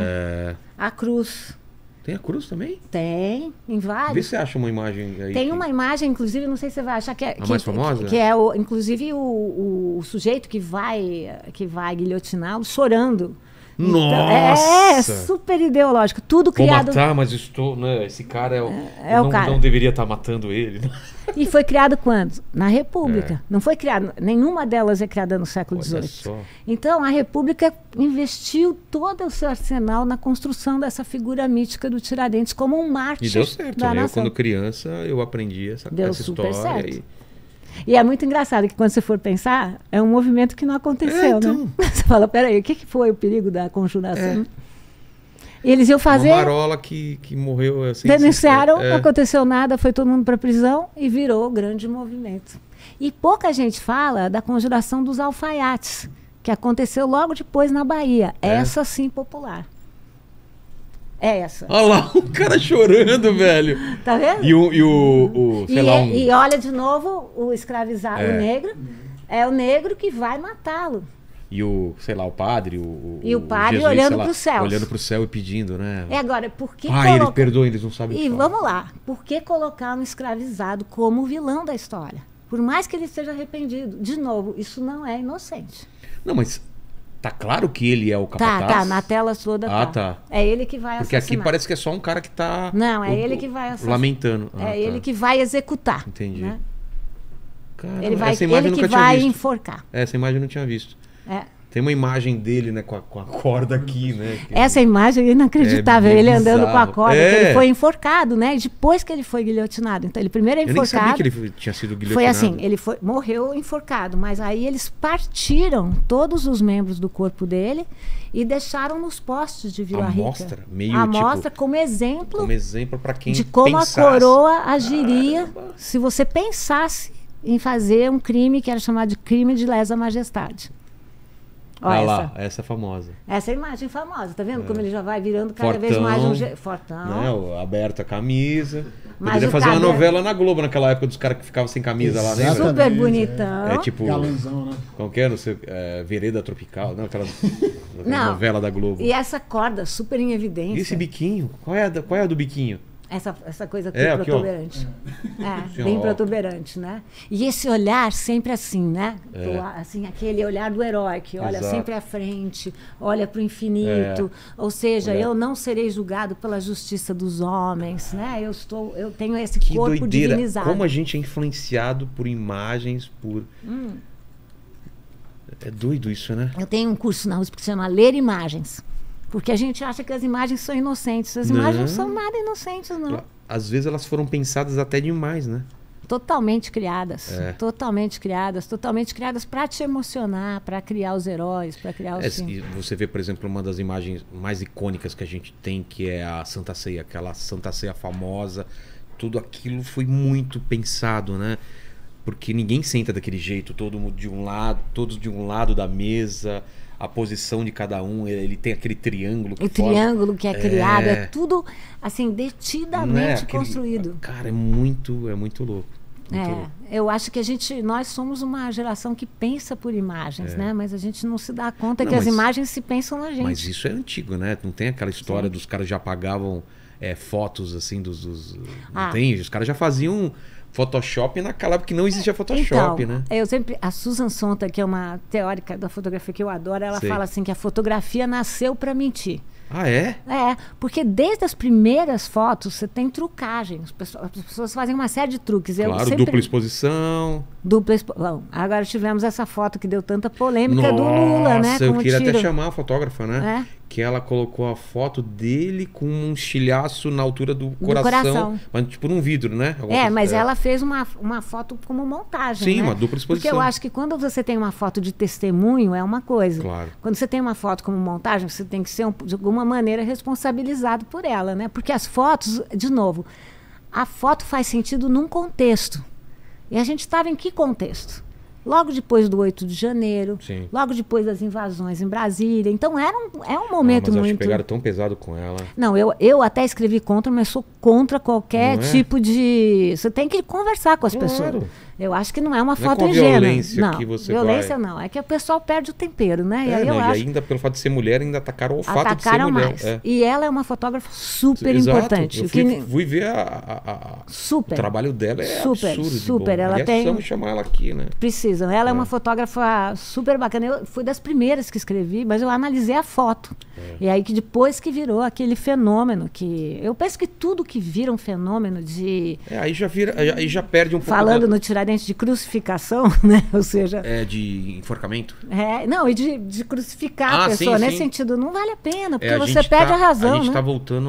S3: a cruz.
S1: Tem a cruz também?
S3: Tem, em vários.
S1: Vê se você acha uma imagem aí.
S3: Tem uma imagem, inclusive, não sei se você vai achar que é...
S1: A mais famosa?
S3: Que é, inclusive, o sujeito que vai guilhotiná-lo chorando.
S1: Nossa!
S3: É super ideológico. Tudo criado...
S1: Vou matar, mas estou... Né, esse cara o cara. Não deveria estar matando ele.
S3: E foi criado quando? Na República. Não foi criado... Nenhuma delas é criada no século XVIII. Então, a República investiu todo o seu arsenal na construção dessa figura mítica do Tiradentes como um mártir.
S1: E deu certo. Quando criança, eu aprendi essa história.
S3: Certo. E é muito engraçado que quando você for pensar, é um movimento que não aconteceu, né? Você fala, peraí, o que foi o perigo da conjuração? E eles iam fazer...
S1: Uma marola que morreu assim...
S3: Denunciaram, não aconteceu nada, foi todo mundo para a prisão e virou grande movimento. E pouca gente fala da conjuração dos alfaiates, que aconteceu logo depois na Bahia. Essa sim popular. É essa.
S1: Olha lá, o cara chorando, velho.
S3: Tá vendo? E olha de novo o escravizado, o negro. É o negro que vai matá-lo.
S1: E o padre,
S3: o padre
S1: Jesus,
S3: olhando para o céu.
S1: Olhando para o céu e pedindo, né?
S3: Agora, por que
S1: eles perdoam, eles não sabem.
S3: E vamos lá, por que colocar um escravizado como o vilão da história? Por mais que ele esteja arrependido. De novo, isso não é inocente.
S1: Não, mas... Tá claro que ele é o capataz?
S3: Tá, na tela toda
S1: tá.
S3: É ele que vai
S1: Porque aqui parece que é só um cara que tá...
S3: Não, é ele que vai assassinar.
S1: Lamentando.
S3: Ele que vai executar.
S1: Entendi.
S3: Né?
S1: Cara,
S3: ele que vai enforcar.
S1: Essa imagem eu não tinha visto. Tem uma imagem dele, né, com a corda aqui, né?
S3: Essa imagem é inacreditável, ele andando com a corda, que ele foi enforcado, né? Depois que ele foi guilhotinado. Então, ele primeiro é enforcado.
S1: Eu nem sabia que ele tinha sido guilhotinado.
S3: Foi assim, ele morreu enforcado, mas aí eles partiram todos os membros do corpo dele e deixaram nos postes de Vila Rica. A mostra como exemplo
S1: para quem
S3: de como
S1: pensasse.
S3: A coroa agiria se você pensasse em fazer um crime que era chamado de crime de lesa majestade.
S1: Olha lá, essa é famosa.
S3: Essa é a imagem famosa, tá vendo como ele já vai virando cada vez mais fortão.
S1: Né? Aberta a camisa. Poderia fazer uma novela na Globo naquela época dos caras que ficavam sem camisa lá, né?
S3: Super bonitão.
S1: É tipo...
S2: Galanzão, né?
S1: Como que é? Não sei, Vereda Tropical, não? Aquela novela da Globo.
S3: E essa corda super em evidência.
S1: E esse biquinho? Qual é a do biquinho?
S3: Essa coisa aqui protuberante. Bem protuberante, né? E esse olhar sempre assim, né? Assim, aquele olhar do herói que olha sempre à frente, olha para o infinito. Ou seja, eu não serei julgado pela justiça dos homens, né? Eu tenho esse corpo
S1: doideira.
S3: Divinizado.
S1: Como a gente é influenciado por imagens, por... É doido isso, né?
S3: Eu tenho um curso na USP que se chama Ler Imagens. Porque a gente acha que as imagens são inocentes. As imagens não são nada inocentes, não.
S1: Às vezes elas foram pensadas até demais, né?
S3: Totalmente criadas. Totalmente criadas para te emocionar, para criar os heróis, para criar os...
S1: E você vê, por exemplo, uma das imagens mais icônicas que a gente tem, que é a Santa Ceia, aquela Santa Ceia famosa. Tudo aquilo foi muito pensado, né? Porque ninguém senta daquele jeito, todos de um lado da mesa... A posição de cada um, ele tem aquele triângulo que
S3: triângulo que é criado, é tudo assim, detidamente construído.
S1: Cara, é muito louco.
S3: Eu acho que nós somos uma geração que pensa por imagens, né? Mas a gente não se dá conta que as imagens se pensam na gente.
S1: Mas isso é antigo, né? Não tem aquela história dos caras já apagavam fotos assim não tem? Os caras já faziam Photoshop naquela época que não existia Photoshop,
S3: então,
S1: né?
S3: A Susan Sontag, que é uma teórica da fotografia que eu adoro, ela fala assim que a fotografia nasceu para mentir.
S1: Ah, é?
S3: Porque desde as primeiras fotos você tem trucagem. As pessoas fazem uma série de truques.
S1: Dupla exposição.
S3: Bom, agora tivemos essa foto que deu tanta polêmica do Lula, né?
S1: Eu queria até chamar a fotógrafa, né? Que ela colocou a foto dele com um estilhaço na altura do coração. Mas tipo num vidro, né?
S3: Mas ela fez uma foto como montagem.
S1: Sim,
S3: né?
S1: uma dupla exposição.
S3: Porque eu acho que quando você tem uma foto de testemunho é uma coisa.
S1: Claro.
S3: Quando você tem uma foto como montagem, você tem que ser de alguma maneira responsabilizado por ela, né? Porque as fotos, de novo, a foto faz sentido num contexto. E a gente estava em que contexto? Logo depois do 8 de janeiro, logo depois das invasões em Brasília. Então é um momento
S1: mas
S3: muito...
S1: acho que pegaram tão pesado com ela.
S3: Não, eu até escrevi contra, mas sou contra qualquer tipo de... Você tem que conversar com as pessoas. Eu acho que não é uma foto ingênua.
S1: Violência que você
S3: violência não. É que o pessoal perde o tempero, né?
S1: E ainda pelo fato de ser mulher, ainda atacaram o fato de ser mulher.
S3: Mais. E ela é uma fotógrafa super importante.
S1: Eu fui ver o trabalho dela, absurdo.
S3: Super. Ela
S1: precisamos chamar ela aqui, né?
S3: Precisam. Ela é uma fotógrafa super bacana. Eu fui das primeiras que escrevi, mas eu analisei a foto. E aí que depois que virou aquele fenômeno que... Eu penso que tudo que vira um fenômeno de...
S1: aí já perde um pouco...
S3: Falando no Tiradentes de crucificação, né? Ou seja...
S1: de enforcamento?
S3: Não, e de crucificar a pessoa. Nesse sentido, não vale a pena, porque você perde a razão,
S1: A gente está
S3: né?
S1: voltando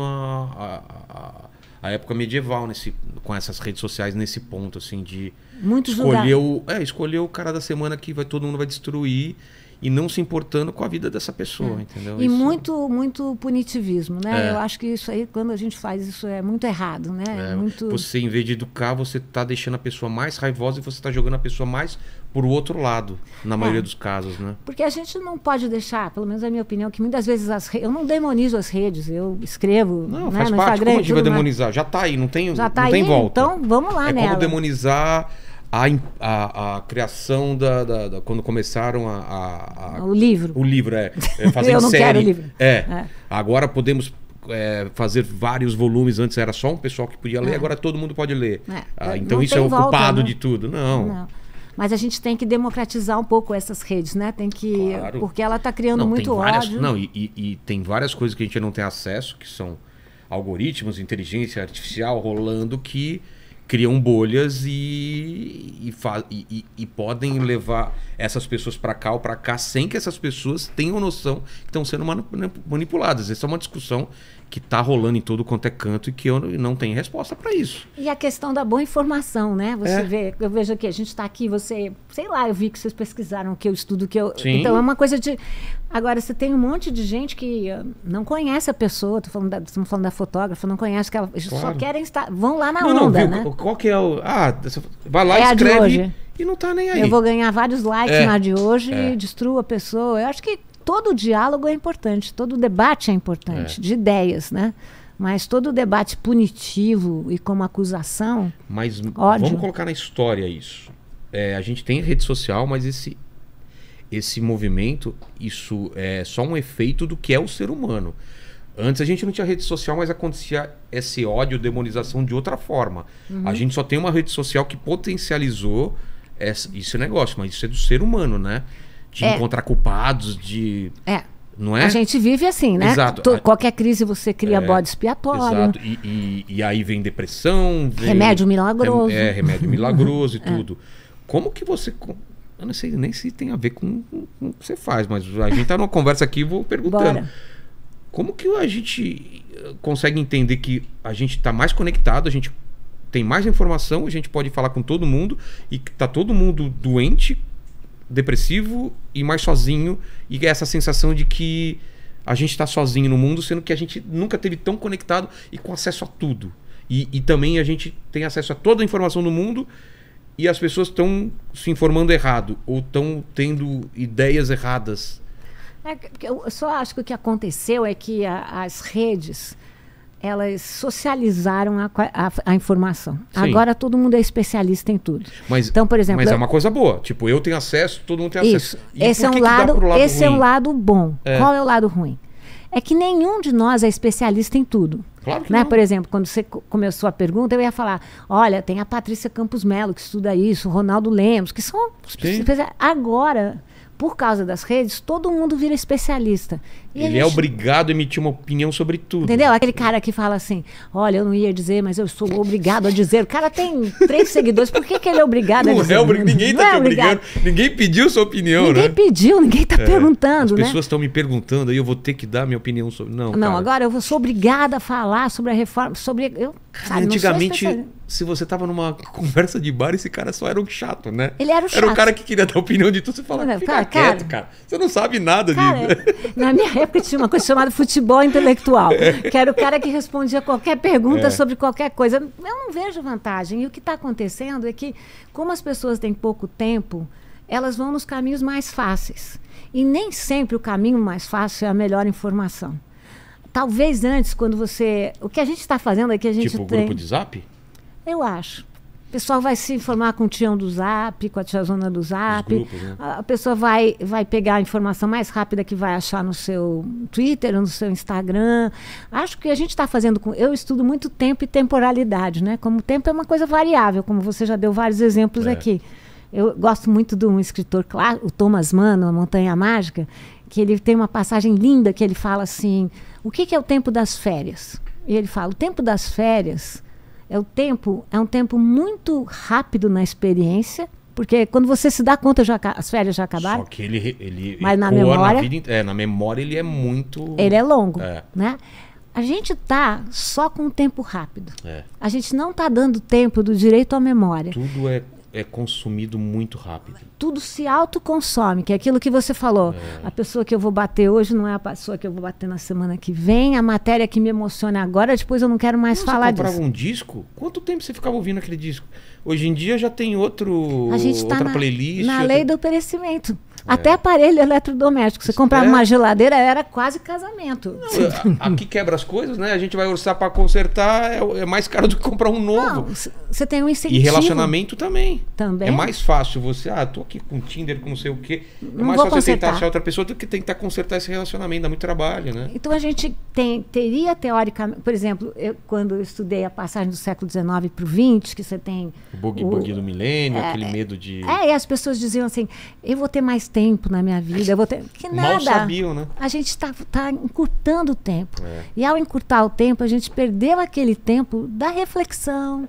S1: à época medieval com essas redes sociais nesse ponto, assim, de escolher o cara da semana que todo mundo vai destruir e não se importando com a vida dessa pessoa, entendeu?
S3: E muito punitivismo, né? Eu acho que isso aí, quando a gente faz isso, é muito errado, né?
S1: Você, em vez de educar, você está deixando a pessoa mais raivosa e você está jogando a pessoa mais por o outro lado, na maioria dos casos, né?
S3: Porque a gente não pode deixar, pelo menos é a minha opinião, que muitas vezes eu não demonizo as redes, eu escrevo no
S1: faz
S3: Instagram.
S1: Parte, como a gente vai demonizar? Já está aí, não tem volta.
S3: Então, vamos lá nela.
S1: É como demonizar... A criação quando começaram
S3: o livro.
S1: O livro, fazer
S3: eu não
S1: série.
S3: Quero o livro.
S1: Agora podemos fazer vários volumes. Antes era só um pessoal que podia ler, agora todo mundo pode ler. Então isso é o culpado de tudo. Não.
S3: Mas a gente tem que democratizar um pouco essas redes, né? Tem que... Claro. Porque ela está criando muito ódio.
S1: E tem várias coisas que a gente não tem acesso, que são algoritmos, inteligência artificial rolando que criam bolhas e podem levar essas pessoas para cá ou para cá sem que essas pessoas tenham noção que estão sendo manipuladas. Essa é uma discussão que está rolando em todo quanto é canto e que eu não tenho resposta para isso.
S3: E a questão da boa informação, né? Você vê, eu vejo aqui, a gente está aqui, sei lá, eu vi que vocês pesquisaram o que eu estudo,
S1: Sim.
S3: Então é uma coisa de... Agora, você tem um monte de gente que não conhece a pessoa, estamos falando da fotógrafa, não conhece, que ela só querem estar... Vão lá na onda, né?
S1: Qual que é o... vai lá, escreve E não tá nem aí.
S3: Eu vou ganhar vários likes na de hoje e destruo a pessoa. Eu acho que todo diálogo é importante, todo debate é importante, de ideias, né? Mas todo debate punitivo e como acusação...
S1: Mas
S3: ódio.
S1: Vamos colocar na história isso. A gente tem rede social, mas esse movimento, isso é só um efeito do que é o ser humano. Antes a gente não tinha rede social, mas acontecia esse ódio, demonização de outra forma. A gente só tem uma rede social que potencializou esse negócio, mas isso é do ser humano, né? De encontrar culpados, de... Não é?
S3: A gente vive assim, né?
S1: Exato.
S3: Qualquer crise você cria bode expiatório.
S1: Exato. E aí vem depressão...
S3: Remédio milagroso.
S1: Remédio milagroso e tudo. Como que você... Eu não sei nem se tem a ver com o que você faz, mas a gente tá numa conversa aqui e vou perguntando.
S3: Bora.
S1: Como que a gente consegue entender que a gente está mais conectado, a gente tem mais informação, a gente pode falar com todo mundo e que tá todo mundo doente, depressivo e mais sozinho, e essa sensação de que a gente está sozinho no mundo, sendo que a gente nunca teve tão conectado e com acesso a tudo. E também a gente tem acesso a toda a informação do mundo e as pessoas estão se informando errado ou estão tendo ideias erradas.
S3: Eu só acho que o que aconteceu é que as redes, elas socializaram a informação. Sim. Agora todo mundo é especialista em tudo.
S1: Então, por exemplo, mas é uma coisa boa. Tipo, eu tenho acesso, todo mundo tem acesso.
S3: E esse é um lado bom. Qual é o lado ruim? É que nenhum de nós é especialista em tudo.
S1: Claro que
S3: né?
S1: não.
S3: Por exemplo, quando você começou a pergunta, eu ia falar, olha, tem a Patrícia Campos Melo que estuda isso, o Ronaldo Lemos, que são... Agora... Por causa das redes, todo mundo vira especialista. E
S1: ele é obrigado a emitir uma opinião sobre tudo.
S3: Entendeu? Aquele cara que fala assim, olha, eu não ia dizer, mas eu sou obrigado a dizer. O cara tem 3 seguidores, por que ele é obrigado a dizer?
S1: Ninguém está te obrigando. Ninguém pediu sua opinião,
S3: ninguém pediu, ninguém está perguntando.
S1: As pessoas estão me perguntando, aí eu vou ter que dar minha opinião sobre... Não, cara.
S3: Agora eu sou obrigada a falar sobre a reforma, sobre...
S1: Antigamente, se você estava numa conversa de bar, esse cara só era um chato, né?
S3: Ele era o chato.
S1: Era o cara que queria dar opinião de tudo. Você fala, fica quieto, cara. Você não sabe nada disso.
S3: Na minha época tinha uma coisa chamada futebol intelectual, que era o cara que respondia qualquer pergunta sobre qualquer coisa. Eu não vejo vantagem. E o que está acontecendo é que, como as pessoas têm pouco tempo, elas vão nos caminhos mais fáceis. E nem sempre o caminho mais fácil é a melhor informação. Talvez antes, quando você... O que a gente está fazendo aqui, a gente
S1: tipo
S3: tem...
S1: grupo de Zap?
S3: Eu acho. O pessoal vai se informar com o tião do Zap, com a tiazona do Zap.
S1: Grupos, né?
S3: A pessoa vai pegar a informação mais rápida que vai achar no seu Twitter ou no seu Instagram. Acho que a gente está fazendo... Eu estudo muito tempo e temporalidade, né? Como o tempo é uma coisa variável, como você já deu vários exemplos aqui. Eu gosto muito de um escritor clássico, o Thomas Mann, A Montanha Mágica, que ele tem uma passagem linda que ele fala assim, o que é o tempo das férias? E ele fala, o tempo das férias é um tempo muito rápido na experiência, porque quando você se dá conta, as férias já acabaram.
S1: Só que ele
S3: mas na memória,
S1: na memória ele é muito...
S3: Ele é longo, né? A gente está só com um tempo rápido. A gente não está dando tempo do direito à memória.
S1: Tudo é consumido muito rápido.
S3: Tudo se autoconsome, que é aquilo que você falou. A pessoa que eu vou bater hoje não é a pessoa que eu vou bater na semana que vem. A matéria que me emociona agora, depois eu não quero mais falar disso. Você
S1: comprava um disco? Quanto tempo você ficava ouvindo aquele disco? Hoje em dia já tem outra playlist.
S3: Na lei do perecimento. Até aparelho eletrodoméstico. Você comprava uma geladeira, era quase casamento.
S1: Aqui quebra as coisas, né? A gente vai orçar para consertar, é mais caro do que comprar um novo.
S3: Não, você tem um incentivo.
S1: E relacionamento também.
S3: Também.
S1: É mais fácil você, tô aqui com Tinder, com não sei o quê. É mais fácil você tentar achar outra pessoa do que tentar consertar esse relacionamento. Dá muito trabalho, né?
S3: Então a gente teria teoricamente... Por exemplo, quando eu estudei a passagem do século XIX para o XX, que você tem...
S1: O bug do milênio, aquele medo de...
S3: E as pessoas diziam assim, eu vou ter mais tempo na minha vida, eu vou ter... Que nada.
S1: Mal sabiam, né?
S3: A gente está encurtando o tempo. E ao encurtar o tempo, a gente perdeu aquele tempo da reflexão.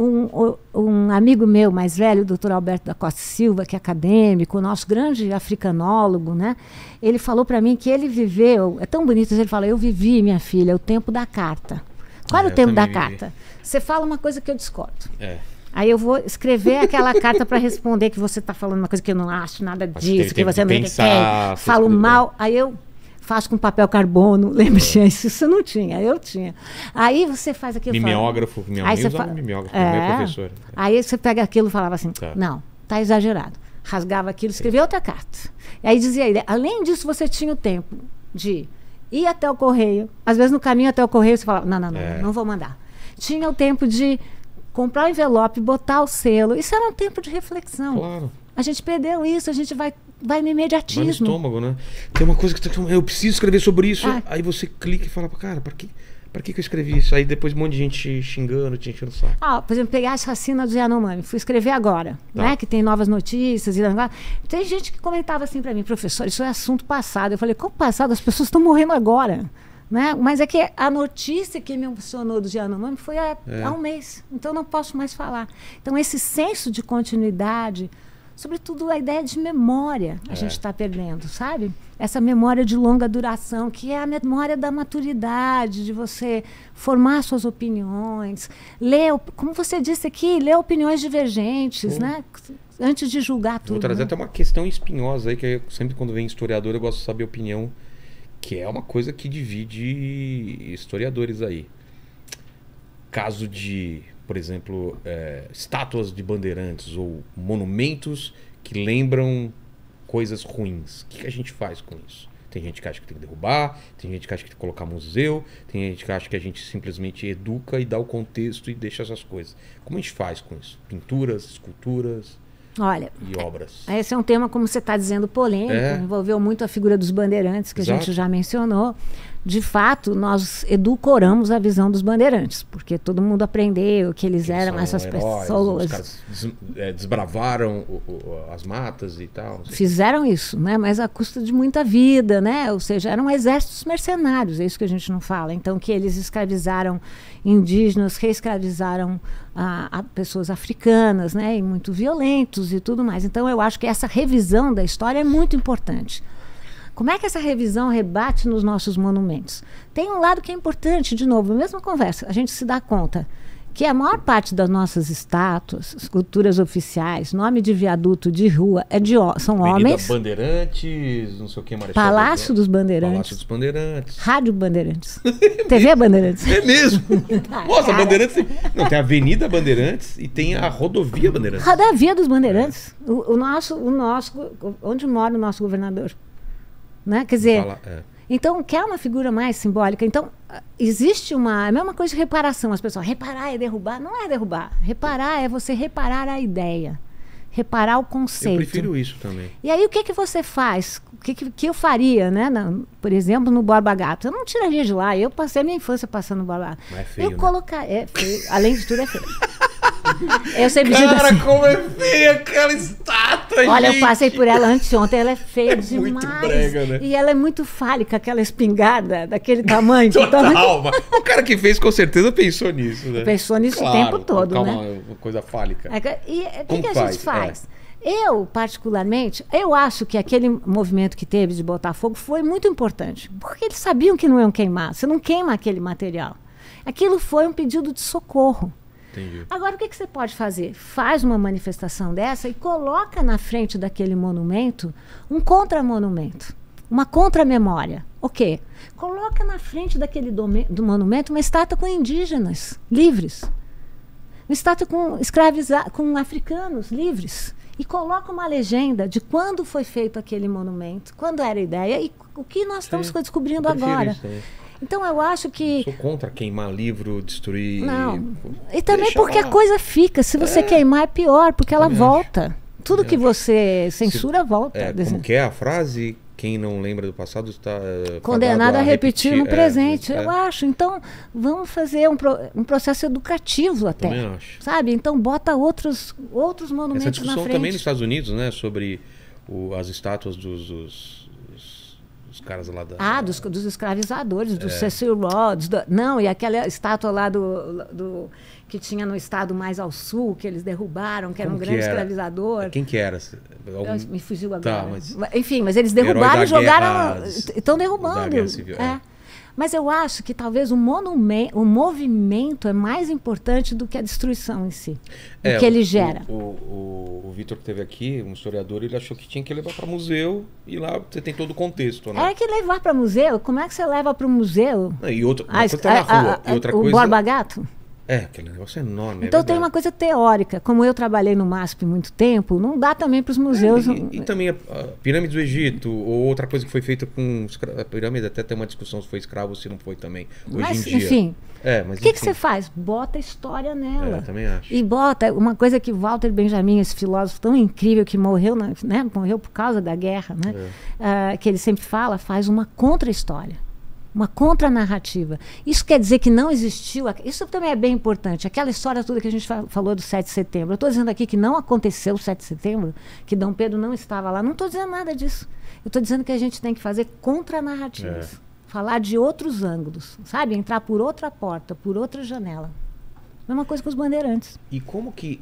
S3: Um amigo meu mais velho, o Dr. Alberto da Costa Silva, que é acadêmico, o nosso grande africanólogo, né? Ele falou para mim que ele viveu... É tão bonito, ele fala, eu vivi, minha filha, o tempo da carta. Qual era o tempo da carta? Você fala uma coisa que eu discordo. Aí eu vou escrever aquela carta para responder que você está falando uma coisa que eu não acho nada disso, que você não quer. Falo mal, aí eu faço com papel carbono. Lembra? Isso não tinha, eu tinha. Aí você faz aquilo.
S1: Mimeógrafo, minha mãe usava mimeógrafo, minha professora.
S3: Aí você pega aquilo e falava assim, não, está exagerado. Rasgava aquilo, escrevia outra carta. E aí dizia ele, além disso, você tinha o tempo de ir até o correio. Às vezes, no caminho até o correio, você falava, não vou mandar. Tinha o tempo de comprar o envelope, botar o selo. Isso era um tempo de reflexão.
S1: Claro.
S3: A gente perdeu isso, a gente vai no imediatismo.
S1: Vai no estômago, né? Tem uma coisa que eu preciso escrever sobre isso. Aí você clica e fala, cara, pra que eu escrevi isso? Aí depois um monte de gente xingando, te enchendo o saco.
S3: Por exemplo, pegar a chacina do Yanomami. Fui escrever agora, né? Que tem novas notícias. Tem gente que comentava assim pra mim, professor, isso é assunto passado. Eu falei, como passado? As pessoas estão morrendo agora. Né? Mas é que a notícia que me emocionou do Yanomami foi há um mês. Então não posso mais falar. Então esse senso de continuidade, sobretudo a ideia de memória, a gente está perdendo, sabe? Essa memória de longa duração, que é a memória da maturidade, de você formar suas opiniões, ler, como você disse aqui, ler opiniões divergentes, né? Antes de julgar tudo.
S1: Vou trazer até uma questão espinhosa aí, que eu, sempre quando vem historiador eu gosto de saber a opinião, que é uma coisa que divide historiadores aí. Caso de, por exemplo, estátuas de bandeirantes ou monumentos que lembram coisas ruins. O que a gente faz com isso? Tem gente que acha que tem que derrubar, tem gente que acha que tem que colocar museu, tem gente que acha que a gente simplesmente educa e dá o contexto e deixa essas coisas. Como a gente faz com isso? Pinturas, esculturas...
S3: Olha,
S1: e obras.
S3: Esse é um tema, como você está dizendo, polêmico, envolveu muito a figura dos bandeirantes, que a gente já mencionou. De fato, nós edulcoramos a visão dos bandeirantes, porque todo mundo aprendeu que eles eram essas pessoas.
S1: Os caras desbravaram as matas e tal. Assim.
S3: Fizeram isso, né? Mas à custa de muita vida, né? Ou seja, eram exércitos mercenários, é isso que a gente não fala. Então, que eles escravizaram indígenas, reescravizaram a pessoas africanas, né? E muito violentos e tudo mais. Então, eu acho que essa revisão da história é muito importante. Como é que essa revisão rebate nos nossos monumentos? Tem um lado que é importante, de novo, mesma conversa, a gente se dá conta que a maior parte das nossas estátuas, esculturas oficiais, nome de viaduto, de rua, são
S1: Avenida
S3: homens.
S1: Bandeirantes, não sei o que, Marechal
S3: Palácio dos Bandeirantes.
S1: Palácio dos Bandeirantes.
S3: Rádio Bandeirantes. TV Bandeirantes.
S1: É mesmo? Nossa, Bandeirantes... Não, tem a Avenida Bandeirantes e tem a Rodovia Bandeirantes.
S3: Rodovia dos Bandeirantes. O nosso, onde mora o nosso governador. Né? Quer dizer, então quer uma figura mais simbólica. Então existe a mesma coisa de reparação. As pessoas, reparar é derrubar. Não é derrubar. Reparar é você reparar a ideia, reparar o conceito.
S1: Eu prefiro isso também.
S3: E aí o que você faz? O que eu faria, né? Por exemplo, no Borba Gato. Eu não tiraria de lá. Eu passei a minha infância passando no Borba Gato.
S1: Mas é feio,
S3: é feio. Além de tudo é feio. Eu sempre
S1: digo
S3: assim,
S1: como é feia aquela estátua,
S3: olha,
S1: gente.
S3: Eu passei por ela anteontem, ela é feia demais.
S1: Muito brega, né?
S3: E ela é muito fálica, aquela espingarda daquele tamanho.
S1: Total, o cara que fez com certeza pensou nisso, né?
S3: Pensou nisso o tempo todo, né?
S1: Uma coisa fálica.
S3: E o que a gente faz? Eu, particularmente, eu acho que aquele movimento que teve de botar fogo foi muito importante. Porque eles sabiam que não iam queimar. Você não queima aquele material. Aquilo foi um pedido de socorro.
S1: Entendi.
S3: Agora, o que você pode fazer? Faz uma manifestação dessa e coloca na frente daquele monumento um contramonumento, uma contramemória. O quê? Coloca na frente do monumento uma estátua com indígenas livres, uma estátua com africanos livres, e coloca uma legenda de quando foi feito aquele monumento, quando era a ideia e o que nós estamos descobrindo agora. Então eu acho que...
S1: Sou contra queimar livro, destruir...
S3: Não. E também porque a coisa fica. Se você queimar é pior, porque ela volta. Tudo que você censura volta.
S1: Como que é a frase? Quem não lembra do passado está
S3: condenado a repetir no presente. Eu acho. Então, vamos fazer um processo educativo até.
S1: Também acho.
S3: Sabe? Então, bota outros monumentos na frente.
S1: Essa discussão também nos Estados Unidos, né? Sobre as estátuas dos caras lá da...
S3: dos escravizadores, do Cecil Rhodes. E aquela estátua lá que tinha no estado mais ao sul, que eles derrubaram, que era um grande escravizador.
S1: Quem que era?
S3: Me fugiu agora. Enfim, mas eles derrubaram e jogaram... Estão derrubando. Mas eu acho que talvez o movimento é mais importante do que a destruição em si, o que ele gera.
S1: O Vitor que esteve aqui, um historiador, ele achou que tinha que levar para museu e lá você tem todo o contexto, né?
S3: É que levar para museu? Como é que você leva para o museu?
S1: E outra coisa tá na rua. E outra
S3: o
S1: coisa...
S3: Borba Gato?
S1: Aquele negócio é enorme.
S3: Então tem uma coisa teórica. Como eu trabalhei no MASP muito tempo, não dá também para os museus...
S1: E também a pirâmide do Egito, ou outra coisa que foi feita com... A pirâmide até tem uma discussão se foi escravo ou se não foi também, hoje em dia.
S3: Enfim,
S1: mas
S3: o que você faz? Bota história nela.
S1: Eu também acho.
S3: E bota uma coisa que Walter Benjamin, esse filósofo tão incrível que morreu, né, morreu por causa da guerra, né, que ele sempre fala, faz uma contra-história. Uma contranarrativa. Isso quer dizer que não existiu... Isso também é bem importante. Aquela história toda que a gente falou do 7 de setembro. Eu estou dizendo aqui que não aconteceu o 7 de setembro, que Dom Pedro não estava lá. Não estou dizendo nada disso. Eu estou dizendo que a gente tem que fazer contranarrativas. Falar de outros ângulos, sabe? Entrar por outra porta, por outra janela. Mesma coisa com os bandeirantes.
S1: E como que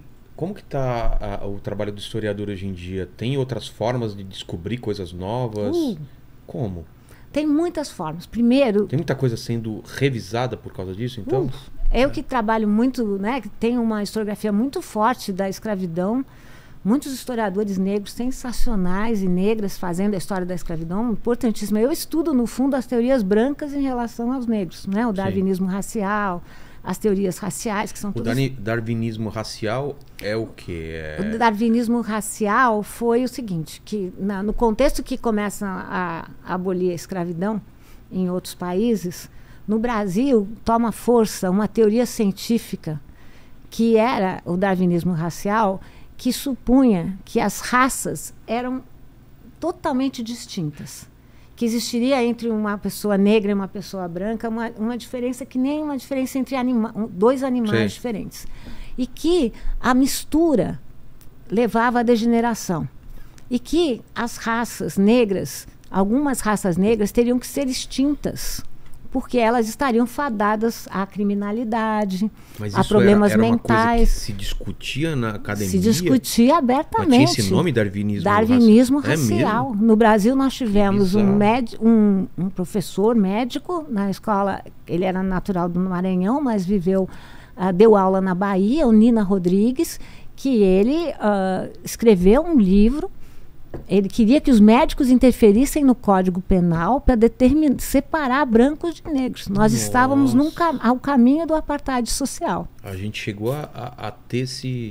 S1: está o trabalho do historiador hoje em dia? Tem outras formas de descobrir coisas novas? Como?
S3: Tem muitas formas. Primeiro...
S1: Tem muita coisa sendo revisada por causa disso, então?
S3: Eu que trabalho muito, né, que tenho uma historiografia muito forte da escravidão, muitos historiadores negros sensacionais e negras fazendo a história da escravidão, importantíssima. Eu estudo, no fundo, as teorias brancas em relação aos negros, né? O darwinismo racial, as teorias raciais, que são todas...
S1: O darwinismo racial é o quê?
S3: O darwinismo racial foi o seguinte, que no contexto que começa a abolir a escravidão em outros países, no Brasil toma força uma teoria científica que era o darwinismo racial, que supunha que as raças eram totalmente distintas. Que existiria entre uma pessoa negra e uma pessoa branca uma diferença que nem uma diferença entre dois animais diferentes. E que a mistura levava à degeneração. E que as raças negras, algumas raças negras, teriam que ser extintas, porque elas estariam fadadas à criminalidade, a problemas
S1: era
S3: mentais.
S1: Uma coisa que se discutia na academia?
S3: Se discutia abertamente.
S1: Mas tinha esse nome, darwinismo?
S3: Darwinismo racial. No Brasil nós tivemos um professor médico na escola, ele era natural do Maranhão, mas deu aula na Bahia, o Nina Rodrigues, que ele escreveu um livro. Ele queria que os médicos interferissem no Código Penal para separar brancos de negros. Nós estávamos ao caminho do apartheid social.
S1: A gente chegou a ter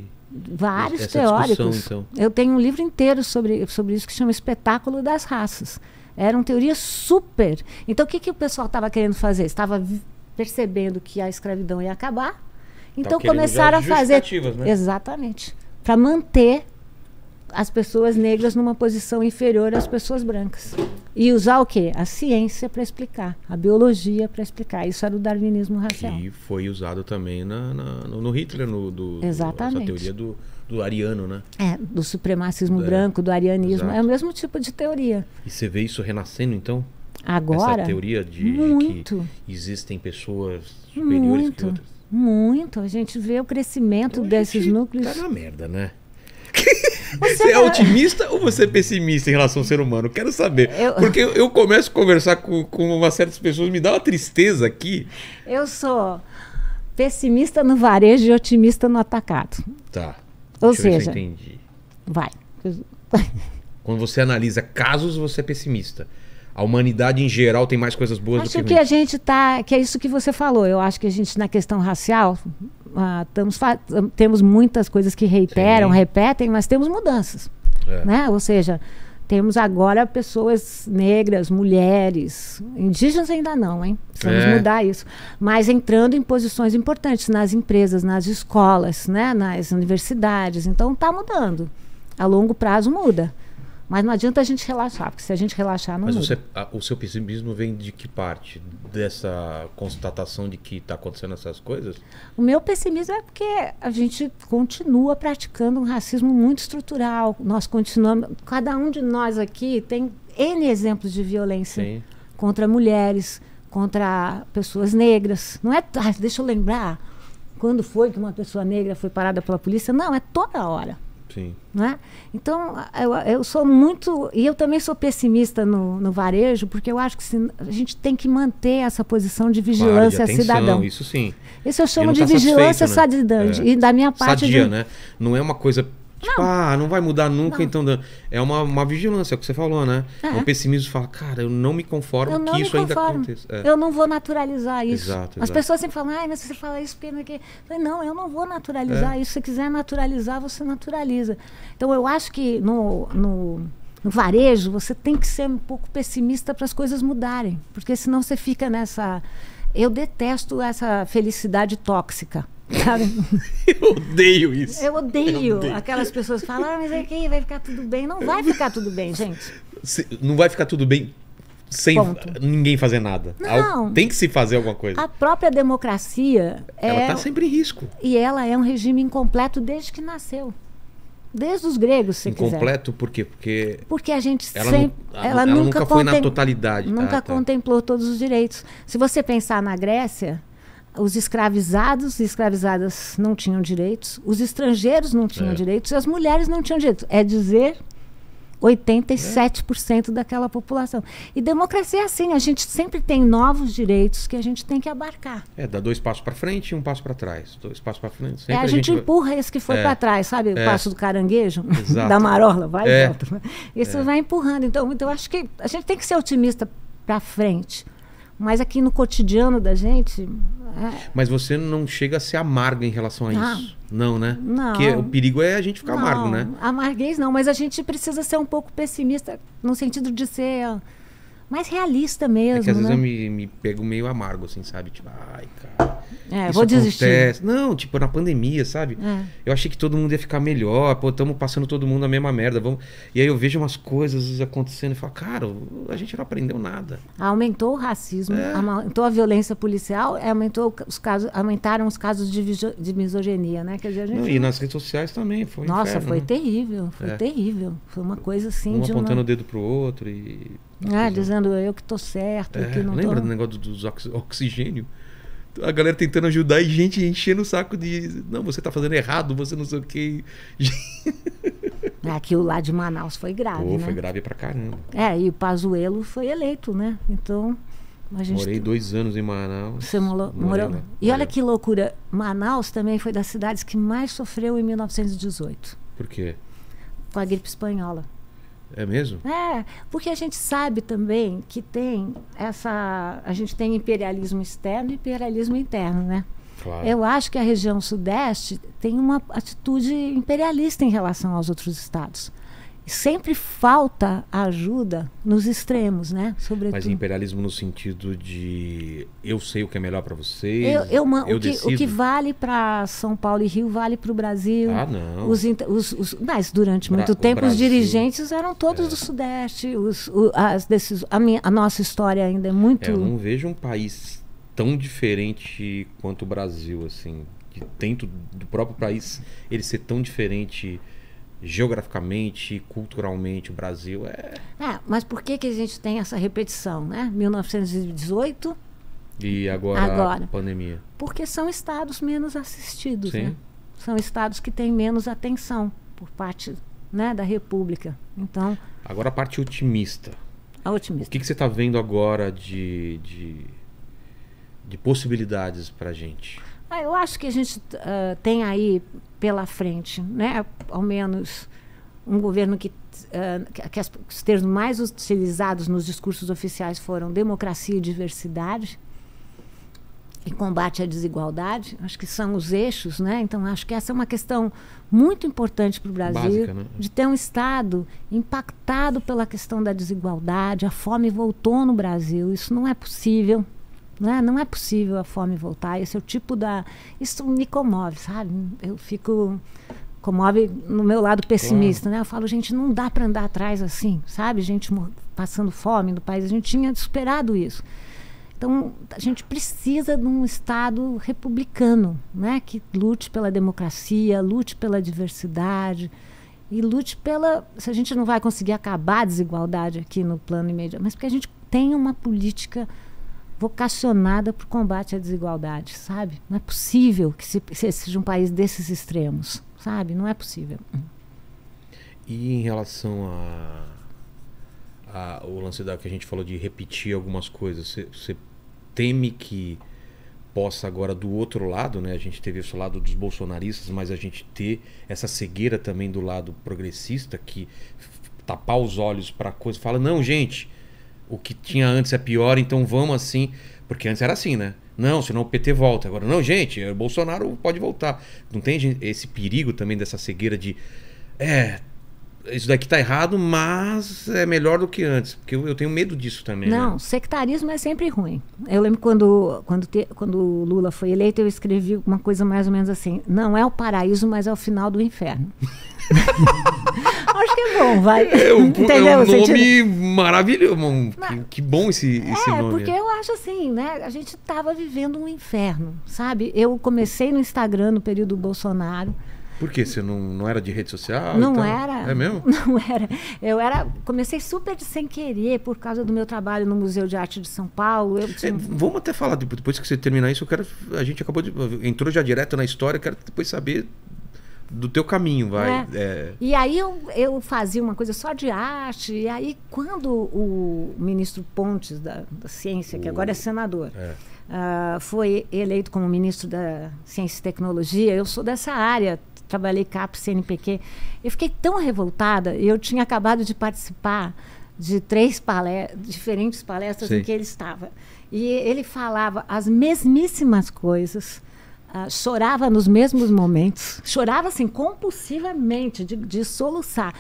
S3: vários teóricos. Então. Eu tenho um livro inteiro sobre isso que chama Espetáculo das Raças. Eram teorias super... Então, o que o pessoal estava querendo fazer? Estava percebendo que a escravidão ia acabar. Então, começaram a fazer... Né? Exatamente. Para manter as pessoas negras numa posição inferior às pessoas brancas. E usar o quê? A ciência para explicar, a biologia para explicar. Isso era o darwinismo racial.
S1: E foi usado também no Hitler,
S3: exatamente.
S1: Essa teoria do ariano, né?
S3: Do supremacismo branco, do arianismo. Exato. É o mesmo tipo de teoria.
S1: E você vê isso renascendo, então?
S3: Agora?
S1: Essa teoria de que existem pessoas superiores que outras?
S3: Muito. A gente vê o crescimento desses núcleos.
S1: Tá na merda, né? Você é otimista ou você é pessimista em relação ao ser humano? Quero saber. Porque eu começo a conversar com umas certas pessoas, me dá uma tristeza aqui.
S3: Eu sou pessimista no varejo e otimista no atacado.
S1: Tá.
S3: Ou seja,
S1: eu entendi.
S3: Vai.
S1: Quando você analisa casos, você é pessimista. A humanidade em geral tem mais coisas boas do que ruins.
S3: Acho que a gente que é isso que você falou. Eu acho que a gente, na questão racial, temos muitas coisas que repetem, mas temos mudanças. Né? Ou seja, temos agora pessoas negras, mulheres, indígenas ainda não, hein? Precisamos mudar isso. Mas entrando em posições importantes nas empresas, nas escolas, né? Nas universidades. Então está mudando. A longo prazo muda. Mas não adianta a gente relaxar, porque se a gente relaxar, não muda.
S1: O seu pessimismo vem de que parte? Dessa constatação de que está acontecendo essas coisas?
S3: O meu pessimismo é porque a gente continua praticando um racismo muito estrutural. Nós continuamos... Cada um de nós aqui tem N exemplos de violência contra mulheres, contra pessoas negras. Não é... deixa eu lembrar quando foi que uma pessoa negra foi parada pela polícia. Não, é toda hora.
S1: Sim.
S3: Né? Então, eu sou muito... E eu também sou pessimista no varejo, porque eu acho que a gente tem que manter essa posição de vigilância cidadão.
S1: Isso sim.
S3: Isso eu chamo de vigilância sadia. E da minha parte...
S1: Sadia, né? Não é uma coisa Tipo, não vai mudar nunca, então é uma vigilância, é o que você falou, né? É um pessimismo, fala, cara, eu não me conformo que isso ainda aconteça.
S3: Eu não vou naturalizar isso.
S1: Exato.
S3: As pessoas sempre falam, mas você fala isso porque não é que... Não, eu não vou naturalizar isso. Se você quiser naturalizar, você naturaliza. Então eu acho que no varejo você tem que ser um pouco pessimista para as coisas mudarem, porque senão você fica nessa... Eu detesto essa felicidade tóxica. Sabe?
S1: Eu odeio isso.
S3: Eu odeio aquelas pessoas que falam, mas aqui vai ficar tudo bem. Não vai ficar tudo bem, gente.
S1: Não vai ficar tudo bem sem ninguém fazer nada.
S3: Não.
S1: Tem que se fazer alguma coisa.
S3: A própria democracia
S1: ela está sempre em risco.
S3: E ela é um regime incompleto desde que nasceu. Desde os gregos, se quiser.
S1: Incompleto por quê?
S3: Porque a gente ela nunca
S1: foi na totalidade.
S3: Nunca contemplou todos os direitos. Se você pensar na Grécia, os escravizados e escravizadas não tinham direitos, os estrangeiros não tinham direitos e as mulheres não tinham direitos. É dizer 87% daquela população. E democracia é assim, a gente sempre tem novos direitos que a gente tem que abarcar.
S1: Dá 2 passos para frente e 1 passo para trás. 2 passos para frente. Sempre
S3: a gente empurra esse que foi para trás, sabe? O passo do caranguejo,
S1: exato.
S3: Da marola, vai e volta. Isso vai empurrando. Então eu acho que a gente tem que ser otimista para frente. Mas aqui no cotidiano da gente...
S1: Mas você não chega a ser amarga em relação a isso. Não, né?
S3: Não.
S1: Porque o perigo é a gente ficar amargo, né?
S3: Amarguez não, mas a gente precisa ser um pouco pessimista no sentido de ser mais realista mesmo.
S1: Que às vezes eu me pego meio amargo, assim, sabe? Tipo, ai, cara.
S3: Vou desistir.
S1: Não, tipo, na pandemia, sabe? Eu achei que todo mundo ia ficar melhor. Pô, estamos passando todo mundo a mesma merda. E aí eu vejo umas coisas acontecendo e falo, cara, a gente não aprendeu nada.
S3: Aumentou o racismo, aumentou a violência policial, aumentaram os casos de misoginia, né? Quer dizer, a gente
S1: e nas redes sociais também foi inferno,
S3: foi terrível, foi terrível. Foi uma coisa assim
S1: apontando o dedo pro outro e...
S3: dizendo eu que tô certo, que não
S1: lembra do negócio dos oxigênio? A galera tentando ajudar e gente enchendo o saco de... Não, você tá fazendo errado, você não sei o que.
S3: Aquilo lá de Manaus foi grave, né?
S1: Foi grave pra caramba.
S3: E o Pazuello foi eleito, né? Então...
S1: Morei 2 anos em Manaus.
S3: Você morou? E olha que loucura. Manaus também foi das cidades que mais sofreu em 1918.
S1: Por quê?
S3: Com a gripe espanhola.
S1: É mesmo?
S3: Porque a gente sabe também que a gente tem imperialismo externo e imperialismo interno, né?
S1: Claro.
S3: Eu acho que a região sudeste tem uma atitude imperialista em relação aos outros estados. Sempre falta ajuda nos extremos, né? Sobretudo.
S1: Mas imperialismo no sentido de eu sei o que é melhor para vocês,
S3: o que vale para São Paulo e Rio vale para o Brasil.
S1: Não.
S3: Mas durante muito tempo os dirigentes eram todos do Sudeste. A nossa história ainda é muito...
S1: Eu não vejo um país tão diferente quanto o Brasil, assim, que dentro do próprio país ele ser tão diferente... Geograficamente, culturalmente, o Brasil
S3: mas por que a gente tem essa repetição, né? 1918
S1: e agora a pandemia.
S3: Porque são estados menos assistidos,
S1: Sim.
S3: né? São estados que têm menos atenção por parte, né, da República. Então,
S1: agora a parte otimista.
S3: A otimista.
S1: O que você está vendo agora de possibilidades para a gente?
S3: Eu acho que a gente tem aí pela frente, né, ao menos um governo que os termos mais utilizados nos discursos oficiais foram democracia e diversidade e combate à desigualdade. Acho que são os eixos, né? Então acho que essa é uma questão muito importante para o Brasil,
S1: básica, né?
S3: De ter um Estado impactado pela questão da desigualdade. A fome voltou no Brasil, isso não é possível. Não é possível a fome voltar. Esse é o tipo Isso me comove, sabe? Eu fico... Comove no meu lado pessimista, né? Eu falo, gente, não dá para andar atrás assim, sabe? Gente passando fome no país. A gente tinha superado isso. Então, a gente precisa de um Estado republicano, né? Que lute pela democracia, lute pela diversidade e lute pela... Se a gente não vai conseguir acabar a desigualdade aqui no plano imediato, mas porque a gente tem uma política vocacionada para o combate à desigualdade, sabe? Não é possível que seja um país desses extremos, sabe? Não é possível.
S1: E em relação o lance que a gente falou de repetir algumas coisas, você teme que possa agora do outro lado, né? A gente teve esse lado dos bolsonaristas, mas a gente ter essa cegueira também do lado progressista, que tapar os olhos para coisa, fala, não, gente, o que tinha antes é pior, então vamos assim, porque antes era assim, né? Não, senão o PT volta. Agora, não, gente, o Bolsonaro pode voltar. Não tem esse perigo também dessa cegueira de isso daqui tá errado, mas é melhor do que antes. Porque eu tenho medo disso também.
S3: Não,
S1: né?
S3: Sectarismo é sempre ruim. Eu lembro quando o Lula foi eleito, eu escrevi uma coisa mais ou menos assim: não é o paraíso, mas é o final do inferno. Acho que é bom, vai.
S1: Entendeu? É um nome maravilhoso. Que bom esse nome.
S3: Porque eu acho assim, né? A gente estava vivendo um inferno, sabe? Eu comecei no Instagram no período do Bolsonaro.
S1: Por quê? Você não era de rede social?
S3: Não
S1: então?
S3: era.
S1: É mesmo?
S3: Não era. Comecei super de sem querer por causa do meu trabalho no Museu de Arte de São Paulo.
S1: Vamos até falar, depois que você terminar isso, a gente entrou já direto na história, eu quero depois saber do teu caminho, vai.
S3: E aí eu fazia uma coisa só de arte, e aí quando o ministro Pontes da Ciência, que agora é senador, foi eleito como ministro da Ciência e Tecnologia, eu sou dessa área, trabalhei CAPES, CNPq, eu fiquei tão revoltada, eu tinha acabado de participar de 3 diferentes palestras em que ele estava, e ele falava as mesmíssimas coisas, chorava nos mesmos momentos, chorava assim compulsivamente, de soluçar.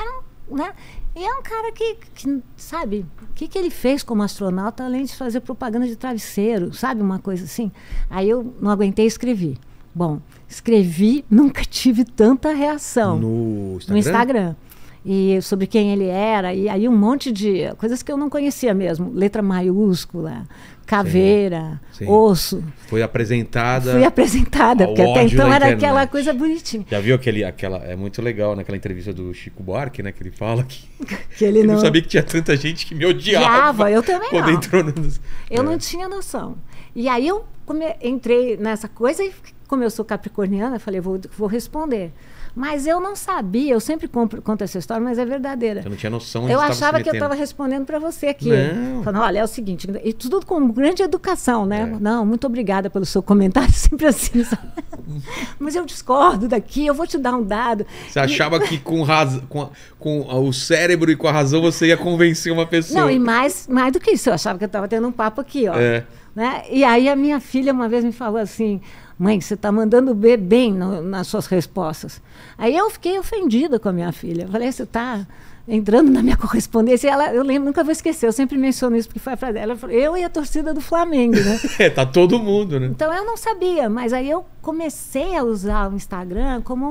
S3: E é um cara que sabe, o que ele fez como astronauta, além de fazer propaganda de travesseiro, sabe, uma coisa assim. Aí eu não aguentei e escrevi. Bom, escrevi, nunca tive tanta reação.
S1: No
S3: Instagram. E sobre quem ele era, e aí um monte de coisas que eu não conhecia mesmo. Letra maiúscula, caveira, sim. Osso.
S1: Fui apresentada,
S3: porque até então era aquela coisa bonitinha.
S1: Já viu é muito legal naquela entrevista do Chico Buarque, né? Que ele fala que
S3: ele
S1: não sabia que tinha tanta gente que me odiava.
S3: Eu também
S1: não. Entrou
S3: eu não tinha noção. E aí eu entrei nessa coisa e como eu sou capricorniana, eu falei, vou responder. Mas eu não sabia, eu sempre conto essa história, mas é verdadeira.
S1: Você não tinha noção de
S3: eu achava que eu estava respondendo para você aqui. Falando, olha, é o seguinte, e tudo com grande educação, né? Não, muito obrigada pelo seu comentário, sempre assim. Mas eu discordo daqui, eu vou te dar um dado.
S1: Você achava que com o cérebro e com a razão você ia convencer uma pessoa.
S3: Não, e mais do que isso, eu achava que eu estava tendo um papo aqui, ó. Né? E aí a minha filha uma vez me falou assim, mãe, você está mandando bem nas suas respostas. Aí eu fiquei ofendida com a minha filha. Eu falei, você está entrando na minha correspondência. E eu lembro, nunca vou esquecer, eu sempre menciono isso, porque foi a frase dela. Ela falou, eu e a torcida do Flamengo, né?
S1: Tá todo mundo, né?
S3: Então eu não sabia, mas aí eu comecei a usar o Instagram como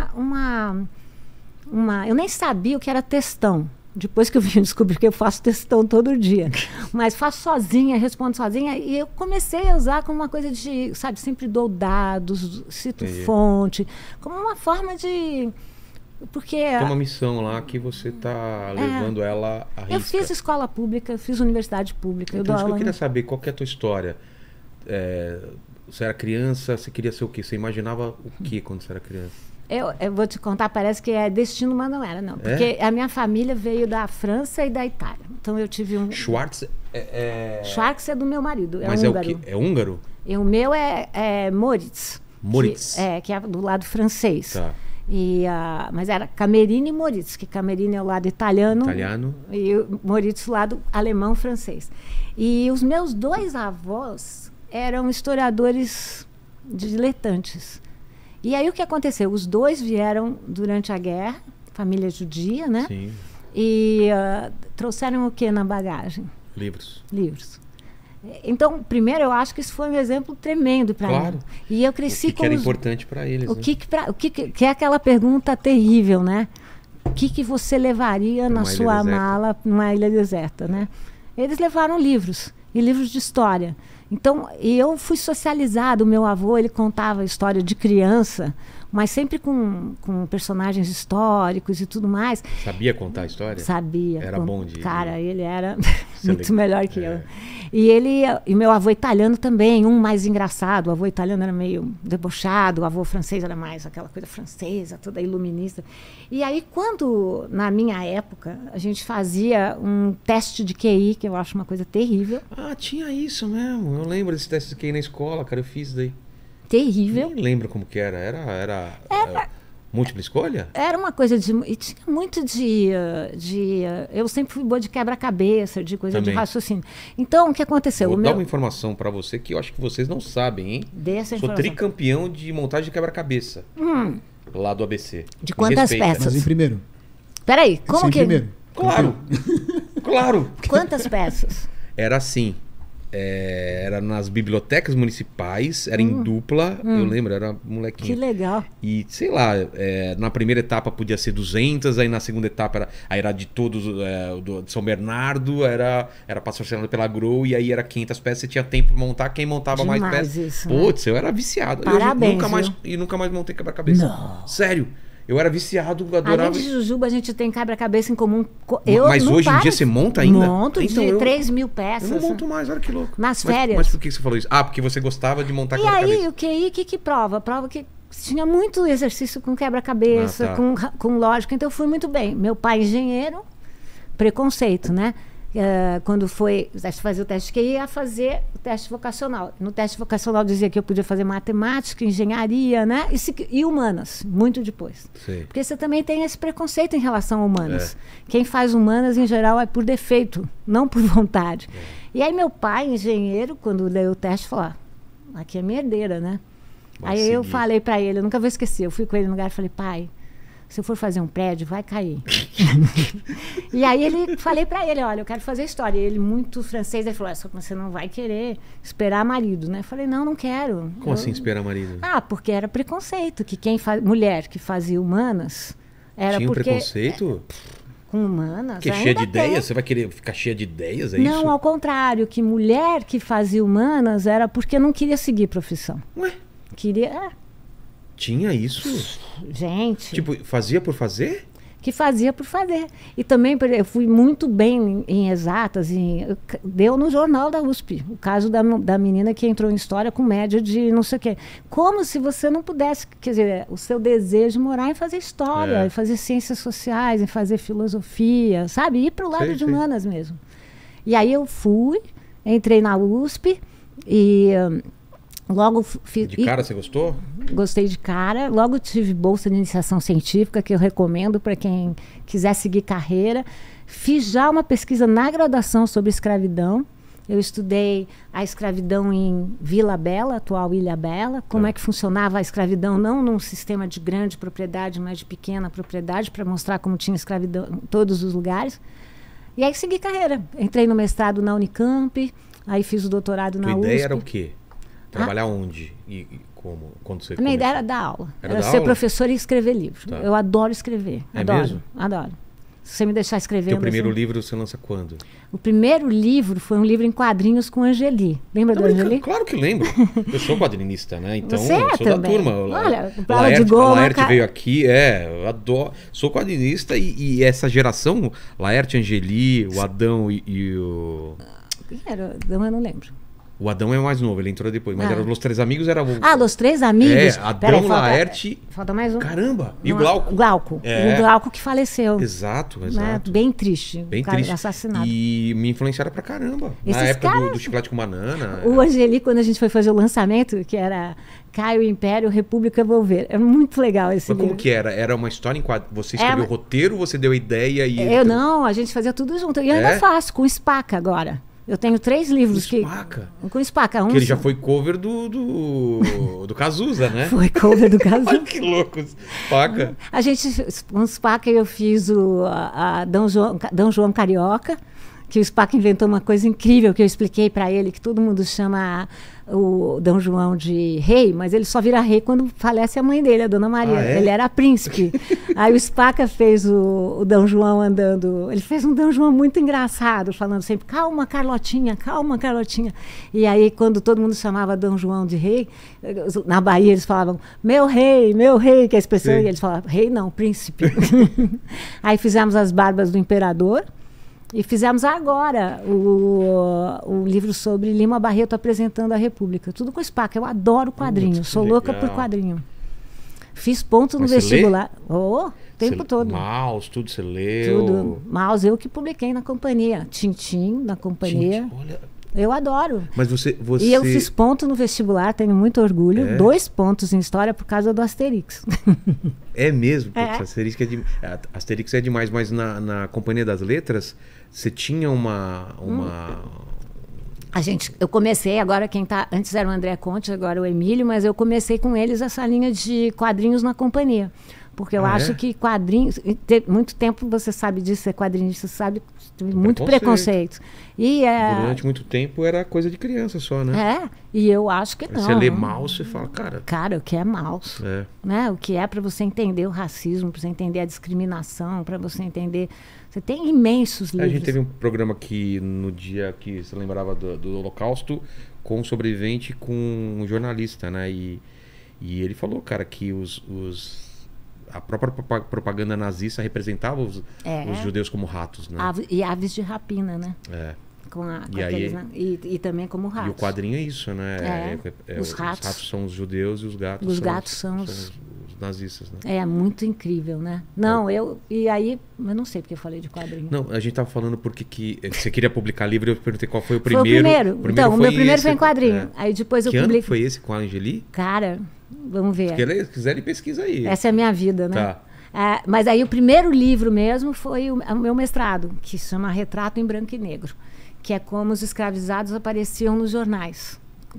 S3: eu nem sabia o que era textão. Depois que eu vim descobrir que eu faço textão todo dia. Mas faço sozinha, respondo sozinha. E eu comecei a usar como uma coisa de, sabe, sempre dou dados, cito fonte. Como uma forma de... Porque...
S1: Tem uma missão lá que você está levando ela a risca.
S3: Eu fiz escola pública, fiz universidade pública.
S1: Então, eu queria saber, qual que é a tua história? Você era criança, você queria ser o quê? Você imaginava o quê quando você era criança?
S3: Eu vou te contar, parece que é destino, mas não era, não. Porque a minha família veio da França e da Itália. Então eu tive um...
S1: Schwartz
S3: Schwartz é do meu marido,
S1: mas
S3: húngaro.
S1: É o quê? É húngaro?
S3: E o meu é Moritz.
S1: Moritz.
S3: Que é do lado francês.
S1: Tá.
S3: Mas era Camerini e Moritz, que Camerini é o lado italiano. E o Moritz o lado alemão-francês. E os meus 2 avós eram historiadores diletantes. E aí o que aconteceu? Os 2 vieram durante a guerra, família judia, né?
S1: Sim.
S3: E trouxeram o que na bagagem?
S1: Livros.
S3: Então, primeiro, eu acho que isso foi um exemplo tremendo para mim. E eu cresci com...
S1: O que era importante para eles, né?
S3: Que é aquela pergunta terrível, né? O que você levaria na sua mala numa ilha deserta, né? Eles levaram livros, e livros de história. Então, e eu fui socializada, o meu avô, ele contava a história de criança, mas sempre com personagens históricos e tudo mais.
S1: Sabia contar a história?
S3: Sabia.
S1: Era bom de...
S3: Cara, ele era muito melhor que eu. E meu avô italiano também, um mais engraçado. O avô italiano era meio debochado, o avô francês era mais aquela coisa francesa, toda iluminista. E aí, quando, na minha época, a gente fazia um teste de QI, que eu acho uma coisa terrível.
S1: Ah, tinha isso mesmo. Eu lembro desse teste de QI na escola, cara, eu fiz daí.
S3: Terrível.
S1: Nem lembro como que era. Era múltipla escolha?
S3: Era uma coisa de... E tinha muito de eu sempre fui boa de quebra-cabeça, de coisa de raciocínio. Então, o que aconteceu?
S1: Vou dar uma informação pra você que eu acho que vocês não sabem, hein? Sou tricampeão de montagem de quebra-cabeça. Lá do ABC.
S3: De quantas peças?
S2: Mas em primeiro.
S3: Peraí, como que...
S2: Primeiro.
S1: Claro. Claro.
S3: Quantas peças?
S1: Era assim... era nas bibliotecas municipais, era em dupla, eu lembro, era molequinho.
S3: Que legal.
S1: E, sei lá, na primeira etapa podia ser 200, aí na segunda etapa era de todos, de São Bernardo, era patrocinado pela Grow, e aí era 500 peças, você tinha tempo pra montar, quem montava
S3: Demais
S1: mais peças.
S3: Isso,
S1: Putz, eu era viciado.
S3: Parabéns,
S1: eu nunca mais montei quebra-cabeça.
S3: Não.
S1: Sério. Eu era viciado, adorava.
S3: Além de Jujuba, a gente tem quebra-cabeça em comum.
S1: Mas hoje em dia você monta ainda?
S3: Monto então, de 3 mil peças.
S1: Eu não monto mais, olha que louco.
S3: Nas férias.
S1: Mas por que você falou isso? Ah, porque você gostava de montar quebra-cabeça.
S3: E aí, o QI, o que prova? Prova que tinha muito exercício com quebra-cabeça, com lógica, então eu fui muito bem. Meu pai, engenheiro, preconceito, né? Quando foi fazer o teste de QI, ia fazer o teste vocacional. No teste vocacional dizia que eu podia fazer matemática, engenharia, né? E humanas, muito depois.
S1: Sei.
S3: Porque você também tem esse preconceito em relação a humanas. Quem faz humanas, em geral, é por defeito, não por vontade. E aí meu pai, engenheiro, quando leu o teste, falou, aqui é minha herdeira, né? Aí eu falei para ele, eu nunca vou esquecer, eu fui com ele no lugar e falei, pai, se eu for fazer um prédio, vai cair. E aí falei para ele, olha, eu quero fazer história. E ele, muito francês, ele falou, só que você não vai querer esperar marido, né? Eu falei, não quero.
S1: Como assim esperar marido?
S3: Porque era preconceito, que mulher que fazia humanas, era
S1: Tinha
S3: porque...
S1: preconceito?
S3: Com humanas,
S1: que cheia de ideias? Você vai querer ficar cheia de ideias, é isso?
S3: Não, ao contrário, que mulher que fazia humanas era porque não queria seguir profissão.
S1: Ué?
S3: Queria...
S1: Tinha isso?
S3: Gente...
S1: Tipo, fazia por fazer?
S3: Que fazia por fazer. E também eu fui muito bem em exatas. Deu no jornal da USP. O caso da menina que entrou em história com média de não sei o quê. Como se você não pudesse... Quer dizer, o seu desejo de morar em fazer história, em fazer ciências sociais, em fazer filosofia, sabe? Ir para o lado de humanas mesmo. E aí eu fui, entrei na USP e... Logo fiz.
S1: De cara você gostou?
S3: Gostei de cara. Logo tive bolsa de iniciação científica, que eu recomendo para quem quiser seguir carreira. Fiz já uma pesquisa na graduação sobre escravidão. Eu estudei a escravidão em Vila Bela, atual Ilha Bela, como é que funcionava a escravidão, não num sistema de grande propriedade, mas de pequena propriedade, para mostrar como tinha escravidão em todos os lugares. E aí segui carreira. Entrei no mestrado na Unicamp, aí fiz o doutorado na USP.
S1: Tua ideia era o quê? Trabalhar onde e como? Quando você
S3: a minha ideia era dar aula. Era ser professora e escrever livro. Tá. Eu adoro escrever. Adoro.
S1: Mesmo?
S3: Adoro. Se você me deixar escrever...
S1: Teu primeiro livro você lança quando?
S3: O primeiro livro foi um livro em quadrinhos com Angeli. Lembra do Angeli?
S1: Claro que lembro. Eu sou quadrinista, né? Então,
S3: você
S1: eu sou
S3: também.
S1: Da turma.
S3: Olha,
S1: a Laerte veio aqui, eu adoro. Sou quadrinista e essa geração, Laerte, Angeli, o Adão e o...
S3: Quem era? Eu não lembro.
S1: O Adão é o mais novo, ele entrou depois. Mas era Los Três Amigos, era o...
S3: Los Três Amigos?
S1: Adão, Laerte...
S3: Falta mais um.
S1: Caramba! E o Glauco.
S3: Glauco. O Glauco que faleceu.
S1: Exato.
S3: Né? Bem triste.
S1: Bem triste.
S3: Assassinado.
S1: E me influenciaram pra caramba. Na época do Chocolate com Banana.
S3: O Angeli, quando a gente foi fazer o lançamento, que era Caio Império, República Volver. É muito legal esse livro.
S1: Mas como que era? Era uma história em quadro? Você escreveu o roteiro, você deu a ideia e...
S3: Não, a gente fazia tudo junto. E eu ainda faço, com Spaca agora. Eu tenho 3 livros com Spaca.
S1: Que ele já foi cover do Cazuza, né?
S3: Foi cover do Cazuza.
S1: Olha que louco, Spaca.
S3: A gente, com Spaca eu fiz a Dom João Carioca, que o Spaca inventou uma coisa incrível que eu expliquei para ele, que todo mundo chama o Dom João de rei, mas ele só vira rei quando falece a mãe dele, a Dona Maria. Ele era príncipe. Aí o Spaca fez o D. João andando. Ele fez um D. João muito engraçado, falando sempre, calma, Carlotinha, calma, Carlotinha. E aí, quando todo mundo chamava D. João de rei, na Bahia eles falavam, meu rei, que é a expressão, e eles falavam, rei não, príncipe. Aí fizemos as barbas do imperador. E fizemos agora o livro sobre Lima Barreto apresentando a República. Tudo com Spaca. Eu adoro quadrinho. Sou louca por quadrinho. Fiz ponto no vestibular. O tempo todo.
S1: Maus, tudo você leu?
S3: Tudo. Maus, eu que publiquei na companhia. Tintim, na companhia. Olha. Eu adoro.
S1: Mas você...
S3: E eu fiz ponto no vestibular, tenho muito orgulho. 2 pontos em história por causa do Asterix.
S1: É mesmo? Putz, Asterix é demais, mas na Companhia das Letras, você tinha uma...
S3: Eu comecei, agora quem tá... Antes era o André Conte, agora o Emílio, mas eu comecei com eles essa linha de quadrinhos na companhia. Porque eu acho que quadrinhos... Muito tempo você sabe disso, ser quadrinista, você sabe... Muito preconceito. E,
S1: durante muito tempo era coisa de criança só, né?
S3: E eu acho que não.
S1: Você lê Maus, você fala, cara...
S3: Cara, o que é Maus? Né? O que é para você entender o racismo, para você entender a discriminação, para você entender... Você tem imensos livros.
S1: A gente teve um programa aqui no dia que você lembrava do Holocausto, com um sobrevivente, com um jornalista, né? E ele falou, cara, que a própria propaganda nazista representava os judeus como ratos, né?
S3: E aves de rapina, né? E também como ratos.
S1: E o quadrinho é isso, né? Os ratos são os judeus e os gatos
S3: são os
S1: nazistas, né?
S3: É muito incrível, né? Não, eu não sei porque eu falei de quadrinho.
S1: Não, a gente tava falando porque você queria publicar livro, eu perguntei qual foi o
S3: primeiro. Então, o meu primeiro foi em quadrinho. Aí depois eu publiquei.
S1: Ano foi esse com a Angeli?
S3: Cara, vamos ver.
S1: Se quiserem, pesquisa aí.
S3: Essa é a minha vida, né?
S1: Tá.
S3: Mas aí o primeiro livro mesmo foi o meu mestrado, que se chama Retrato em Branco e Negro, que é como os escravizados apareciam nos jornais.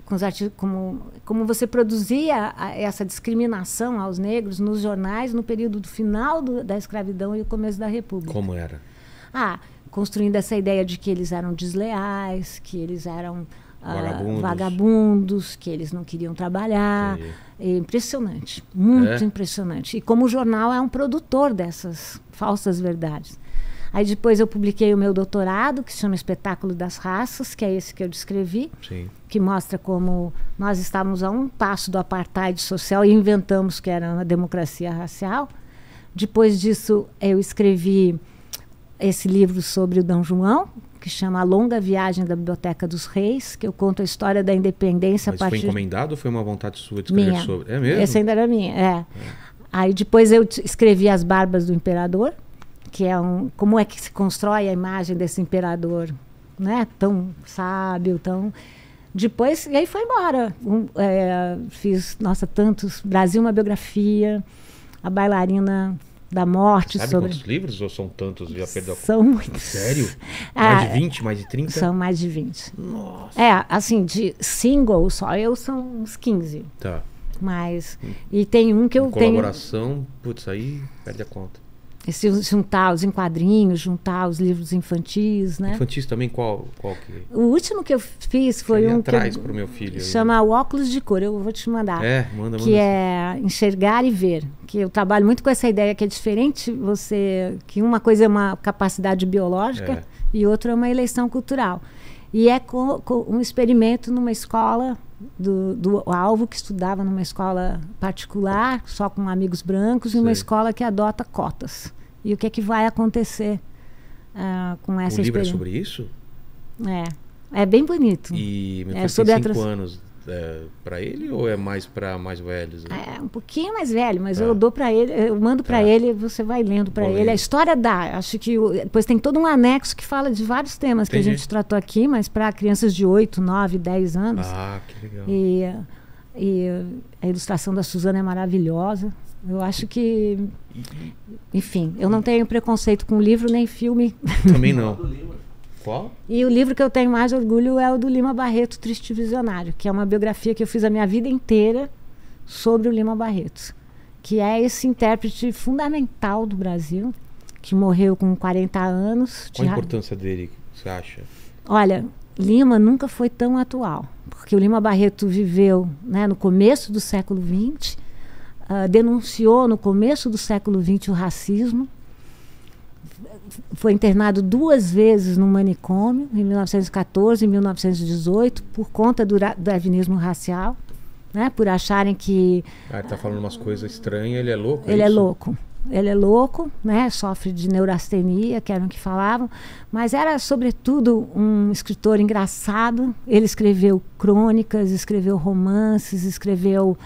S3: Como você produzia essa discriminação aos negros nos jornais no período do final da escravidão e o começo da República.
S1: Como era?
S3: Construindo essa ideia de que eles eram desleais, que eles eram vagabundos, que eles não queriam trabalhar. É impressionante, muito impressionante. E como o jornal é um produtor dessas falsas verdades. Aí depois eu publiquei o meu doutorado, que se chama Espetáculo das Raças, que é esse que eu descrevi, que mostra como nós estávamos a um passo do apartheid social e inventamos que era uma democracia racial. Depois disso, eu escrevi esse livro sobre o D. João, que chama A Longa Viagem da Biblioteca dos Reis, que eu conto a história da independência.
S1: Mas foi encomendado ou foi uma vontade sua de escrever sobre? É mesmo?
S3: Essa ainda era minha, Aí depois eu escrevi As Barbas do Imperador, que é como é que se constrói a imagem desse imperador, né? Tão sábio, tão... Depois, e aí foi embora. Fiz, tantos... Brasil, uma biografia, A Bailarina da Morte.
S1: Sabe quantos livros ou são tantos? Já perdeu?
S3: São muitos.
S1: Sério? Mais de 20? Mais de 30?
S3: São mais de 20.
S1: Nossa.
S3: Assim, de single só, são uns 15.
S1: Tá.
S3: Mas... E tem um que eu tenho...
S1: Colaboração, putz, aí perde a conta.
S3: Juntar os enquadrinhos, juntar os livros infantis, né?
S1: Infantis também, qual que...
S3: O último que eu fiz foi um
S1: atrás pro meu filho.
S3: Chama O Óculos de Cor, eu vou te mandar.
S1: Manda.
S3: Que é enxergar e ver. Que eu trabalho muito com essa ideia que é diferente, que uma coisa é uma capacidade biológica e outra é uma eleição cultural. E é com um experimento numa escola do alvo, que estudava numa escola particular, só com amigos brancos, e uma escola que adota cotas. E o que é que vai acontecer com essa experiência? O
S1: livro é sobre isso?
S3: É bem bonito.
S1: E tem 5 anos para ele ou é mais para mais velhos?
S3: É um pouquinho mais velho, mas eu dou para ele, eu mando para ele, você vai lendo para ele. A história acho que depois tem todo um anexo que fala de vários temas que a gente tratou aqui, mas para crianças de 8, 9, 10 anos.
S1: Que legal.
S3: E a ilustração da Suzana é maravilhosa. Eu acho que, enfim, eu não tenho preconceito com livro nem filme.
S1: Também não. Qual?
S3: E o livro que eu tenho mais orgulho é o do Lima Barreto, Triste Visionário, que é uma biografia que eu fiz a minha vida inteira sobre o Lima Barreto, que é esse intérprete fundamental do Brasil, que morreu com 40 anos.
S1: Qual a importância dele, você acha?
S3: Olha, Lima nunca foi tão atual, porque o Lima Barreto viveu, né, no começo do século XX, denunciou no começo do século XX o racismo. Foi internado 2 vezes no manicômio, em 1914 e 1918, por conta do darwinismo racial, né? Por acharem que...
S1: ele está falando umas coisas estranhas, ele é louco?
S3: Ele é louco. Ele é louco, né? Sofre de neurastenia, que eram o que falavam, mas era, sobretudo, um escritor engraçado. Ele escreveu crônicas, escreveu romances, escreveu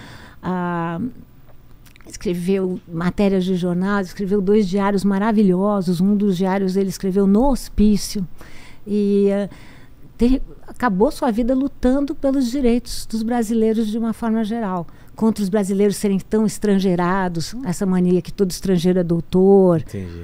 S3: matérias de jornal, escreveu 2 diários maravilhosos. Um dos diários ele escreveu no hospício. E acabou sua vida lutando pelos direitos dos brasileiros de uma forma geral. Contra os brasileiros serem tão estrangeirados, essa mania que todo estrangeiro é doutor.
S1: Entendi.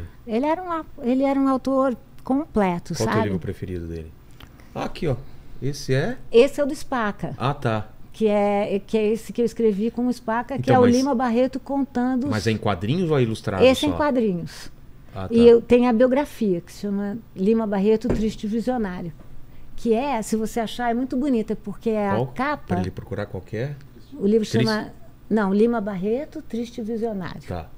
S3: Ele era um autor completo,
S1: Qual
S3: sabe?
S1: Qual é o livro preferido dele? Aqui, ó. Esse é?
S3: Esse é o do Spaca.
S1: Ah, tá.
S3: Que é esse que eu escrevi com o Spaca, então, que é o Lima Barreto contando...
S1: Mas é em quadrinhos ou é ilustrado
S3: Esse
S1: só?
S3: é em quadrinhos.
S1: Ah, tá.
S3: E tem a biografia, que se chama Lima Barreto, Triste Visionário. Que se você achar, é muito bonita, porque a capa...
S1: Para ele procurar qualquer...
S3: O livro chama... Não, Lima Barreto, Triste Visionário.
S1: Tá.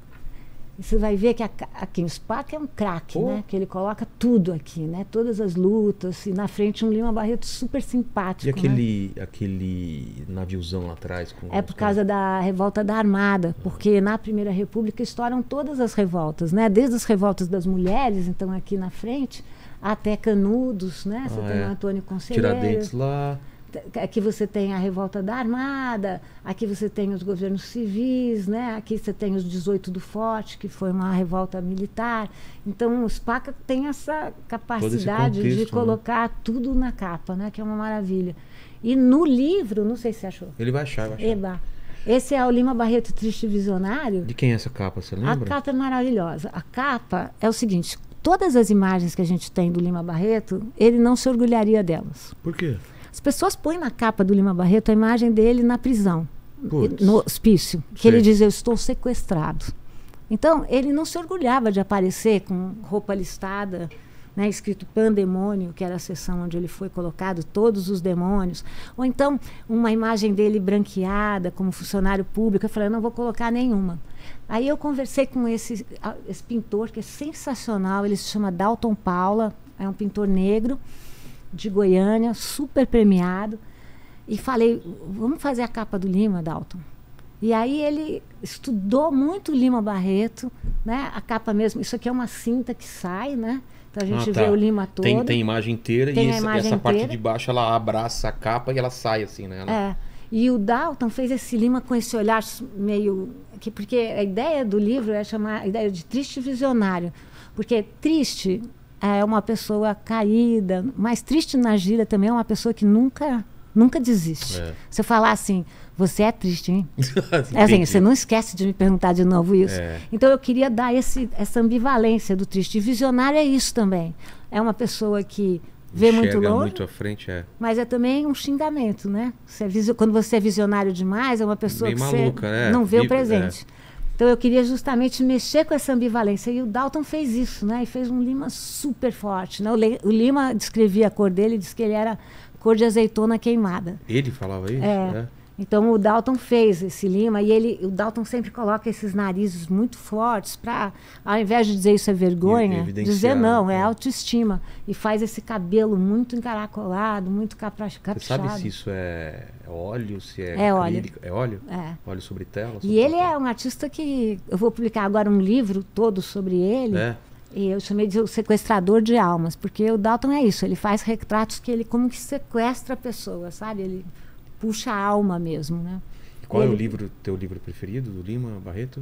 S3: E você vai ver que aqui o Spaca é um craque, né? Que ele coloca tudo aqui, né? Todas as lutas. E na frente um Lima Barreto super simpático.
S1: E aquele naviozão lá atrás?
S3: É por causa da revolta da Armada. Porque na Primeira República estouram todas as revoltas, né? Desde as revoltas das mulheres, então aqui na frente, até Canudos, né? Você tem o Antônio Conselheiro.
S1: Tiradentes lá...
S3: Aqui você tem a revolta da Armada, aqui você tem os governos civis, né? Aqui você tem os 18 do Forte, que foi uma revolta militar. Então, o Spaca tem essa capacidade de colocar tudo na capa, né? Que é uma maravilha. E no livro, não sei se você achou.
S1: Ele vai achar,
S3: Eba. Esse é o Lima Barreto Triste Visionário.
S1: De quem é essa capa, você lembra?
S3: A capa é maravilhosa. A capa é o seguinte, todas as imagens que a gente tem do Lima Barreto, ele não se orgulharia delas.
S1: Por quê?
S3: As pessoas põem na capa do Lima Barreto a imagem dele na prisão, no hospício, que ele diz, eu estou sequestrado. Então, ele não se orgulhava de aparecer com roupa listada, né, escrito Pandemônio, que era a seção onde ele foi colocado, todos os demônios. Ou então, uma imagem dele branqueada, como funcionário público. Eu falei, eu não vou colocar nenhuma. Aí eu conversei com esse pintor, que é sensacional, ele se chama Dalton Paula, é um pintor negro, de Goiânia, super premiado, e falei, vamos fazer a capa do Lima, Dalton. E aí ele estudou muito Lima Barreto, né? A capa mesmo, isso aqui é uma cinta que sai, né? Então a gente vê o Lima todo.
S1: Tem a imagem inteira e essa parte de baixo ela abraça a capa e ela sai assim, né?
S3: E o Dalton fez esse Lima com esse olhar meio... Porque a ideia do livro é chamar a ideia de triste visionário. Porque triste... é uma pessoa caída, mas triste na gíria também é uma pessoa que nunca desiste. Você falar assim, você é triste, hein? É assim, você não esquece de me perguntar de novo isso. Então eu queria dar essa ambivalência do triste. E visionário é isso também. É uma pessoa que vê muito longe,
S1: muito à frente,
S3: mas é também um xingamento, né? Quando você é visionário demais, é uma pessoa que
S1: maluca,
S3: você não vê o presente. Então eu queria justamente mexer com essa ambivalência. E o Dalton fez isso, né? E fez um Lima super forte, né? O Lima descrevia a cor dele, disse que ele era cor de azeitona queimada.
S1: Ele falava isso?
S3: Então o Dalton fez esse Lima e o Dalton sempre coloca esses narizes muito fortes para, ao invés de dizer isso é vergonha, dizer não, é autoestima. E faz esse cabelo muito encaracolado, muito caprichado.
S1: Você sabe se isso é óleo, se é acrílico? É óleo? Óleo sobre tela?
S3: E ele é um artista que... Eu vou publicar agora um livro todo sobre ele. E eu chamei de o sequestrador de almas, porque o Dalton é isso, ele faz retratos que ele como que sequestra a pessoa, sabe? Ele puxa a alma mesmo, né?
S1: Qual é o teu livro preferido do Lima Barreto?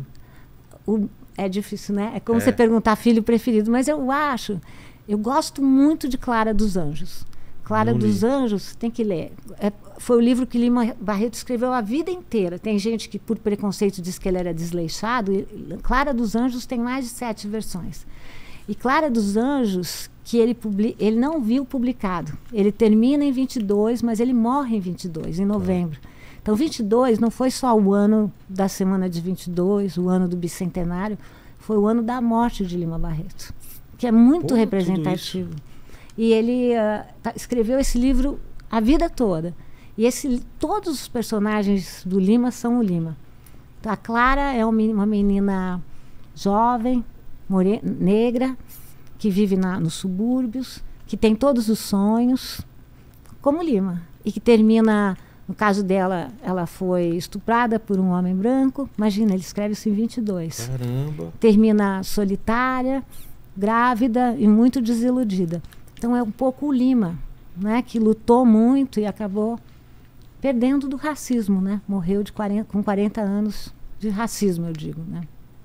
S3: É difícil, né? É como você perguntar filho preferido, mas eu gosto muito de Clara dos Anjos. Clara dos Anjos, tem que ler. Foi o livro que Lima Barreto escreveu a vida inteira. Tem gente que, por preconceito, diz que ele era desleixado. Clara dos Anjos tem mais de 7 versões. E Clara dos Anjos, que ele não viu publicado. Ele termina em 22, mas ele morre em 22, em novembro. Então, 22 não foi só o ano da semana de 22, o ano do bicentenário, foi o ano da morte de Lima Barreto, que é muito representativo. E ele escreveu esse livro a vida toda. E todos os personagens do Lima são o Lima. A Clara é uma menina jovem, negra, que vive nos subúrbios, que tem todos os sonhos, como Lima, e que termina, no caso dela, ela foi estuprada por um homem branco. Imagina, ele escreve isso em 22.
S1: Caramba!
S3: Termina solitária, grávida e muito desiludida. Então é um pouco o Lima, né, que lutou muito e acabou perdendo do racismo, né? Morreu com 40 anos de racismo, eu digo, né?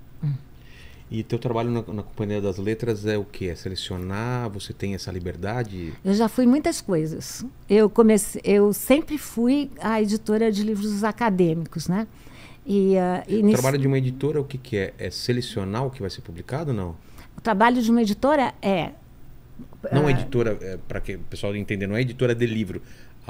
S1: E teu trabalho na Companhia das Letras é o quê? É selecionar? Você tem essa liberdade?
S3: Eu já fui muitas coisas. Eu sempre fui a editora de livros acadêmicos, né?
S1: O trabalho de uma editora, o que é? É selecionar o que vai ser publicado ou não?
S3: O trabalho de uma editora é...
S1: Não editora, para que o pessoal entenda, não é editora de livro.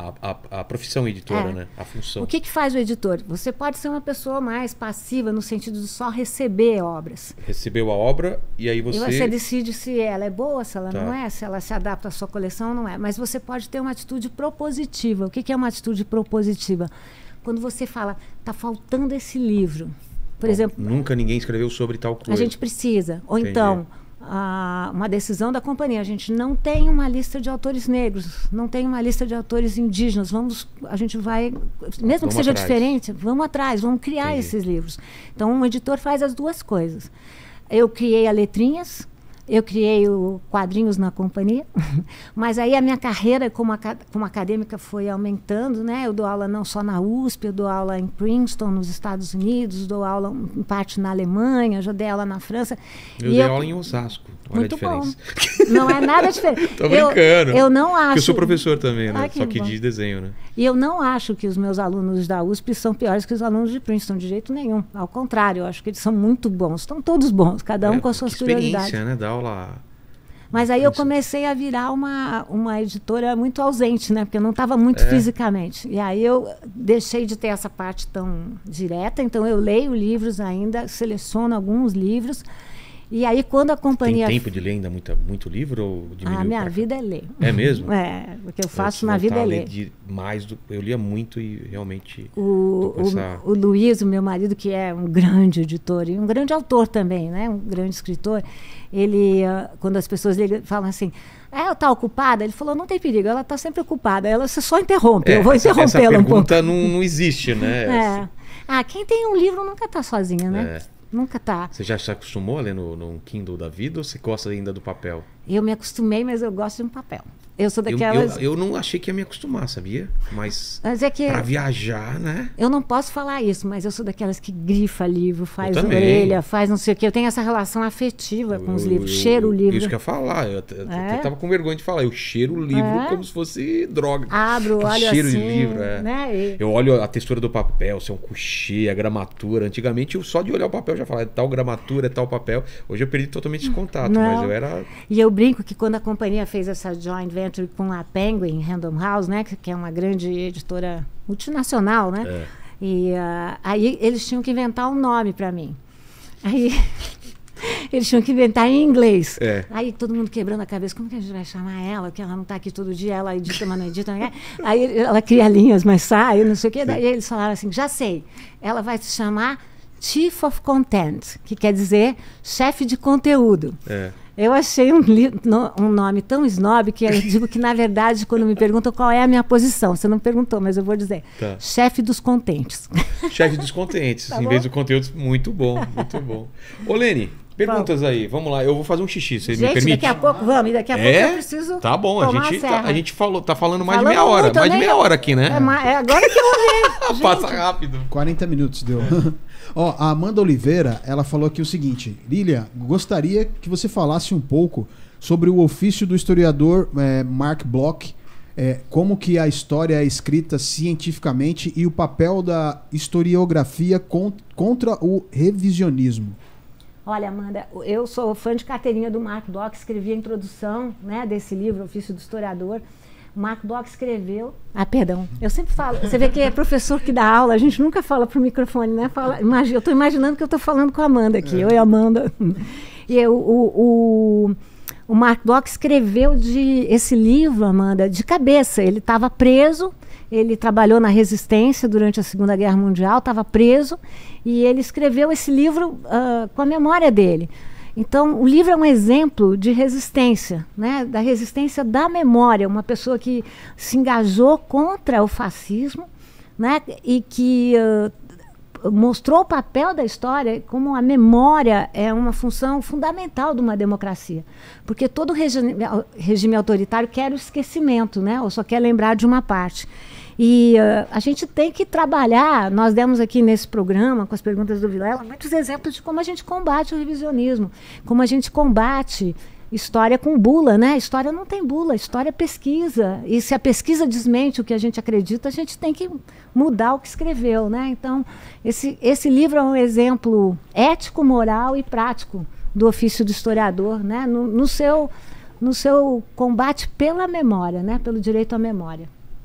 S1: A profissão editora, né? A função.
S3: O que faz o editor? Você pode ser uma pessoa mais passiva no sentido de só receber obras.
S1: Recebeu a obra e aí você...
S3: E você decide se ela é boa, se ela não é, se ela se adapta à sua coleção ou não é. Mas você pode ter uma atitude propositiva. O que é uma atitude propositiva? Quando você fala, está faltando esse livro. Por exemplo...
S1: Nunca ninguém escreveu sobre tal coisa.
S3: A gente precisa. Ou
S1: Entendi.
S3: Então... uma decisão da companhia. A gente não tem uma lista de autores negros, não tem uma lista de autores indígenas. A gente vai, mesmo que seja diferente, vamos atrás, vamos criar esses livros. Então, um editor faz as duas coisas. Eu criei a Letrinhas, eu criei quadrinhos na companhia, mas aí a minha carreira como acadêmica foi aumentando, né? Eu dou aula não só na USP, eu dou aula em Princeton, nos Estados Unidos, dou aula em parte na Alemanha, já dei aula na França.
S1: Eu dei aula em Osasco, olha muito a diferença.
S3: Bom. Não é nada diferente.
S1: Tô brincando.
S3: Eu não acho...
S1: Porque eu sou professor também, né? Só que
S3: bom.
S1: de desenho, né?
S3: E eu não acho que os meus alunos da USP são piores que os alunos de Princeton, de jeito nenhum. Ao contrário, eu acho que eles são muito bons. Estão todos bons, cada um com as suas prioridades.
S1: Né? Dá aula...
S3: Mas aí eu comecei a virar uma editora muito ausente, né? Porque eu não estava muito fisicamente. E aí eu deixei de ter essa parte tão direta. Então eu leio livros ainda, seleciono alguns livros. E aí quando a companhia...
S1: Tem tempo de ler ainda muito livro ou diminuiu?
S3: A minha vida é ler.
S1: É mesmo?
S3: É, o que eu faço na vida é ler.
S1: Eu lia muito e realmente...
S3: O Luiz, o meu marido, que é um grande editor e um grande autor também, né? Um grande escritor, ele, quando as pessoas falam assim... Ela está ocupada? Ele falou, não tem perigo, ela está sempre ocupada. Você só interrompe, eu vou interrompê-la um pouco.
S1: Essa pergunta não existe, né?
S3: Quem tem um livro nunca está sozinha, né? Nunca tá.
S1: Você já se acostumou a ler no Kindle da vida ou você gosta ainda do papel?
S3: Eu me acostumei, mas eu gosto de um papel. Eu sou daquelas...
S1: Eu não achei que ia me acostumar, sabia? Mas
S3: é que
S1: pra viajar, né?
S3: Eu não posso falar isso, mas eu sou daquelas que grifa livro, faz orelha, faz não sei o quê. Eu tenho essa relação afetiva com os livros. Cheiro o livro.
S1: Isso que eu ia falar. Eu até tava com vergonha de falar. Eu cheiro o livro como se fosse droga.
S3: Abro, olho
S1: cheiro
S3: assim,
S1: de livro,
S3: né?
S1: Eu olho a textura do papel, se é um couché, a gramatura. Antigamente, eu só de olhar o papel já falava, é tal gramatura, é tal papel. Hoje eu perdi totalmente esse contato, mas eu era...
S3: E eu brinco que quando a companhia fez essa joint venture com a Penguin Random House, né, que é uma grande editora multinacional, né? E aí eles tinham que inventar um nome para mim. Aí eles tinham que inventar em inglês. Aí todo mundo quebrando a cabeça, como que a gente vai chamar ela? Porque ela não está aqui todo dia, ela edita, mas não edita. Né? Aí ela cria linhas, mas sai, não sei o quê. Daí eles falaram assim, já sei, ela vai se chamar Chief of Content, que quer dizer chefe de conteúdo. Eu achei um nome tão snob que eu digo que, na verdade, quando me perguntam qual é a minha posição, você não perguntou, mas eu vou dizer, chefe dos contentes.
S1: Chefe dos contentes, em vez do conteúdo, muito bom, muito bom. Ô, Lene, perguntas aí, vamos lá, eu vou fazer um xixi, você me permite?
S3: Daqui a pouco, vamos, daqui a pouco eu preciso.
S1: Tá bom, a gente tá falando mais de meia hora, mais de meia hora aqui, né?
S3: É agora que eu vi.
S1: Passa rápido.
S2: 40 minutos deu. Ó, a Amanda Oliveira, ela falou aqui o seguinte: Lilia, gostaria que você falasse um pouco sobre o ofício do historiador Mark Bloch, como que a história é escrita cientificamente e o papel da historiografia contra o revisionismo.
S3: Olha, Amanda, eu sou fã de carteirinha do Mark Bloch, escrevi a introdução, né, desse livro, Ofício do Historiador. O Mark Bloch escreveu... perdão. Eu sempre falo... Você vê que é professor que dá aula, a gente nunca fala pro microfone, né? Eu estou imaginando que eu estou falando com a Amanda aqui. Eu e a Amanda. E o O Mark Bloch escreveu esse livro, Amanda, de cabeça. Ele estava preso, ele trabalhou na resistência durante a Segunda Guerra Mundial, estava preso, e ele escreveu esse livro com a memória dele. Então, o livro é um exemplo de resistência, né? Da resistência da memória. Uma pessoa que se engajou contra o fascismo, né? E que mostrou o papel da história, como a memória é uma função fundamental de uma democracia. Porque todo regime autoritário quer o esquecimento, né? Ou só quer lembrar de uma parte. E a gente tem que trabalhar, nós demos aqui nesse programa, com as perguntas do Vilela, muitos exemplos de como a gente combate o revisionismo, como a gente combate história com bula, né? História não tem bula, história é pesquisa. E se a pesquisa desmente o que a gente acredita, a gente tem que mudar o que escreveu, né? Então, esse livro é um exemplo ético, moral e prático do ofício do historiador, né? No seu combate pela memória, né? Pelo direito à memória.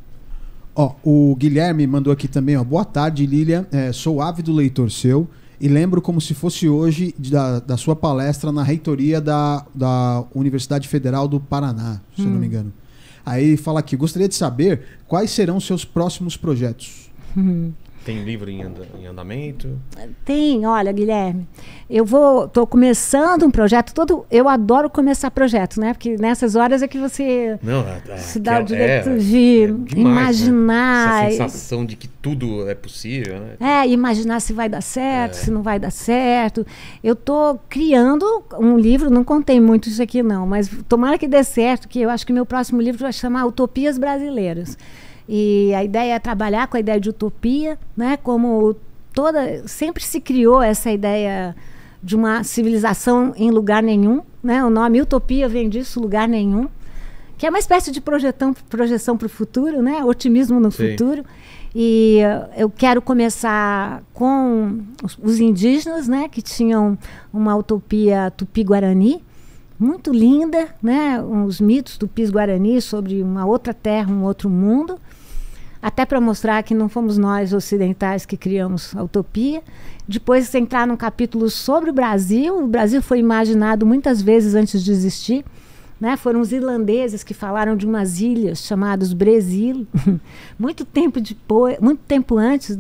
S2: O Guilherme mandou aqui também, boa tarde, Lília, sou ávido leitor seu e lembro como se fosse hoje da sua palestra na reitoria da Universidade Federal do Paraná, se eu não me engano. Aí ele fala aqui, gostaria de saber quais serão seus próximos projetos.
S1: Tem livro em andamento?
S3: Tem, olha, Guilherme, estou começando um projeto eu adoro começar projetos, né? Porque nessas horas é que você se dá o direito de demais, imaginar.
S1: Né? Essa sensação de que tudo é possível, né?
S3: Imaginar se vai dar certo, se não vai dar certo. Eu estou criando um livro, não contei muito isso aqui não, mas tomara que dê certo, que eu acho que meu próximo livro vai chamar Utopias Brasileiras. E a ideia é trabalhar com a ideia de utopia, né? Como sempre se criou essa ideia de uma civilização em lugar nenhum, né? O nome utopia vem disso, lugar nenhum, que é uma espécie de projeção para o futuro, né? Otimismo no futuro. E eu quero começar com os indígenas, né? Que tinham uma utopia tupi-guarani, muito linda, né? Os mitos tupis-guarani sobre uma outra terra, um outro mundo, até para mostrar que não fomos nós ocidentais que criamos a utopia. Depois entrar num capítulo sobre o Brasil foi imaginado muitas vezes antes de existir, né? Foram os irlandeses que falaram de umas ilhas chamadas Brasil, muito tempo antes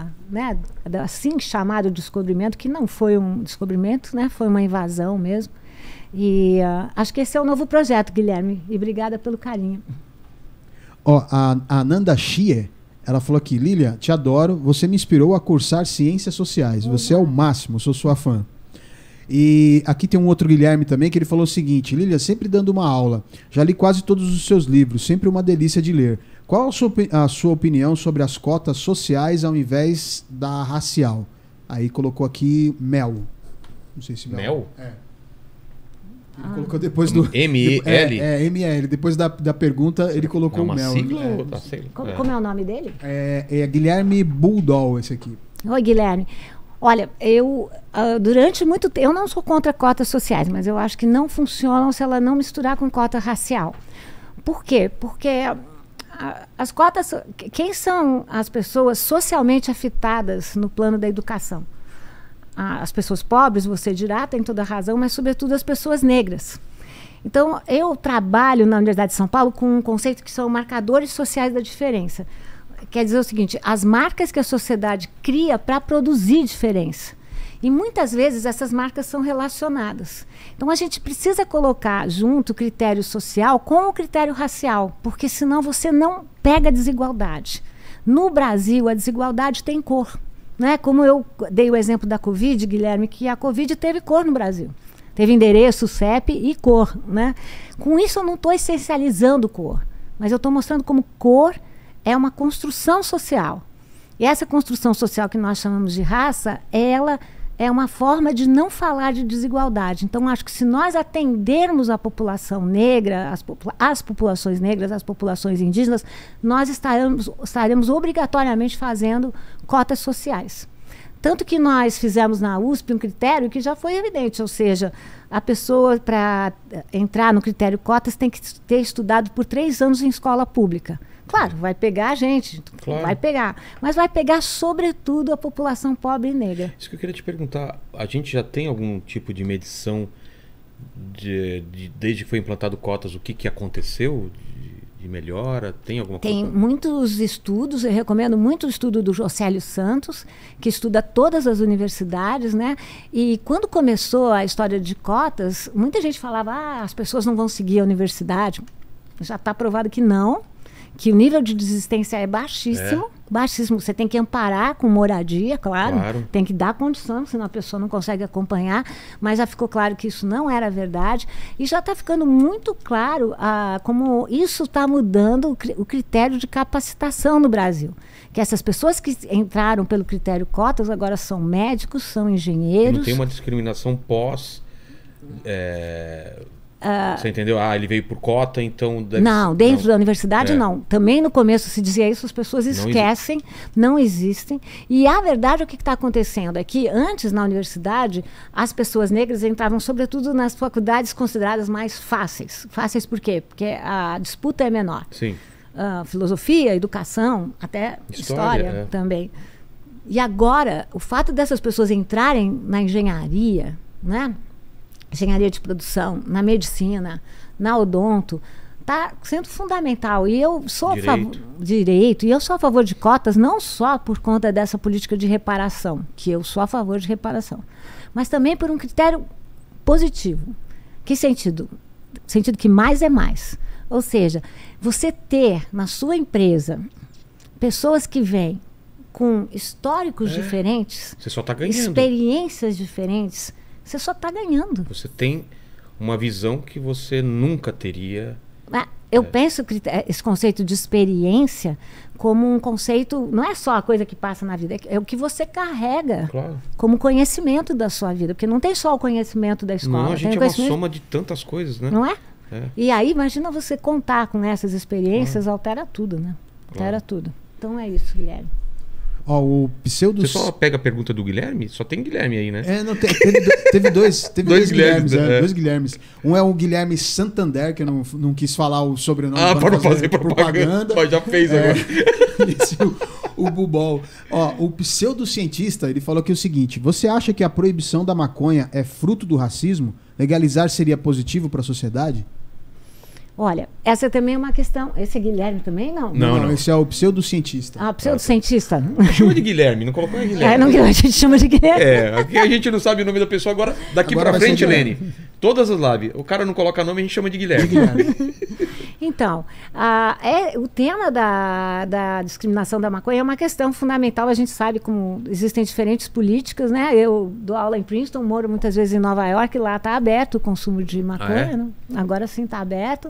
S3: assim chamado descobrimento, que não foi um descobrimento, né? Foi uma invasão mesmo. E acho que esse é o novo projeto, Guilherme. E obrigada pelo carinho.
S2: A Nanda Xie, ela falou aqui, Lília, te adoro, você me inspirou a cursar ciências sociais. Você é o máximo, sou sua fã. E aqui tem um outro Guilherme também, que ele falou o seguinte, Lília, sempre dando uma aula, já li quase todos os seus livros, sempre uma delícia de ler. Qual a sua opinião sobre as cotas sociais ao invés da racial? Aí colocou aqui Mel. Não sei se
S1: Mel?
S2: Ele colocou depois do...
S1: M-E-L?
S2: M-E-L. Depois da pergunta, ele colocou o Mel.
S1: Sigla,
S3: Como é o nome dele?
S2: É Guilherme Bulldol, esse aqui.
S3: Oi, Guilherme. Olha, eu durante muito tempo, eu não sou contra cotas sociais, mas eu acho que não funcionam se ela não misturar com cota racial. Por quê? Porque as cotas... Quem são as pessoas socialmente afetadas no plano da educação? As pessoas pobres, você dirá, tem toda a razão, mas sobretudo as pessoas negras. Então, eu trabalho na Universidade de São Paulo com um conceito que são marcadores sociais da diferença. Quer dizer o seguinte, as marcas que a sociedade cria para produzir diferença. E muitas vezes essas marcas são relacionadas. Então, a gente precisa colocar junto o critério social com o critério racial, porque senão você não pega a desigualdade. No Brasil, a desigualdade tem cor. Né? Como eu dei o exemplo da Covid, Guilherme, que a Covid teve cor no Brasil. Teve endereço, CEP e cor. Né? Com isso eu não estou essencializando cor, mas eu estou mostrando como cor é uma construção social. E essa construção social que nós chamamos de raça, ela é uma forma de não falar de desigualdade. Então, acho que se nós atendermos a população negra, as populações negras, as populações indígenas, nós estaremos obrigatoriamente fazendo cotas sociais. Tanto que nós fizemos na USP um critério que já foi evidente, ou seja, a pessoa, para entrar no critério cotas, tem que ter estudado por 3 anos em escola pública. Claro, vai pegar a gente, vai pegar. Mas vai pegar, sobretudo, a população pobre e negra.
S1: Isso que eu queria te perguntar. A gente já tem algum tipo de medição desde que foi implantado cotas, o que aconteceu de melhora? Tem alguma coisa?
S3: Tem muitos estudos, eu recomendo muito o estudo do Jocélio Santos, que estuda todas as universidades, né? E quando começou a história de cotas, muita gente falava, as pessoas não vão seguir a universidade. Já está provado que não, que o nível de desistência é baixíssimo, baixíssimo. Você tem que amparar com moradia, claro. Tem que dar condição, senão a pessoa não consegue acompanhar. Mas já ficou claro que isso não era verdade. E já está ficando muito claro como isso está mudando o critério de capacitação no Brasil. Que essas pessoas que entraram pelo critério cotas agora são médicos, são engenheiros. E
S1: não tem uma discriminação pós... Você entendeu? Ele veio por cota, então...
S3: Não, dentro da universidade não. Também no começo se dizia isso, as pessoas esquecem, não existem. E a verdade, o que está acontecendo é que antes na universidade, as pessoas negras entravam sobretudo nas faculdades consideradas mais fáceis. Fáceis por quê? Porque a disputa é menor.
S1: Sim.
S3: Filosofia, educação, até história também. E agora, o fato dessas pessoas entrarem na engenharia, né? Engenharia de produção, na medicina, na odonto, está sendo fundamental. E eu sou a favor direito, e eu sou a favor de cotas, não só por conta dessa política de reparação, que eu sou a favor de reparação, mas também por um critério positivo. Que sentido? Sentido que mais é mais. Ou seja, você ter na sua empresa pessoas que vêm com históricos diferentes,
S1: você só está ganhando.
S3: Experiências diferentes, você só está ganhando.
S1: Você tem uma visão que você nunca teria.
S3: Eu penso que esse conceito de experiência como um conceito, não é só a coisa que passa na vida, é o que você carrega como conhecimento da sua vida. Porque não tem só o conhecimento da escola.
S1: Não, a gente é uma soma de tantas coisas, né?
S3: Não é? E aí, imagina você contar com essas experiências, altera tudo, né? Altera tudo. Então é isso, Guilherme.
S2: O pseudo...
S1: Você só pega a pergunta do Guilherme? Só tem Guilherme aí, né?
S2: Teve dois Guilhermes.
S1: É.
S2: Dois Guilhermes. Um é o Guilherme Santander, que eu não quis falar o sobrenome
S1: para não fazer propaganda. Já fez agora.
S2: Esse, o Bubol. O pseudocientista, ele falou aqui o seguinte: você acha que a proibição da maconha é fruto do racismo? Legalizar seria positivo para a sociedade?
S3: Olha, essa também é uma questão... Esse é Guilherme também?
S2: Não, esse é o pseudocientista.
S3: Pseudocientista.
S1: Chama de Guilherme, não colocou em Guilherme.
S3: A gente chama de Guilherme.
S1: Aqui a gente não sabe o nome da pessoa agora. Daqui para frente, Lene. Todas as lives, o cara não coloca nome, a gente chama de Guilherme.
S3: Então, o tema da discriminação da maconha é uma questão fundamental. A gente sabe como existem diferentes políticas, né? Eu dou aula em Princeton, moro muitas vezes em Nova York, lá está aberto o consumo de maconha. Né? Agora sim está aberto.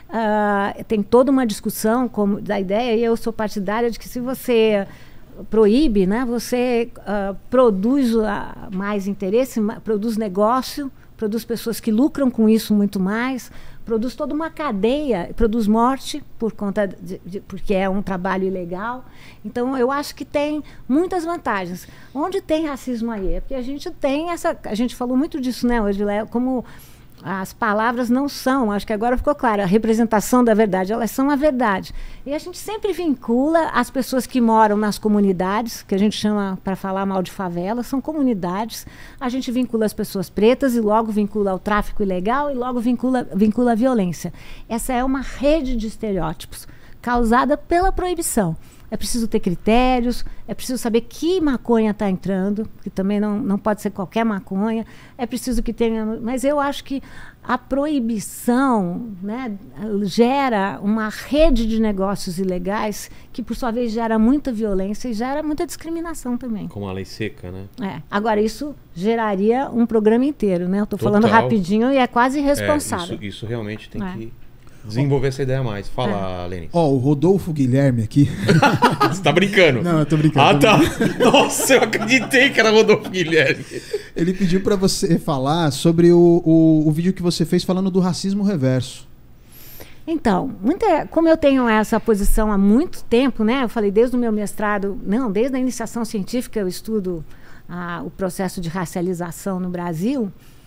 S3: Tem toda uma discussão da ideia, e eu sou partidária de que se você proíbe, né, você produz mais interesse, produz negócio, produz pessoas que lucram com isso muito mais, produz toda uma cadeia, produz morte por conta porque é um trabalho ilegal. Então eu acho que tem muitas vantagens. Onde tem racismo aí? É porque a gente tem a gente falou muito disso, né, hoje, como as palavras não são, acho que agora ficou claro, a representação da verdade, elas são a verdade. E a gente sempre vincula as pessoas que moram nas comunidades, que a gente chama, para falar mal de favela, são comunidades. A gente vincula as pessoas pretas e logo vincula ao tráfico ilegal e logo vincula a violência. Essa é uma rede de estereótipos causada pela proibição. É preciso ter critérios, é preciso saber que maconha está entrando, que também não pode ser qualquer maconha, é preciso que tenha... Mas eu acho que a proibição, né, gera uma rede de negócios ilegais que, por sua vez, gera muita violência e gera muita discriminação também.
S1: Como a lei seca, né?
S3: Agora, isso geraria um programa inteiro, né? Eu estou falando rapidinho e é quase irresponsável.
S1: Isso realmente tem que... desenvolver essa ideia mais. Fala, Lene.
S2: O Rodolfo Guilherme aqui.
S1: Você tá brincando?
S2: Não, eu tô brincando.
S1: Tá. Nossa, eu acreditei que era Rodolfo Guilherme.
S2: Ele pediu pra você falar sobre o vídeo que você fez falando do racismo reverso.
S3: Então, como eu tenho essa posição há muito tempo, né? Eu falei desde o meu mestrado, desde a iniciação científica eu estudo o processo de racialização no Brasil.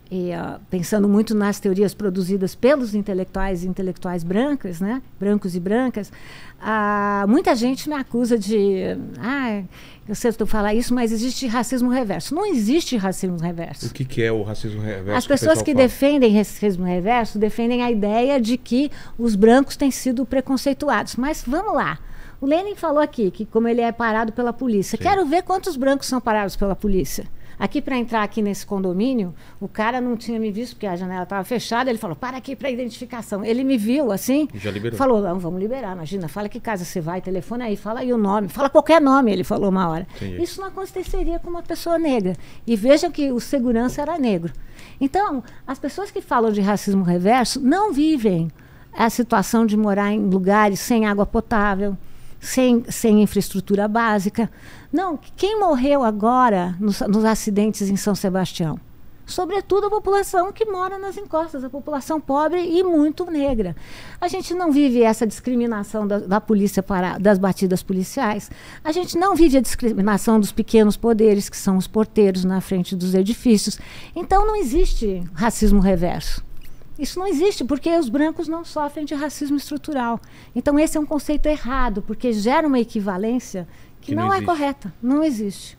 S3: e pensando muito nas teorias produzidas pelos intelectuais e intelectuais brancas, né? Brancos e brancas, muita gente me acusa de... eu sei que eu falar isso, mas existe racismo reverso. Não existe racismo reverso.
S1: O que é o racismo reverso?
S3: As pessoas que defendem racismo reverso defendem a ideia de que os brancos têm sido preconceituados. Mas vamos lá. O Lenin falou aqui que como ele é parado pela polícia. Sim. Quero ver quantos brancos são parados pela polícia. Aqui, para entrar aqui nesse condomínio, o cara não tinha me visto, porque a janela estava fechada. Ele falou, para aqui para identificação. Ele me viu assim,
S1: já liberou.
S3: Falou, não, vamos liberar, imagina, fala que casa você vai, telefona aí, fala aí o nome, fala qualquer nome, ele falou uma hora. Entendi. Isso não aconteceria com uma pessoa negra. E vejam que o segurança era negro. Então, as pessoas que falam de racismo reverso não vivem a situação de morar em lugares sem água potável, sem infraestrutura básica. Não, quem morreu agora nos acidentes em São Sebastião? Sobretudo a população que mora nas encostas, a população pobre e muito negra. A gente não vive essa discriminação da polícia das batidas policiais. A gente não vive a discriminação dos pequenos poderes, que são os porteiros na frente dos edifícios. Então não existe racismo reverso. Isso não existe, porque os brancos não sofrem de racismo estrutural. Então esse é um conceito errado, porque gera uma equivalência que não é correta. Não existe.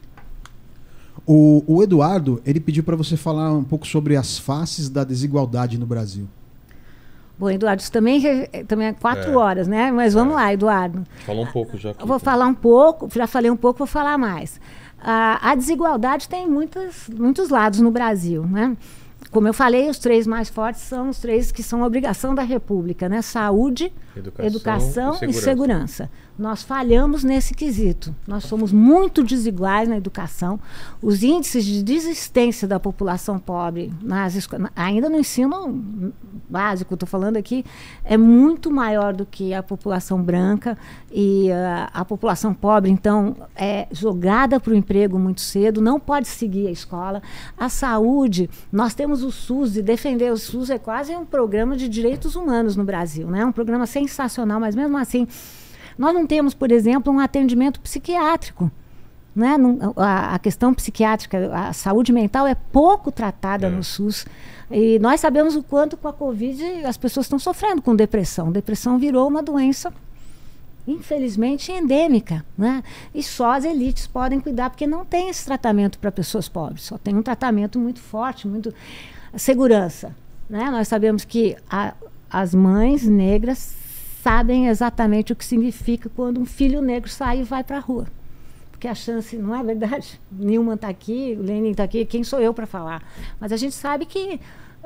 S2: O Eduardo, ele pediu para você falar um pouco sobre as faces da desigualdade no Brasil.
S3: Bom, Eduardo, isso também é 4 horas, né? Mas vamos lá, Eduardo.
S1: Falou um pouco já.
S3: Vou falar um pouco, já falei um pouco, vou falar mais. A desigualdade tem muitos lados no Brasil, né? Como eu falei, os 3 mais fortes são os 3 que são obrigação da República, né? Saúde, educação e segurança. Nós falhamos nesse quesito. Nós somos muito desiguais na educação. Os índices de desistência da população pobre, ainda no ensino básico, estou falando aqui, é muito maior do que a população branca. E a população pobre, então, é jogada para o emprego muito cedo, não pode seguir a escola. A saúde, nós temos o SUS, e defender o SUS é quase um programa de direitos humanos no Brasil, né? Um programa sensacional, mas mesmo assim... Nós não temos, por exemplo, um atendimento psiquiátrico. Né? A questão psiquiátrica, a saúde mental é pouco tratada no SUS. E nós sabemos o quanto com a Covid as pessoas estão sofrendo com depressão. Depressão virou uma doença, infelizmente, endêmica. Né? E só as elites podem cuidar, porque não tem esse tratamento para pessoas pobres. Só tem um tratamento muito forte, muito... Segurança. Né? Nós sabemos que as mães negras sabem exatamente o que significa quando um filho negro sai e vai para a rua. Porque a chance, não é verdade? Nilman está aqui, o Lenin está aqui, quem sou eu para falar? Mas a gente sabe que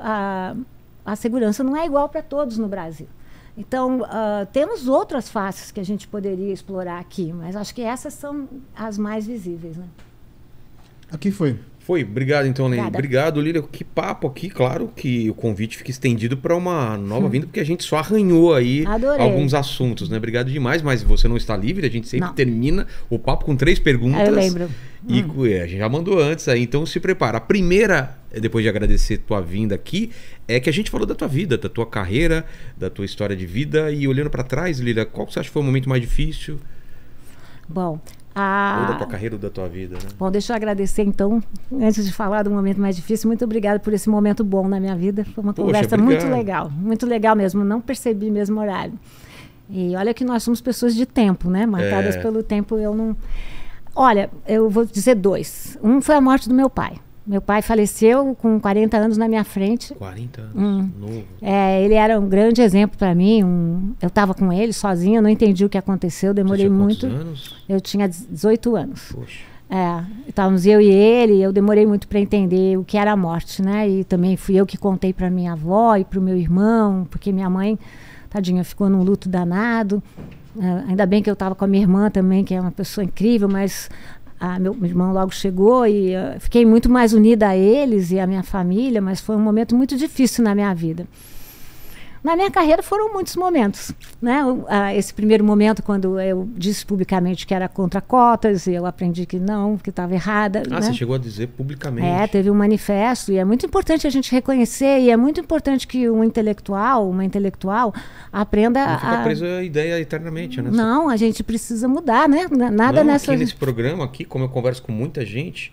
S3: a segurança não é igual para todos no Brasil. Então, temos outras faces que a gente poderia explorar aqui, mas acho que essas são as mais visíveis. Né?
S2: Aqui foi.
S1: Foi, obrigado então, Lenin. Obrigado, Lília. Que papo aqui, claro que o convite fica estendido para uma nova vinda, porque a gente só arranhou aí alguns assuntos, né? Obrigado demais, mas você não está livre, a gente sempre termina o papo com 3 perguntas.
S3: Eu lembro.
S1: E a gente já mandou antes aí, então se prepara. A primeira, depois de agradecer tua vinda aqui, é que a gente falou da tua vida, da tua carreira, da tua história de vida, e olhando para trás, Lília, qual que você acha que foi o momento mais difícil?
S3: Bom...
S1: Ou da tua carreira ou da tua vida, né?
S3: Bom, deixa eu agradecer então, antes de falar do momento mais difícil, muito obrigada por esse momento bom na minha vida. Foi uma conversa muito legal mesmo, não percebi mesmo o horário. E olha que nós somos pessoas de tempo, né? Marcadas pelo tempo, eu não... Olha, eu vou dizer 2. Um foi a morte do meu pai. Meu pai faleceu com 40 anos na minha frente.
S1: 40 anos? Novo.
S3: Ele era um grande exemplo para mim. Eu estava com ele sozinha, não entendi o que aconteceu, demorei muito.
S1: Quantos anos?
S3: Eu tinha 18 anos.
S1: Poxa.
S3: Estávamos eu e ele, eu demorei muito para entender o que era a morte, né? E também fui eu que contei para minha avó e para o meu irmão, porque minha mãe, tadinha, ficou num luto danado. Ainda bem que eu estava com a minha irmã também, que é uma pessoa incrível, mas... meu irmão logo chegou e fiquei muito mais unida a eles e à minha família, mas foi um momento muito difícil na minha vida. Na minha carreira foram muitos momentos, né? Esse primeiro momento, quando eu disse publicamente que era contra cotas, e eu aprendi que não, que estava errada.
S1: Né? Você chegou a dizer publicamente.
S3: Teve um manifesto, e é muito importante a gente reconhecer, e é muito importante que uma intelectual aprenda
S1: não fica preso a ideia eternamente, né?
S3: Não, a gente precisa mudar, né? Nada nessa...
S1: Aqui nesse programa, aqui, como eu converso com muita gente,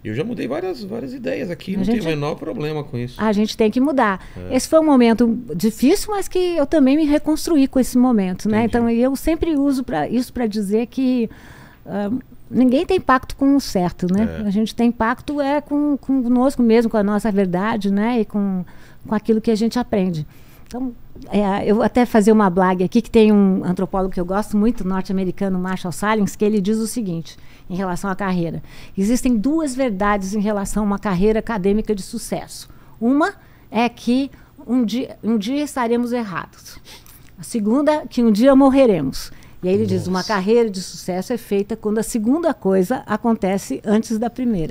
S1: Eu já mudei várias ideias aqui, não tem o menor problema com isso.
S3: A gente tem que mudar. Esse foi um momento difícil, mas que eu também me reconstruí com esse momento, né? Então eu sempre uso isso para dizer que ninguém tem pacto com o certo, né? A gente tem pacto conosco mesmo, com a nossa verdade, né? E com aquilo que a gente aprende. Então, eu até fazer uma blague aqui, que tem um antropólogo que eu gosto muito, norte-americano, Marshall Salins, que ele diz o seguinte, em relação à carreira. Existem 2 verdades em relação a uma carreira acadêmica de sucesso. Uma é que um dia estaremos errados. A segunda, que um dia morreremos. E aí ele diz, uma carreira de sucesso é feita quando a segunda coisa acontece antes da primeira.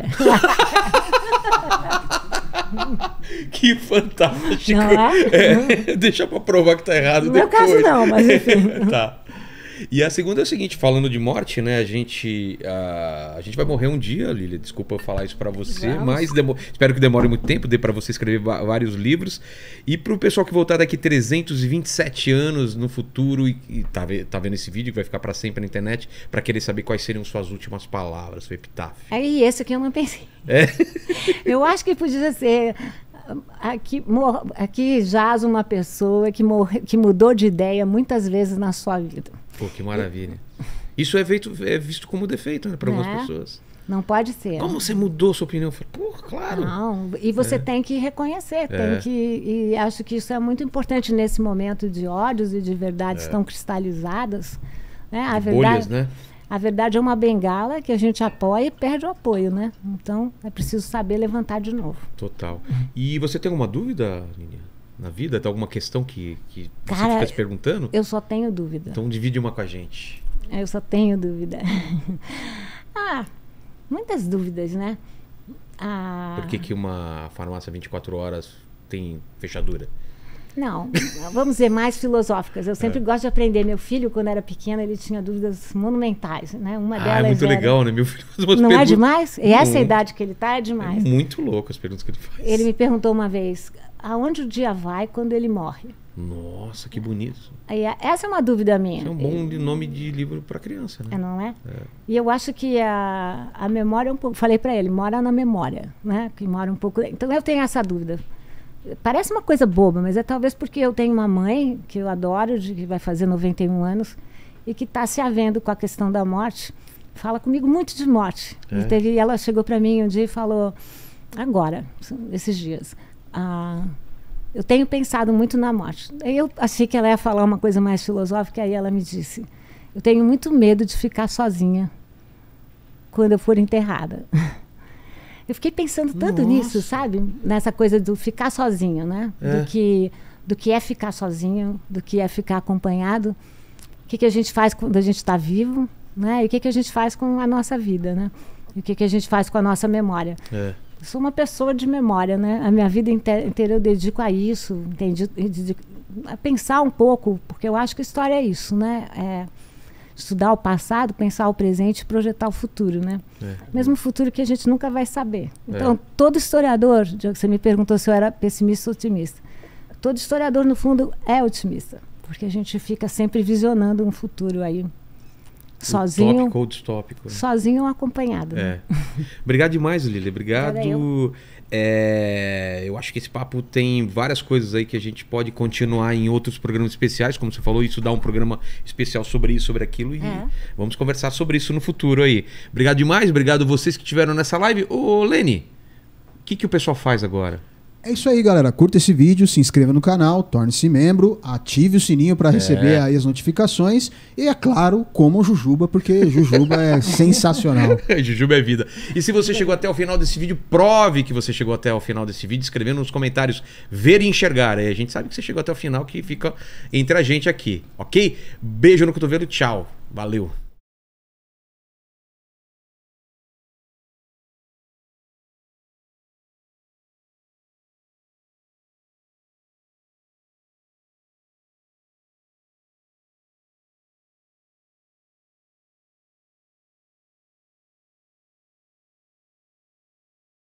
S1: Que fantástico.
S3: Não é?
S1: Deixa pra provar que tá errado
S3: no
S1: depois.
S3: No meu caso não, mas enfim.
S1: Tá. E a segunda é o seguinte, falando de morte, né? A gente vai morrer um dia, Lília. Desculpa eu falar isso pra você, mas espero que demore muito tempo, dê pra você escrever vários livros. E pro pessoal que voltar daqui 327 anos no futuro e tá vendo esse vídeo que vai ficar pra sempre na internet, pra querer saber quais seriam suas últimas palavras, seu epitáfio.
S3: Aí esse aqui eu não pensei. Eu acho que podia ser... Aqui jaz uma pessoa que mudou de ideia muitas vezes na sua vida.
S1: Pô, que maravilha. Isso é visto como defeito, né, para algumas pessoas.
S3: Não pode ser.
S1: Como você mudou sua opinião? Eu falei, pô, claro.
S3: Não, e você tem que reconhecer, e acho que isso é muito importante nesse momento de ódios e de verdades tão cristalizadas. Né? A verdade,
S1: bolhas, né?
S3: A verdade é uma bengala que a gente apoia e perde o apoio, né? Então é preciso saber levantar de novo.
S1: Total. E você tem alguma dúvida, Lília, na vida? Tem alguma questão que você fica se perguntando?
S3: Eu só tenho dúvida.
S1: Então divide uma com a gente.
S3: Eu só tenho dúvida. Muitas dúvidas, né?
S1: Por que uma farmácia 24 horas tem fechadura?
S3: Não, vamos dizer mais filosóficas. Eu sempre gosto de aprender. Meu filho, quando era pequeno, ele tinha dúvidas monumentais, né? Uma delas
S1: é muito legal, né? Meu filho faz umas
S3: Não
S1: perguntas...
S3: é demais? E essa idade que ele está é demais.
S1: É muito louco as perguntas que ele faz.
S3: Ele me perguntou uma vez, aonde o dia vai quando ele morre?
S1: Nossa, que bonito.
S3: Essa é uma dúvida minha.
S1: Isso é um bom nome de livro para criança, né?
S3: Não é? E eu acho que a memória é um pouco... Falei para ele, mora na memória, né? Que mora um pouco... Então eu tenho essa dúvida. Parece uma coisa boba, mas é talvez porque eu tenho uma mãe que eu adoro, que vai fazer 91 anos, e que está se havendo com a questão da morte. Fala comigo muito de morte. E ela chegou para mim um dia e falou, agora, esses dias, eu tenho pensado muito na morte. Aí eu achei que ela ia falar uma coisa mais filosófica, aí ela me disse, eu tenho muito medo de ficar sozinha quando eu for enterrada. Eu fiquei pensando tanto nisso, sabe? Nessa coisa do ficar sozinho, né? Do que é ficar sozinho, do que é ficar acompanhado. O que a gente faz quando a gente está vivo, né? E o que a gente faz com a nossa vida, né? E o que a gente faz com a nossa memória. Eu sou uma pessoa de memória, né? A minha vida inteira eu dedico a isso, a pensar um pouco, porque eu acho que a história é isso, né? Estudar o passado, pensar o presente e projetar o futuro, né? Mesmo o futuro que a gente nunca vai saber. Então, todo historiador, você me perguntou se eu era pessimista ou otimista. Todo historiador, no fundo, é otimista. Porque a gente fica sempre visionando um futuro aí. Sozinho.
S1: Utópico ou distópico. Né?
S3: Sozinho ou acompanhado. Né?
S1: Obrigado demais, Lília. Obrigado. Eu acho que esse papo tem várias coisas aí que a gente pode continuar em outros programas especiais, como você falou, isso dá um programa especial sobre isso, sobre aquilo, e vamos conversar sobre isso no futuro aí. Obrigado demais, obrigado a vocês que estiveram nessa live. Ô, Leni, o que o pessoal faz agora?
S2: É isso aí, galera. Curta esse vídeo, se inscreva no canal, torne-se membro, ative o sininho para receber aí as notificações. E, é claro, coma o Jujuba, porque Jujuba é sensacional.
S1: Jujuba é vida. E se você chegou até o final desse vídeo, prove que você chegou até o final desse vídeo, escrevendo nos comentários ver e enxergar. Aí a gente sabe que você chegou até o final, que fica entre a gente aqui, ok? Beijo no cotovelo, tchau. Valeu.